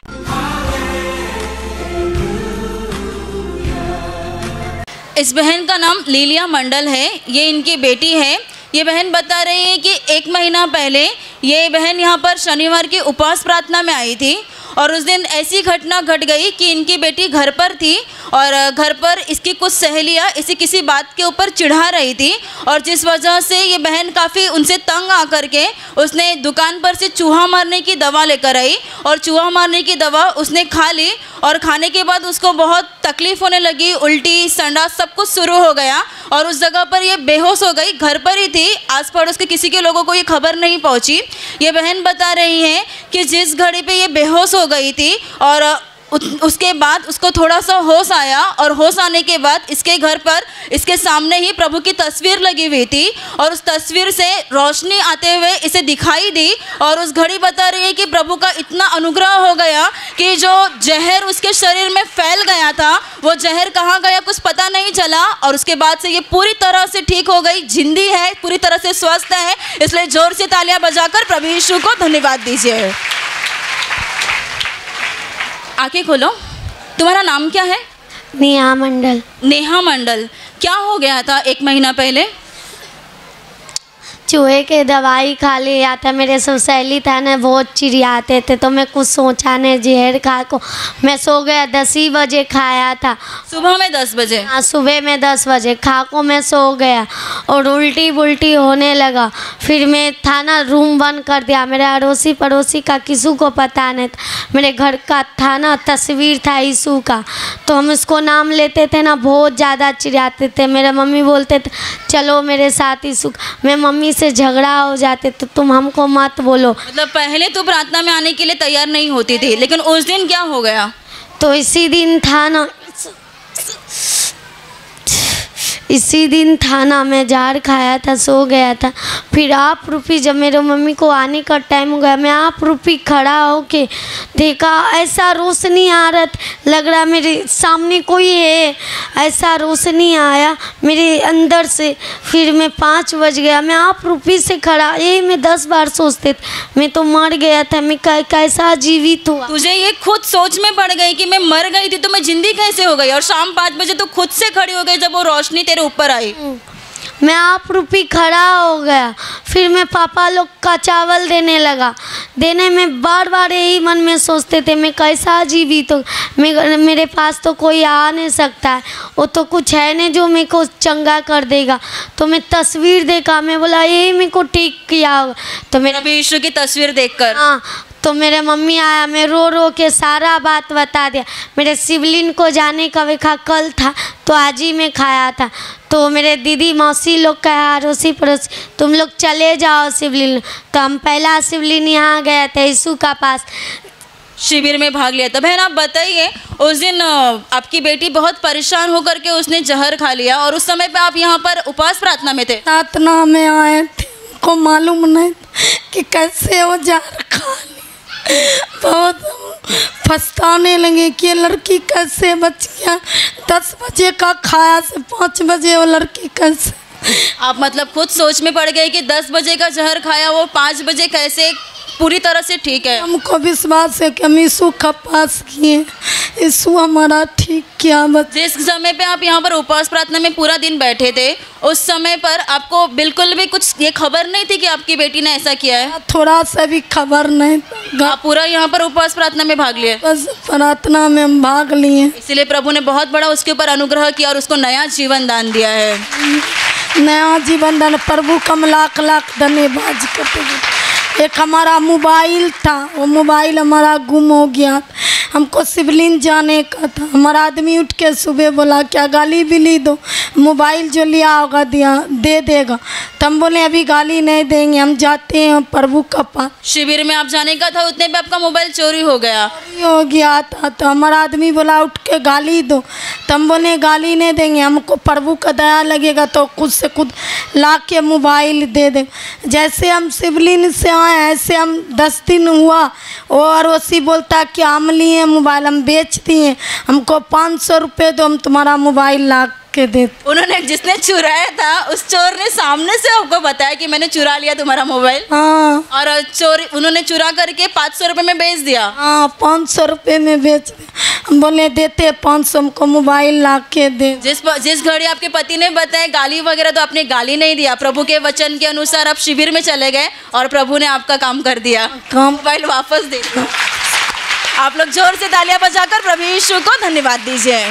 इस बहन का नाम लीलिया मंडल है, ये इनकी बेटी है। ये बहन बता रही है कि 1 महीना पहले ये बहन यहाँ पर शनिवार की उपवास प्रार्थना में आई थी और उस दिन ऐसी घटना घट गई कि इनकी बेटी घर पर थी और घर पर इसकी कुछ सहेलियाँ इसे किसी बात के ऊपर चिढ़ा रही थी और जिस वजह से ये बहन काफ़ी उनसे तंग आकर के उसने दुकान पर से चूहा मारने की दवा लेकर आई और चूहा मारने की दवा उसने खा ली और खाने के बाद उसको बहुत तकलीफ़ होने लगी, उल्टी संडास सब कुछ शुरू हो गया और उस जगह पर ये बेहोश हो गई। घर पर ही थी, आस पड़ोस के किसी के लोगों को ये खबर नहीं पहुंची। ये बहन बता रही है कि जिस घड़ी पे ये बेहोश हो गई थी और उसके बाद उसको थोड़ा सा होश आया और होश आने के बाद इसके घर पर इसके सामने ही प्रभु की तस्वीर लगी हुई थी और उस तस्वीर से रोशनी आते हुए इसे दिखाई दी और उस घड़ी बता रही है कि प्रभु का इतना अनुग्रह हो गया कि जो जहर उसके शरीर में फैल गया था वो जहर कहाँ गया कुछ पता नहीं चला और उसके बाद से ये पूरी तरह से ठीक हो गई, जिंदी है, पूरी तरह से स्वस्थ है। इसलिए जोर से तालियां बजाकर प्रभु यीशु को धन्यवाद दीजिए। आंखें खोलो। तुम्हारा नाम क्या है? नेहा मंडल। नेहा मंडल, क्या हो गया था 1 महीना पहले? चूहे के दवाई खा लिया था। मेरे सब सहेली था ना बहुत चिड़ियाते थे तो मैं कुछ सोचा नहीं, जहर खा को मैं सो गया। 10 ही बजे खाया था, सुबह में 10 बजे। हाँ सुबह में 10 बजे खा को मैं सो गया और उल्टी बुल्टी होने लगा। फिर मैं था ना रूम बंद कर दिया। मेरे अड़ोसी पड़ोसी का किसी को पता नहीं था। मेरे घर का था ना तस्वीर था यीशु का, तो हम इसको नाम लेते थे ना, बहुत ज़्यादा चिड़ियाते थे। मेरे मम्मी बोलते थे चलो मेरे साथ यीशु। मैं मम्मी से झगड़ा हो जाते तो तुम हमको मत बोलो। मतलब पहले तो प्रार्थना में आने के लिए तैयार नहीं होती थी, लेकिन उस दिन क्या हो गया? तो इसी दिन था ना मैं जार खाया था, सो गया था। फिर आप रुपी जब मेरे मम्मी को आने का टाइम हो गया, मैं आप रुपी खड़ा होके देखा ऐसा रोशनी आ रहा था, लग रहा मेरे सामने कोई है, ऐसा रोशनी आया मेरे अंदर से। फिर मैं 5 बज गया, मैं आप रुपी से खड़ा, यही मैं 10 बार सोचते थे मैं तो मर गया था, मैं कैसा जीवित हुआ। तुझे ये खुद सोच में पड़ गई कि मैं मर गई थी तो मैं जिंदी कैसे हो गई, और शाम 5 बजे तो खुद से खड़ी हो गई जब वो रोशनी तेरे ऊपर आई। मैं आप रुपी खड़ा हो गया। फिर मैं पापा लोग का चावल देने लगा। देने में बार बार यही मन में सोचते थे मैं कैसा जीवित तो मेरे पास तो कोई आ नहीं सकता है, वो तो कुछ है नहीं जो मेरे को चंगा कर देगा। तो मैं तस्वीर देखा, मैं बोला यही मेरे को ठीक किया होगा। तो मेरा प्रभु यीशु की तस्वीर देखकर हाँ, तो मेरे मम्मी आया, मैं रो रो के सारा बात बता दिया। मेरे शिवलिंग को जाने का वेखा कल था तो आज ही मैं खाया था। तो मेरे दीदी मौसी लोग कहा अड़ोसी पड़ोसी तुम लोग चले जाओ शिवलिंग। तो हम पहला शिवलिंग यहाँ गए थे यीशु का पास, शिविर में भाग लिया था। बहन आप बताइए, उस दिन आपकी बेटी बहुत परेशान होकर के उसने जहर खा लिया और उस समय पे आप यहाँ पर उपवास प्रार्थना में थे। प्रार्थना में आए थे, को मालूम नहीं कि कैसे वो जहर खा ली। बहुत पछताने लगे कि ये लड़की कैसे बच गया। 10 बजे का खाया से 5 बजे वो लड़की कैसे। आप मतलब खुद सोच में पड़ गए कि 10 बजे का जहर खाया वो 5 बजे कैसे पूरी तरह से ठीक है। हमको विश्वास है कि हम यीशु का पास किए, यीशु हमारा ठीक किया। जिस समय पे आप यहाँ पर उपवास प्रार्थना में पूरा दिन बैठे थे उस समय पर आपको बिल्कुल भी कुछ ये खबर नहीं थी कि आपकी बेटी ने ऐसा किया है? थोड़ा सा भी खबर नहीं था। आप पूरा यहाँ पर उपवास प्रार्थना में भाग लिए? बस प्रार्थना में हम भाग लिए, इसीलिए प्रभु ने बहुत बड़ा उसके ऊपर अनुग्रह किया और उसको नया जीवन दान दिया है। नया जीवन दान प्रभु का लाख लाख धन्यवाद करते हैं। एक हमारा मोबाइल था, वो मोबाइल हमारा गुम हो गया। हमको शिवलिंग जाने का था। हमारा आदमी उठ के सुबह बोला क्या गाली भी ली दो, मोबाइल जो लिया होगा दिया दे देगा। तो हम बोले अभी गाली नहीं देंगे, हम जाते हैं प्रभु का पास। शिविर में आप जाने का था, उतने पे आपका मोबाइल चोरी हो गया। चोरी हो गया था तो हमारा आदमी बोला उठ के गाली दो। तो हम बोले गाली नहीं देंगे, हमको प्रभु का दया लगेगा तो खुद से खुद ला के मोबाइल दे दे। जैसे हम शिवलिंग से आए ऐसे हम 10 दिन हुआ और उसी बोलता कि हम लिए मोबाइल, हम बेच दिए, हमको 500 रुपये दो, हम तुम्हारा मोबाइल ला के दे। उन्होंने जिसने चुराया था उस चोर ने सामने से आपको बताया कि मैंने चुरा लिया तुम्हारा मोबाइल? हाँ। और चोरी उन्होंने चुरा करके 500 रुपये में बेच दिया? हाँ 500 रुपये में बेच दिया। हम बोले देते 500, हमको मोबाइल ला के दे। जिस घड़ी आपके पति ने बताया गाली वगैरह तो आपने गाली नहीं दिया, प्रभु के वचन के अनुसार आप शिविर में चले गए और प्रभु ने आपका काम कर दिया, मोबाइल वापस दे दिया। आप लोग जोर से तालियां बजाकर प्रभु यीशु को धन्यवाद दीजिए।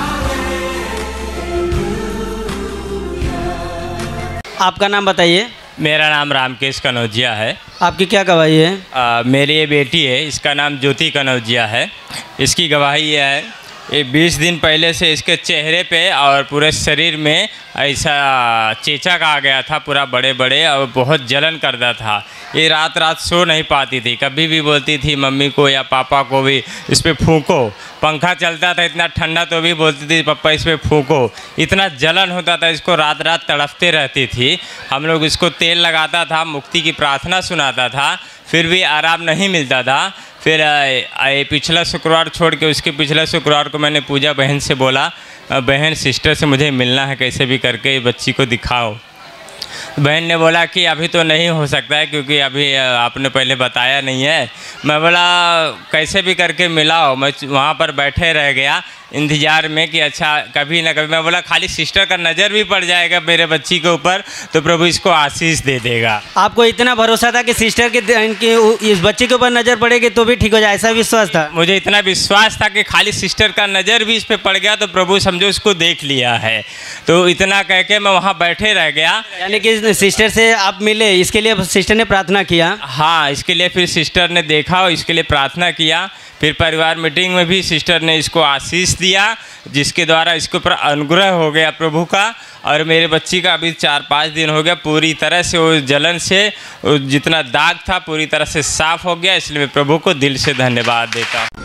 आपका नाम बताइए। मेरा नाम रामकेश कनौजिया है। आपकी क्या गवाही है? मेरी ये बेटी है, इसका नाम ज्योति कनौजिया है। इसकी गवाही ये है, ये 20 दिन पहले से इसके चेहरे पे और पूरे शरीर में ऐसा चेचक आ गया था, पूरा बड़े बड़े, और बहुत जलन करता था। ये रात रात सो नहीं पाती थी, कभी भी बोलती थी मम्मी को या पापा को भी इस पर फूंको। पंखा चलता था इतना ठंडा तो भी बोलती थी पापा इस पर फूंको। इतना जलन होता था, इसको रात रात तड़पते रहती थी। हम लोग इसको तेल लगाता था, मुक्ति की प्रार्थना सुनाता था, फिर भी आराम नहीं मिलता था। फिर पिछला शुक्रवार छोड़ के उसके पिछले शुक्रवार को मैंने पूजा बहन से बोला, बहन सिस्टर से मुझे मिलना है, कैसे भी करके बच्ची को दिखाओ। बहन ने बोला कि अभी तो नहीं हो सकता है क्योंकि अभी आपने पहले बताया नहीं है। मैं बोला कैसे भी करके मिलाओ। मैं वहाँ पर बैठे रह गया इंतज़ार में कि अच्छा कभी ना कभी, मैं बोला खाली सिस्टर का नज़र भी पड़ जाएगा मेरे बच्ची के ऊपर तो प्रभु इसको आशीष दे देगा। आपको इतना भरोसा था कि सिस्टर की इस बच्चे के ऊपर नज़र पड़ेगी तो भी ठीक हो जाए, ऐसा विश्वास था? मुझे इतना विश्वास था कि खाली सिस्टर का नज़र भी इस पर पड़ गया तो प्रभु समझो इसको देख लिया है। तो इतना कह के मैं वहाँ बैठे रह गया। यानी कि सिस्टर से आप मिले, इसके लिए सिस्टर ने प्रार्थना किया? हाँ, इसके लिए फिर सिस्टर ने देखा और इसके लिए प्रार्थना किया। फिर परिवार मीटिंग में भी सिस्टर ने इसको आशीष दिया, जिसके द्वारा इसके ऊपर अनुग्रह हो गया प्रभु का। और मेरे बच्ची का अभी 4-5 दिन हो गया, पूरी तरह से वो जलन से जितना दाग था पूरी तरह से साफ हो गया। इसलिए मैं प्रभु को दिल से धन्यवाद देता हूँ।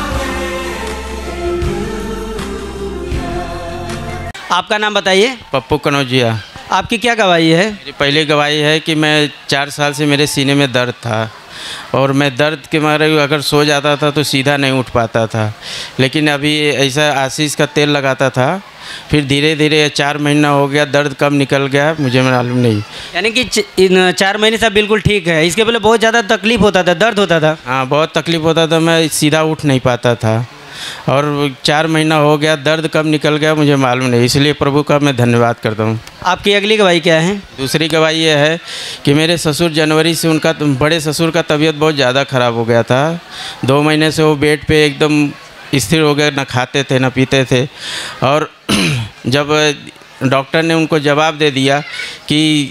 आपका नाम बताइए। पप्पू कनौजिया। आपकी क्या गवाही है? मेरी पहली गवाही है कि मैं 4 साल से मेरे सीने में दर्द था और मैं दर्द के मारे अगर सो जाता था तो सीधा नहीं उठ पाता था। लेकिन अभी ऐसा आशीष का तेल लगाता था, फिर धीरे धीरे 4 महीना हो गया, दर्द कब निकल गया मुझे मालूम नहीं। यानी कि 4 महीने से बिल्कुल ठीक है। इसके पहले बहुत ज़्यादा तकलीफ होता था, दर्द होता था? हाँ बहुत तकलीफ होता था, मैं सीधा उठ नहीं पाता था। और 4 महीना हो गया, दर्द कब निकल गया मुझे मालूम नहीं, इसलिए प्रभु का मैं धन्यवाद करता हूँ। आपकी अगली गवाही क्या है? दूसरी गवाही ये है कि मेरे ससुर जनवरी से उनका बड़े ससुर का तबीयत बहुत ज़्यादा ख़राब हो गया था। 2 महीने से वो बेड पे एकदम स्थिर हो गए, ना खाते थे ना पीते थे। और जब डॉक्टर ने उनको जवाब दे दिया कि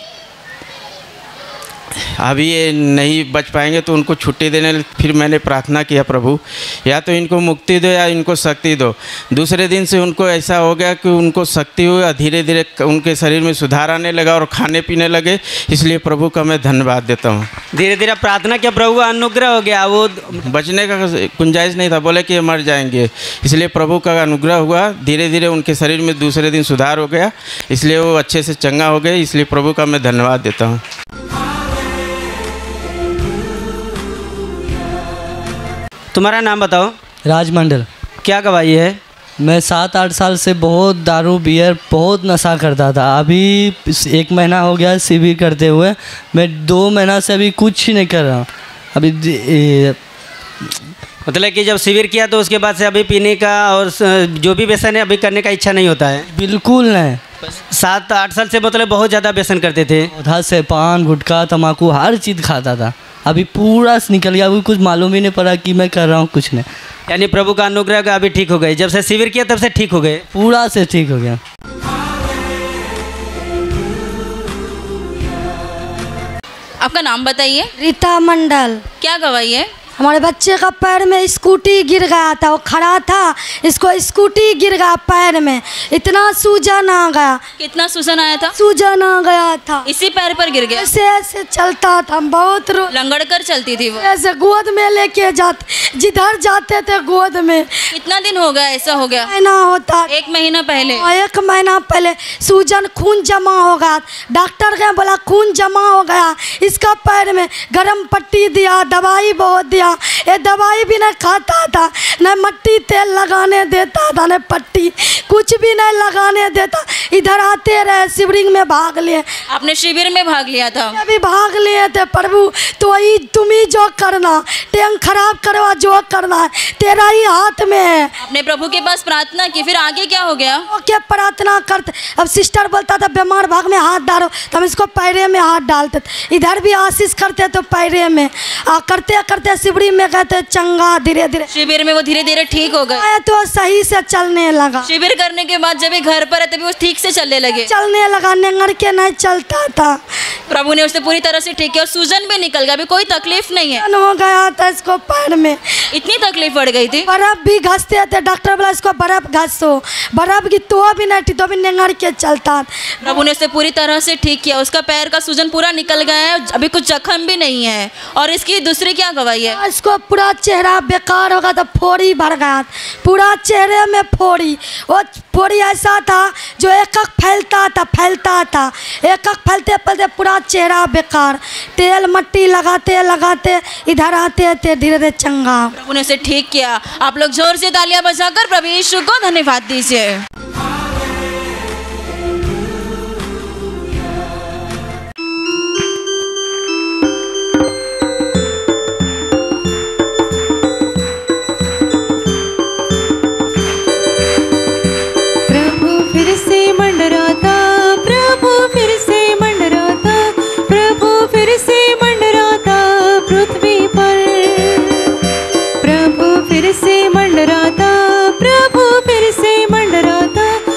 अभी ये नहीं बच पाएंगे तो उनको छुट्टी देने, फिर मैंने प्रार्थना किया, प्रभु या तो इनको मुक्ति दो या इनको शक्ति दो। दूसरे दिन से उनको ऐसा हो गया कि उनको शक्ति हुई, धीरे धीरे उनके शरीर में सुधार आने लगा और खाने पीने लगे, इसलिए प्रभु का मैं धन्यवाद देता हूँ। धीरे धीरे प्रार्थना किया, प्रभु का अनुग्रह हो गया, वो बचने का गुंजाइश नहीं था, बोले कि मर जाएंगे, इसलिए प्रभु का अनुग्रह हुआ, धीरे धीरे उनके शरीर में दूसरे दिन सुधार हो गया, इसलिए वो अच्छे से चंगा हो गए, इसलिए प्रभु का मैं धन्यवाद देता हूँ। तुम्हारा नाम बताओ? राजमंडल। क्या गवाही है? मैं 7-8 साल से बहुत दारू बियर बहुत नशा करता था। अभी 1 महीना हो गया शिविर करते हुए, मैं 2 महीना से अभी कुछ नहीं कर रहा हूँ। अभी मतलब कि जब शिविर किया तो उसके बाद से अभी पीने का और जो भी व्यसन है अभी करने का इच्छा नहीं होता है? बिल्कुल नहीं। 7-8 साल से मतलब बहुत ज़्यादा व्यसन करते थे? उधर से पान गुटखा तम्बाकू हर चीज़ खाता था, अभी पूरा निकल गया, अभी कुछ मालूम ही नहीं पड़ा कि मैं कर रहा हूँ कुछ नहीं। यानी प्रभु का अनुग्रह का अभी ठीक हो गए? जब से शिविर किया तब से ठीक हो गए? पूरा से ठीक हो गया। आपका नाम बताइए? रीता मंडल। क्या गवाही है? हमारे बच्चे का पैर में स्कूटी गिर गया था, वो खड़ा था, इसको स्कूटी गिर गया पैर में, इतना सूजन आ गया। कितना सूजन आया था? सूजन आ गया था, इसी पैर पर गिर गया? ऐसे ऐसे चलता था, बहुत लंगड़ कर चलती थी वो? ऐसे गोद में लेके जाते, जिधर जाते थे गोद में। कितना दिन हो गया ऐसा हो गया? महीना होता। 1 महीना पहले? 1 महीना पहले सूजन, खून जमा हो गया, डॉक्टर ने बोला खून जमा हो गया, इसका पैर में गरम पट्टी दिया, दवाई बहुत दिया, ये दवाई भी नहीं खाता था, न मट्टी तेल लगाने देता था, न पट्टी, कुछ भी नहीं लगाने देता। इधर आते रहे, शिविर में भाग लिए। आपने शिविर में भाग लिया था? अभी भाग लिए थे। प्रभु तो ही तुम ही जो करना, टैंक खराब करवा, जो करना है तेरा ही हाथ में है। आपने प्रभु के पास प्रार्थना की, फिर आगे क्या हो गया? क्या प्रार्थना करते, अब सिस्टर बोलता था बीमार भाग में हाथ डालो, तो हम इसको पैरे में हाथ डालते थे। इधर भी आशीष करते तो पैरे में, करते करते शिविर में कहते चंगा, धीरे धीरे शिविर में वो धीरे धीरे ठीक हो गए तो सही से चलने लगा। शिविर करने के बाद जब ये घर पर है तभी वो ठीक से चलने लगे? चलने लगा, नेंगर के नहीं चलता था। प्रभु ने उसे पूरी तरह से ठीक किया और सूजन भी निकल गया, अभी कोई तकलीफ नहीं है? हो गया था इसको पैर में, इतनी तकलीफ बढ़ गई थी? बर्फ भी घसते थे, डॉक्टर बोला इसको बर्फ घसो, बर्फ की तो भी नहीं थी, तो भी नेंगर के चलता। प्रभु ने उसे पूरी तरह से ठीक किया, उसका पैर का सूजन पूरा निकल गया है, अभी कुछ जख्म भी नहीं है। और इसकी दूसरी क्या गवाही है? इसको पूरा चेहरा बेकार होगा, तो फोड़ी भर गया, पूरा चेहरे में फोड़ी। वो फोड़ी ऐसा था जो एक फैलता था, एक फैलते फैलते पूरा चेहरा बेकार। तेल मट्टी लगाते लगाते इधर आते थे, धीरे धीरे चंगा। प्रभु ने उसे ठीक किया। आप लोग जोर से तालियां बजाकर प्रभु यीशु को धन्यवाद दीजिए। फिर से मंडराता प्रभु, फिर से मंडराता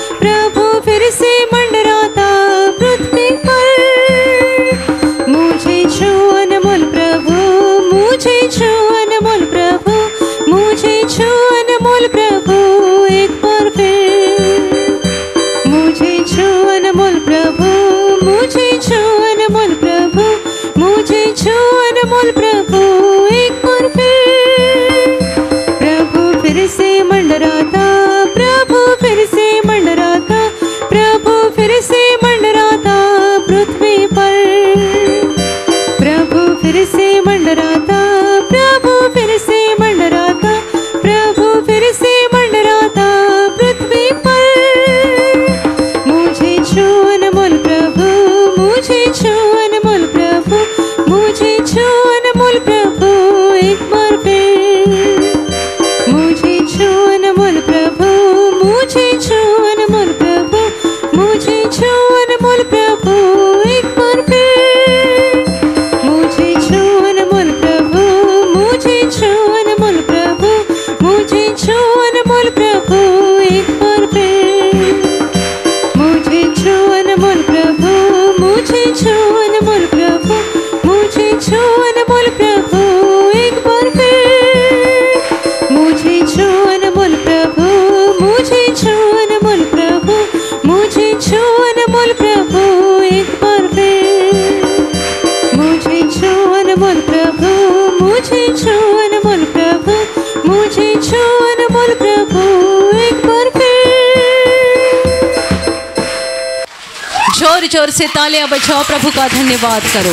जोर से तालियां बजाओ, प्रभु का धन्यवाद करो।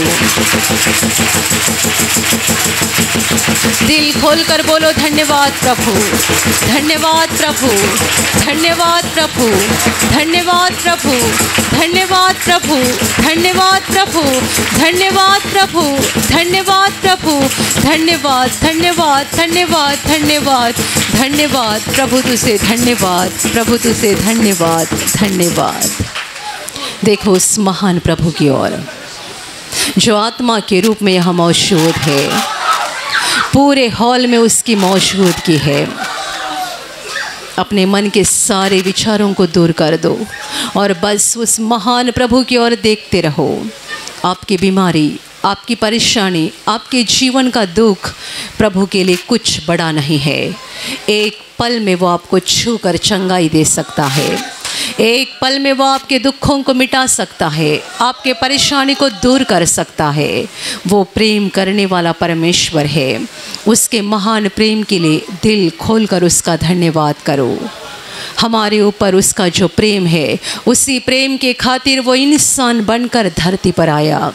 दिल खोलकर बोलो धन्यवाद प्रभु, धन्यवाद प्रभु, धन्यवाद प्रभु, धन्यवाद प्रभु, धन्यवाद प्रभु, धन्यवाद प्रभु, धन्यवाद प्रभु, धन्यवाद प्रभु, धन्यवाद धन्यवाद धन्यवाद धन्यवाद धन्यवाद प्रभु तुझे धन्यवाद, प्रभु तुझे धन्यवाद धन्यवाद। देखो उस महान प्रभु की ओर जो आत्मा के रूप में यहाँ मौजूद है, पूरे हॉल में उसकी मौजूदगी है। अपने मन के सारे विचारों को दूर कर दो और बस उस महान प्रभु की ओर देखते रहो। आपकी बीमारी, आपकी परेशानी, आपके जीवन का दुख प्रभु के लिए कुछ बड़ा नहीं है। एक पल में वो आपको छू कर चंगाई दे सकता है, एक पल में वो आपके दुखों को मिटा सकता है, आपके परेशानी को दूर कर सकता है। वो प्रेम करने वाला परमेश्वर है। उसके महान प्रेम के लिए दिल खोलकर उसका धन्यवाद करो। हमारे ऊपर उसका जो प्रेम है, उसी प्रेम के खातिर वो इंसान बनकर धरती पर आया।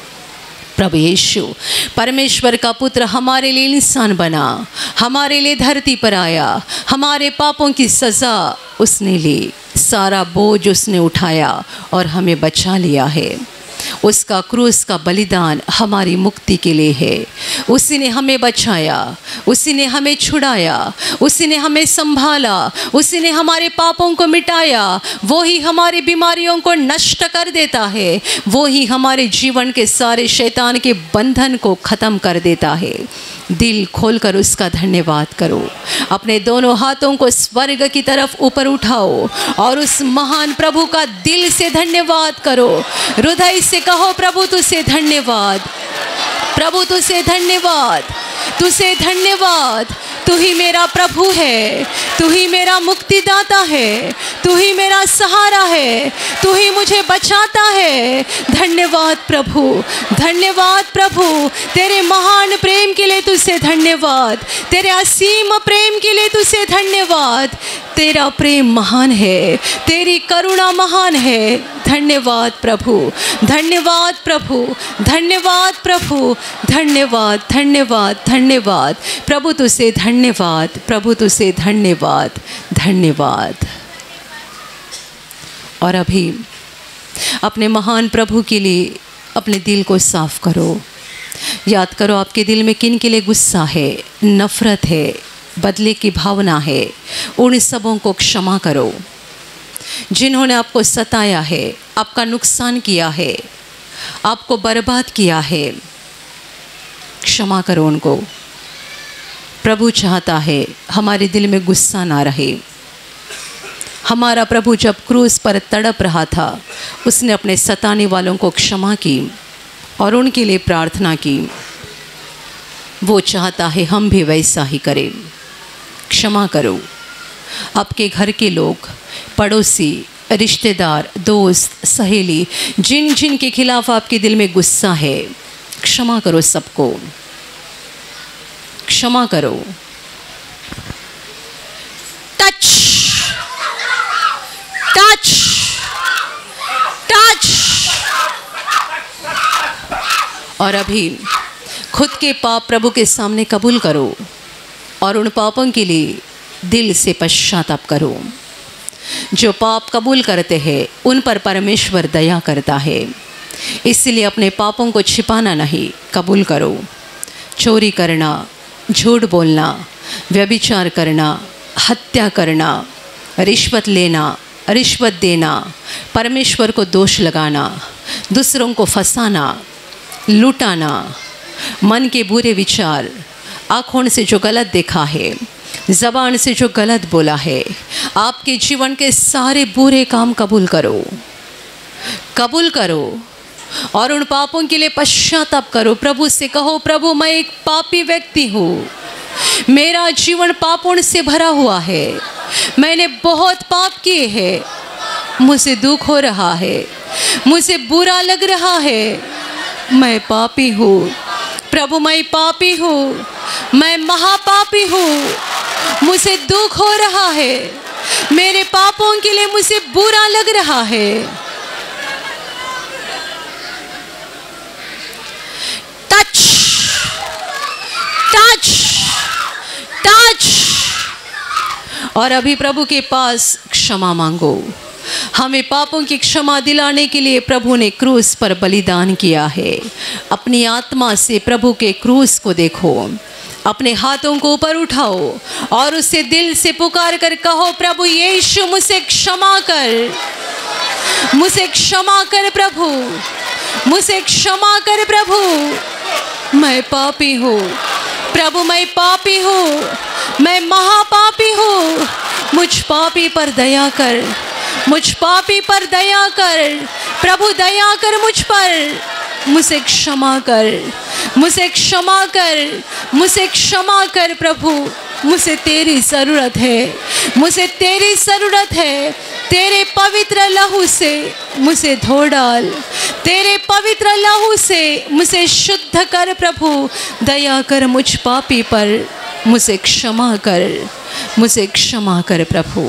प्रभु यीशु परमेश्वर का पुत्र हमारे लिए इंसान बना, हमारे लिए धरती पर आया, हमारे पापों की सज़ा उसने ली, सारा बोझ उसने उठाया और हमें बचा लिया है। उसका क्रूस का बलिदान हमारी मुक्ति के लिए है। उसी ने हमें बचाया, उसी ने हमें छुड़ाया, उसी ने हमें संभाला, उसी ने हमारे पापों को मिटाया। वो ही हमारी बीमारियों को नष्ट कर देता है, वो ही हमारे जीवन के सारे शैतान के बंधन को ख़त्म कर देता है। दिल खोलकर उसका धन्यवाद करो। अपने दोनों हाथों को स्वर्ग की तरफ ऊपर उठाओ और उस महान प्रभु का दिल से धन्यवाद करो। हृदय से कहो प्रभु तुझे धन्यवाद, प्रभु तुझे धन्यवाद, तुझे धन्यवाद। तू ही मेरा प्रभु है, तू ही मेरा मुक्तिदाता है, तू ही मेरा सहारा है, तू ही मुझे बचाता है। धन्यवाद प्रभु, धन्यवाद प्रभु। तेरे महान प्रेम के लिए तुझे धन्यवाद, तेरे असीम प्रेम के लिए तुझे धन्यवाद। तेरा प्रेम महान है, तेरी करुणा महान है। धन्यवाद प्रभु, धन्यवाद प्रभु, धन्यवाद प्रभु, धन्यवाद धन्यवाद धन्यवाद। प्रभु तुझे धन्यवाद, प्रभु तुझे धन्यवाद धन्यवाद। और अभी अपने महान प्रभु के लिए अपने दिल को साफ करो। याद करो आपके दिल में किन के लिए गुस्सा है, नफरत है, बदले की भावना है। उन सबों को क्षमा करो। जिन्होंने आपको सताया है, आपका नुकसान किया है, आपको बर्बाद किया है, क्षमा करो उनको। प्रभु चाहता है हमारे दिल में गुस्सा ना रहे। हमारा प्रभु जब क्रूस पर तड़प रहा था, उसने अपने सताने वालों को क्षमा की और उनके लिए प्रार्थना की। वो चाहता है हम भी वैसा ही करें। क्षमा करो। आपके घर के लोग, पड़ोसी, रिश्तेदार, दोस्त, सहेली, जिन जिन के खिलाफ आपके दिल में गुस्सा है, क्षमा करो सबको, क्षमा करो। Touch touch touch. और अभी खुद के पाप प्रभु के सामने कबूल करो और उन पापों के लिए दिल से पश्चाताप करो। जो पाप कबूल करते हैं उन पर परमेश्वर दया करता है। इसलिए अपने पापों को छिपाना नहीं, कबूल करो। चोरी करना, झूठ बोलना, व्यभिचार करना, हत्या करना, रिश्वत लेना, रिश्वत देना, परमेश्वर को दोष लगाना, दूसरों को फंसाना, लुटाना, मन के बुरे विचार, आँखों से जो गलत देखा है, ज़बान से जो गलत बोला है, आपके जीवन के सारे बुरे काम कबूल करो, कबूल करो और उन पापों के लिए पश्चाताप करो। प्रभु से कहो, प्रभु मैं एक पापी व्यक्ति हूँ, मेरा जीवन पापों से भरा हुआ है, मैंने बहुत पाप किए हैं, मुझे दुख हो रहा है, मुझे बुरा लग रहा है, मैं पापी हूँ प्रभु, मैं पापी हूँ, मैं महापापी हूँ, मुझे दुख हो रहा है, मेरे पापों के लिए मुझे बुरा लग रहा है। और अभी प्रभु के पास क्षमा मांगो। हमें पापों की क्षमा दिलाने के लिए प्रभु ने क्रूस पर बलिदान किया है। अपनी आत्मा से प्रभु के क्रूस को देखो, अपने हाथों को ऊपर उठाओ और उससे दिल से पुकार कर कहो, प्रभु यीशु मुझसे क्षमा कर, मुझे क्षमा कर प्रभु, मुझे क्षमा कर प्रभु, मैं पापी हूँ प्रभु, मैं पापी हूँ, मैं महापापी हूँ, मुझ पापी पर दया कर, मुझ पापी पर दया कर प्रभु, दया कर मुझ पर, मुझे क्षमा कर, मुझे क्षमा कर, मुझे क्षमा कर प्रभु, मुझे तेरी ज़रूरत है, मुझे तेरी ज़रूरत है। तेरे पवित्र लहू से मुझे धो डाल, तेरे पवित्र लहू से मुझे शुद्ध कर प्रभु, दया कर मुझ पापी पर, मुझे क्षमा कर, मुझे क्षमा कर प्रभु।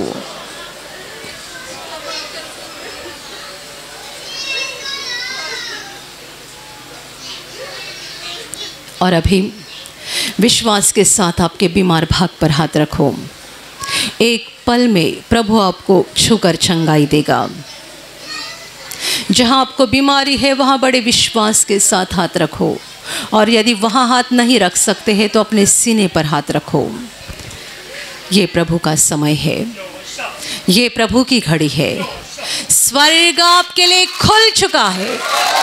और अभी विश्वास के साथ आपके बीमार भाग पर हाथ रखो। एक पल में प्रभु आपको छूकर चंगाई देगा। जहां आपको बीमारी है वहां बड़े विश्वास के साथ हाथ रखो, और यदि वहां हाथ नहीं रख सकते हैं तो अपने सीने पर हाथ रखो। ये प्रभु का समय है, ये प्रभु की घड़ी है। स्वर्ग आपके लिए खुल चुका है।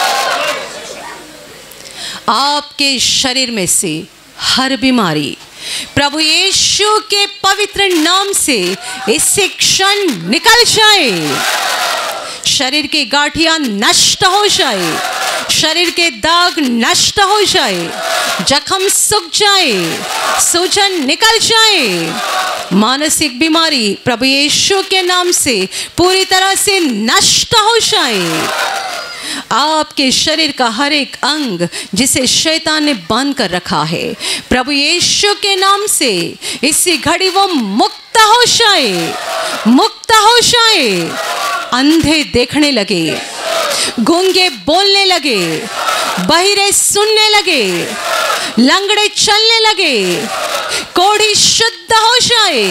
आपके शरीर में से हर बीमारी प्रभु यीशु के पवित्र नाम से इस क्षण निकल जाए। शरीर की गांठियां नष्ट हो जाए, शरीर के दाग नष्ट हो जाए, जख्म सूख जाए, सूजन निकल जाए। मानसिक बीमारी प्रभु यीशु के नाम से पूरी तरह से नष्ट हो जाए। आपके शरीर का हर एक अंग जिसे शैतान ने बांध कर रखा है, प्रभु यीशु के नाम से इसी घड़ी वो मुक्त हो जाए, मुक्त हो जाए। अंधे देखने लगे, गूंगे बोलने लगे, बहिरे सुनने लगे, लंगड़े चलने लगे, कोढ़ी शुद्ध हो जाए।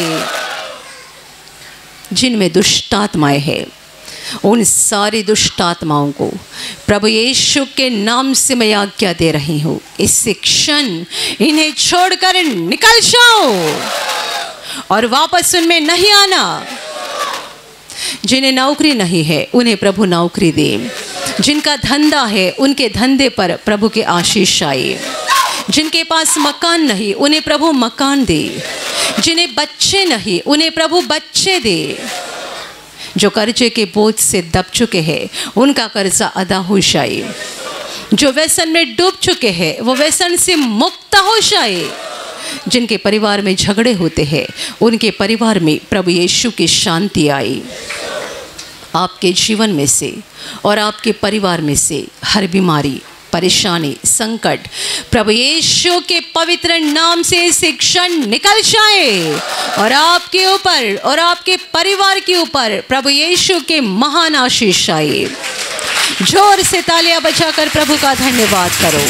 जिनमें दुष्ट आत्माएं हैं, उन सारी दुष्ट आत्माओं को प्रभु यीशु के नाम से मैं आज्ञा दे रही हूँ, इस क्षण इन्हें छोड़कर निकल जाओ और वापस उनमें नहीं आना। जिन्हें नौकरी नहीं है उन्हें प्रभु नौकरी दे, जिनका धंधा है उनके धंधे पर प्रभु के आशीष आए, जिनके पास मकान नहीं उन्हें प्रभु मकान दे, जिन्हें बच्चे नहीं उन्हें प्रभु बच्चे दे। जो कर्जे के बोझ से दब चुके हैं उनका कर्जा अदा हो जाए, जो व्यसन में डूब चुके हैं वो व्यसन से मुक्त हो जाए। जिनके परिवार में झगड़े होते हैं उनके परिवार में प्रभु यीशु की शांति आई। आपके जीवन में से और आपके परिवार में से हर बीमारी, परेशानी, संकट प्रभु यीशु के पवित्र नाम से इस क्षण निकल जाए और आपके ऊपर और आपके परिवार के ऊपर प्रभु यीशु के महान आशीष आए। जोर से तालियां बजाकर प्रभु का धन्यवाद करो।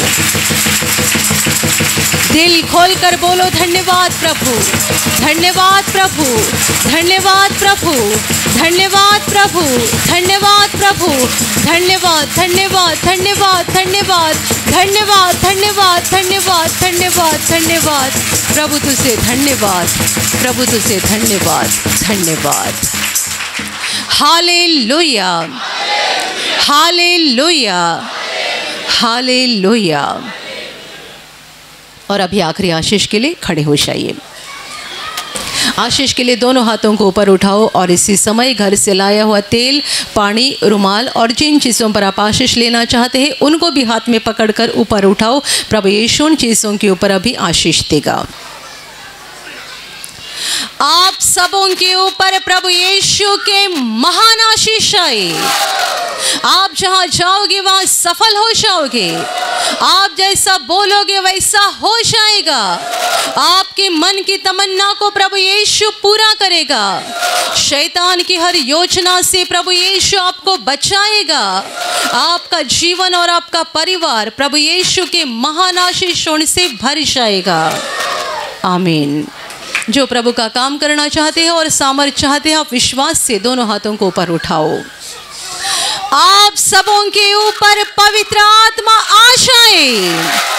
दिल खोलकर बोलो, धन्यवाद प्रभु, धन्यवाद प्रभु, धन्यवाद प्रभु, धन्यवाद प्रभु, धन्यवाद प्रभु, धन्यवाद, धन्यवाद, धन्यवाद, धन्यवाद, धन्यवाद, धन्यवाद, धन्यवाद, धन्यवाद, धन्यवाद प्रभु तुझे धन्यवाद, प्रभु तुझे धन्यवाद, धन्यवाद। Hallelujah, hallelujah, hallelujah. और अभी आखिरी आशीष के लिए खड़े हो जाइए। आशीष के लिए दोनों हाथों को ऊपर उठाओ और इसी समय घर से लाया हुआ तेल, पानी, रुमाल और जिन चीज़ों पर आप आशीष लेना चाहते हैं उनको भी हाथ में पकड़कर ऊपर उठाओ। प्रभु यीशु उन चीज़ों के ऊपर अभी आशीष देगा। आप सबों के ऊपर प्रभु यीशु के महान आशीष आए। आप जहां जाओगे वहां सफल हो जाओगे। आप जैसा बोलोगे वैसा हो जाएगा। आपके मन की तमन्ना को प्रभु यीशु पूरा करेगा। शैतान की हर योजना से प्रभु यीशु आपको बचाएगा। आपका जीवन और आपका परिवार प्रभु यीशु के महान आशीषों से भर जाएगा। आमीन, जो प्रभु का काम करना चाहते हैं और सामर्थ्य चाहते हैं, आप विश्वास से दोनों हाथों को ऊपर उठाओ। आप सबों के ऊपर पवित्र आत्मा आ जाए।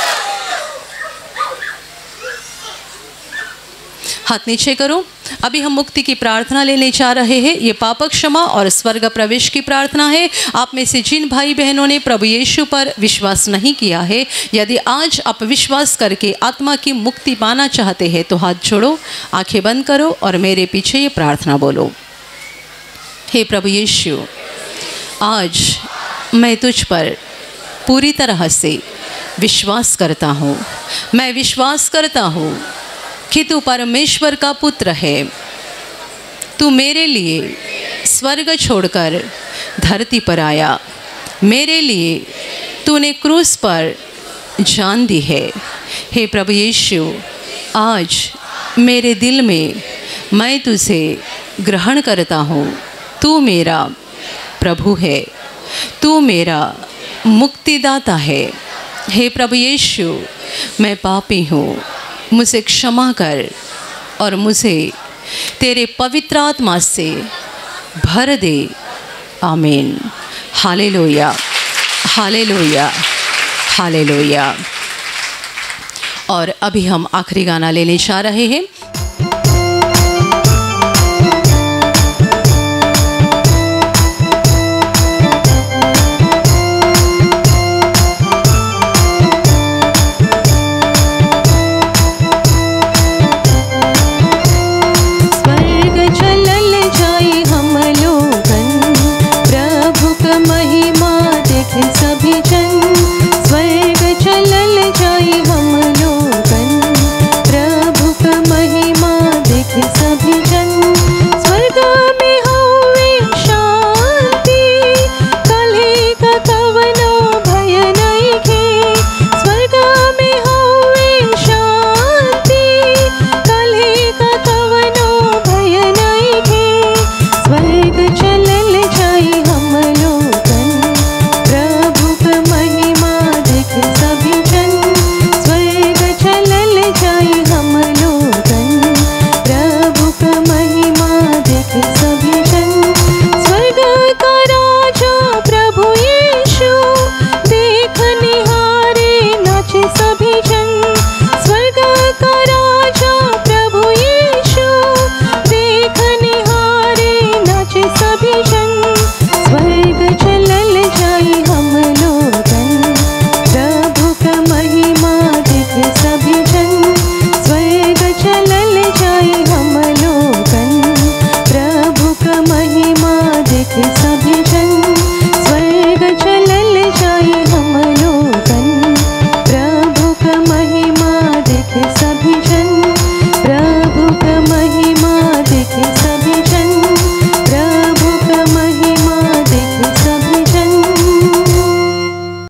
हाथ नीचे करो। अभी हम मुक्ति की प्रार्थना लेने जा रहे हैं। ये पाप क्षमा और स्वर्ग प्रवेश की प्रार्थना है। आप में से जिन भाई बहनों ने प्रभु यीशु पर विश्वास नहीं किया है, यदि आज आप विश्वास करके आत्मा की मुक्ति पाना चाहते हैं तो हाथ जोड़ो, आंखें बंद करो और मेरे पीछे ये प्रार्थना बोलो। हे प्रभु यीशु, आज मैं तुझ पर पूरी तरह से विश्वास करता हूँ। मैं विश्वास करता हूँ कि तू परमेश्वर का पुत्र है। तू मेरे लिए स्वर्ग छोड़कर धरती पर आया। मेरे लिए तूने क्रूस पर जान दी है। हे प्रभु यीशु, आज मेरे दिल में मैं तुझे ग्रहण करता हूँ। तू मेरा प्रभु है, तू मेरा मुक्तिदाता है। हे प्रभु यीशु, मैं पापी हूँ, मुझे क्षमा कर और मुझे तेरे पवित्र आत्मा से भर दे। आमीन। Hallelujah, hallelujah, hallelujah. और अभी हम आखिरी गाना लेने जा रहे हैं।